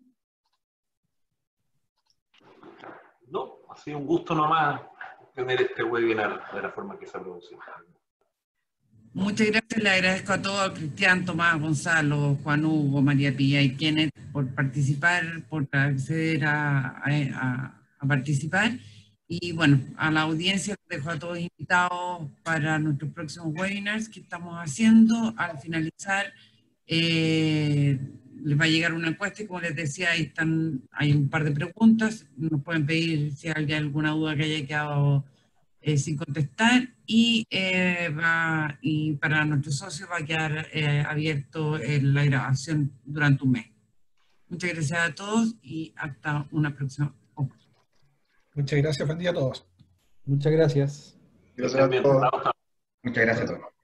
No, ha sido un gusto nomás tener este webinar de la forma que se ha producido. Muchas gracias, le agradezco a todos, a Cristian, Tomás, Gonzalo, Juan Hugo, María Pía y Kenneth por participar, por acceder a, a, a participar. Y bueno, a la audiencia les dejo a todos invitados para nuestros próximos webinars que estamos haciendo. Al finalizar, eh, les va a llegar una encuesta y, como les decía, ahí están, hay un par de preguntas. Nos pueden pedir si hay alguna duda que haya quedado eh, sin contestar. Y, eh, va, y para nuestros socios va a quedar eh, abierto eh, la grabación durante un mes. Muchas gracias a todos y hasta una próxima. Muchas gracias, buen día a todos. Muchas gracias. Gracias a todos. Muchas gracias a todos.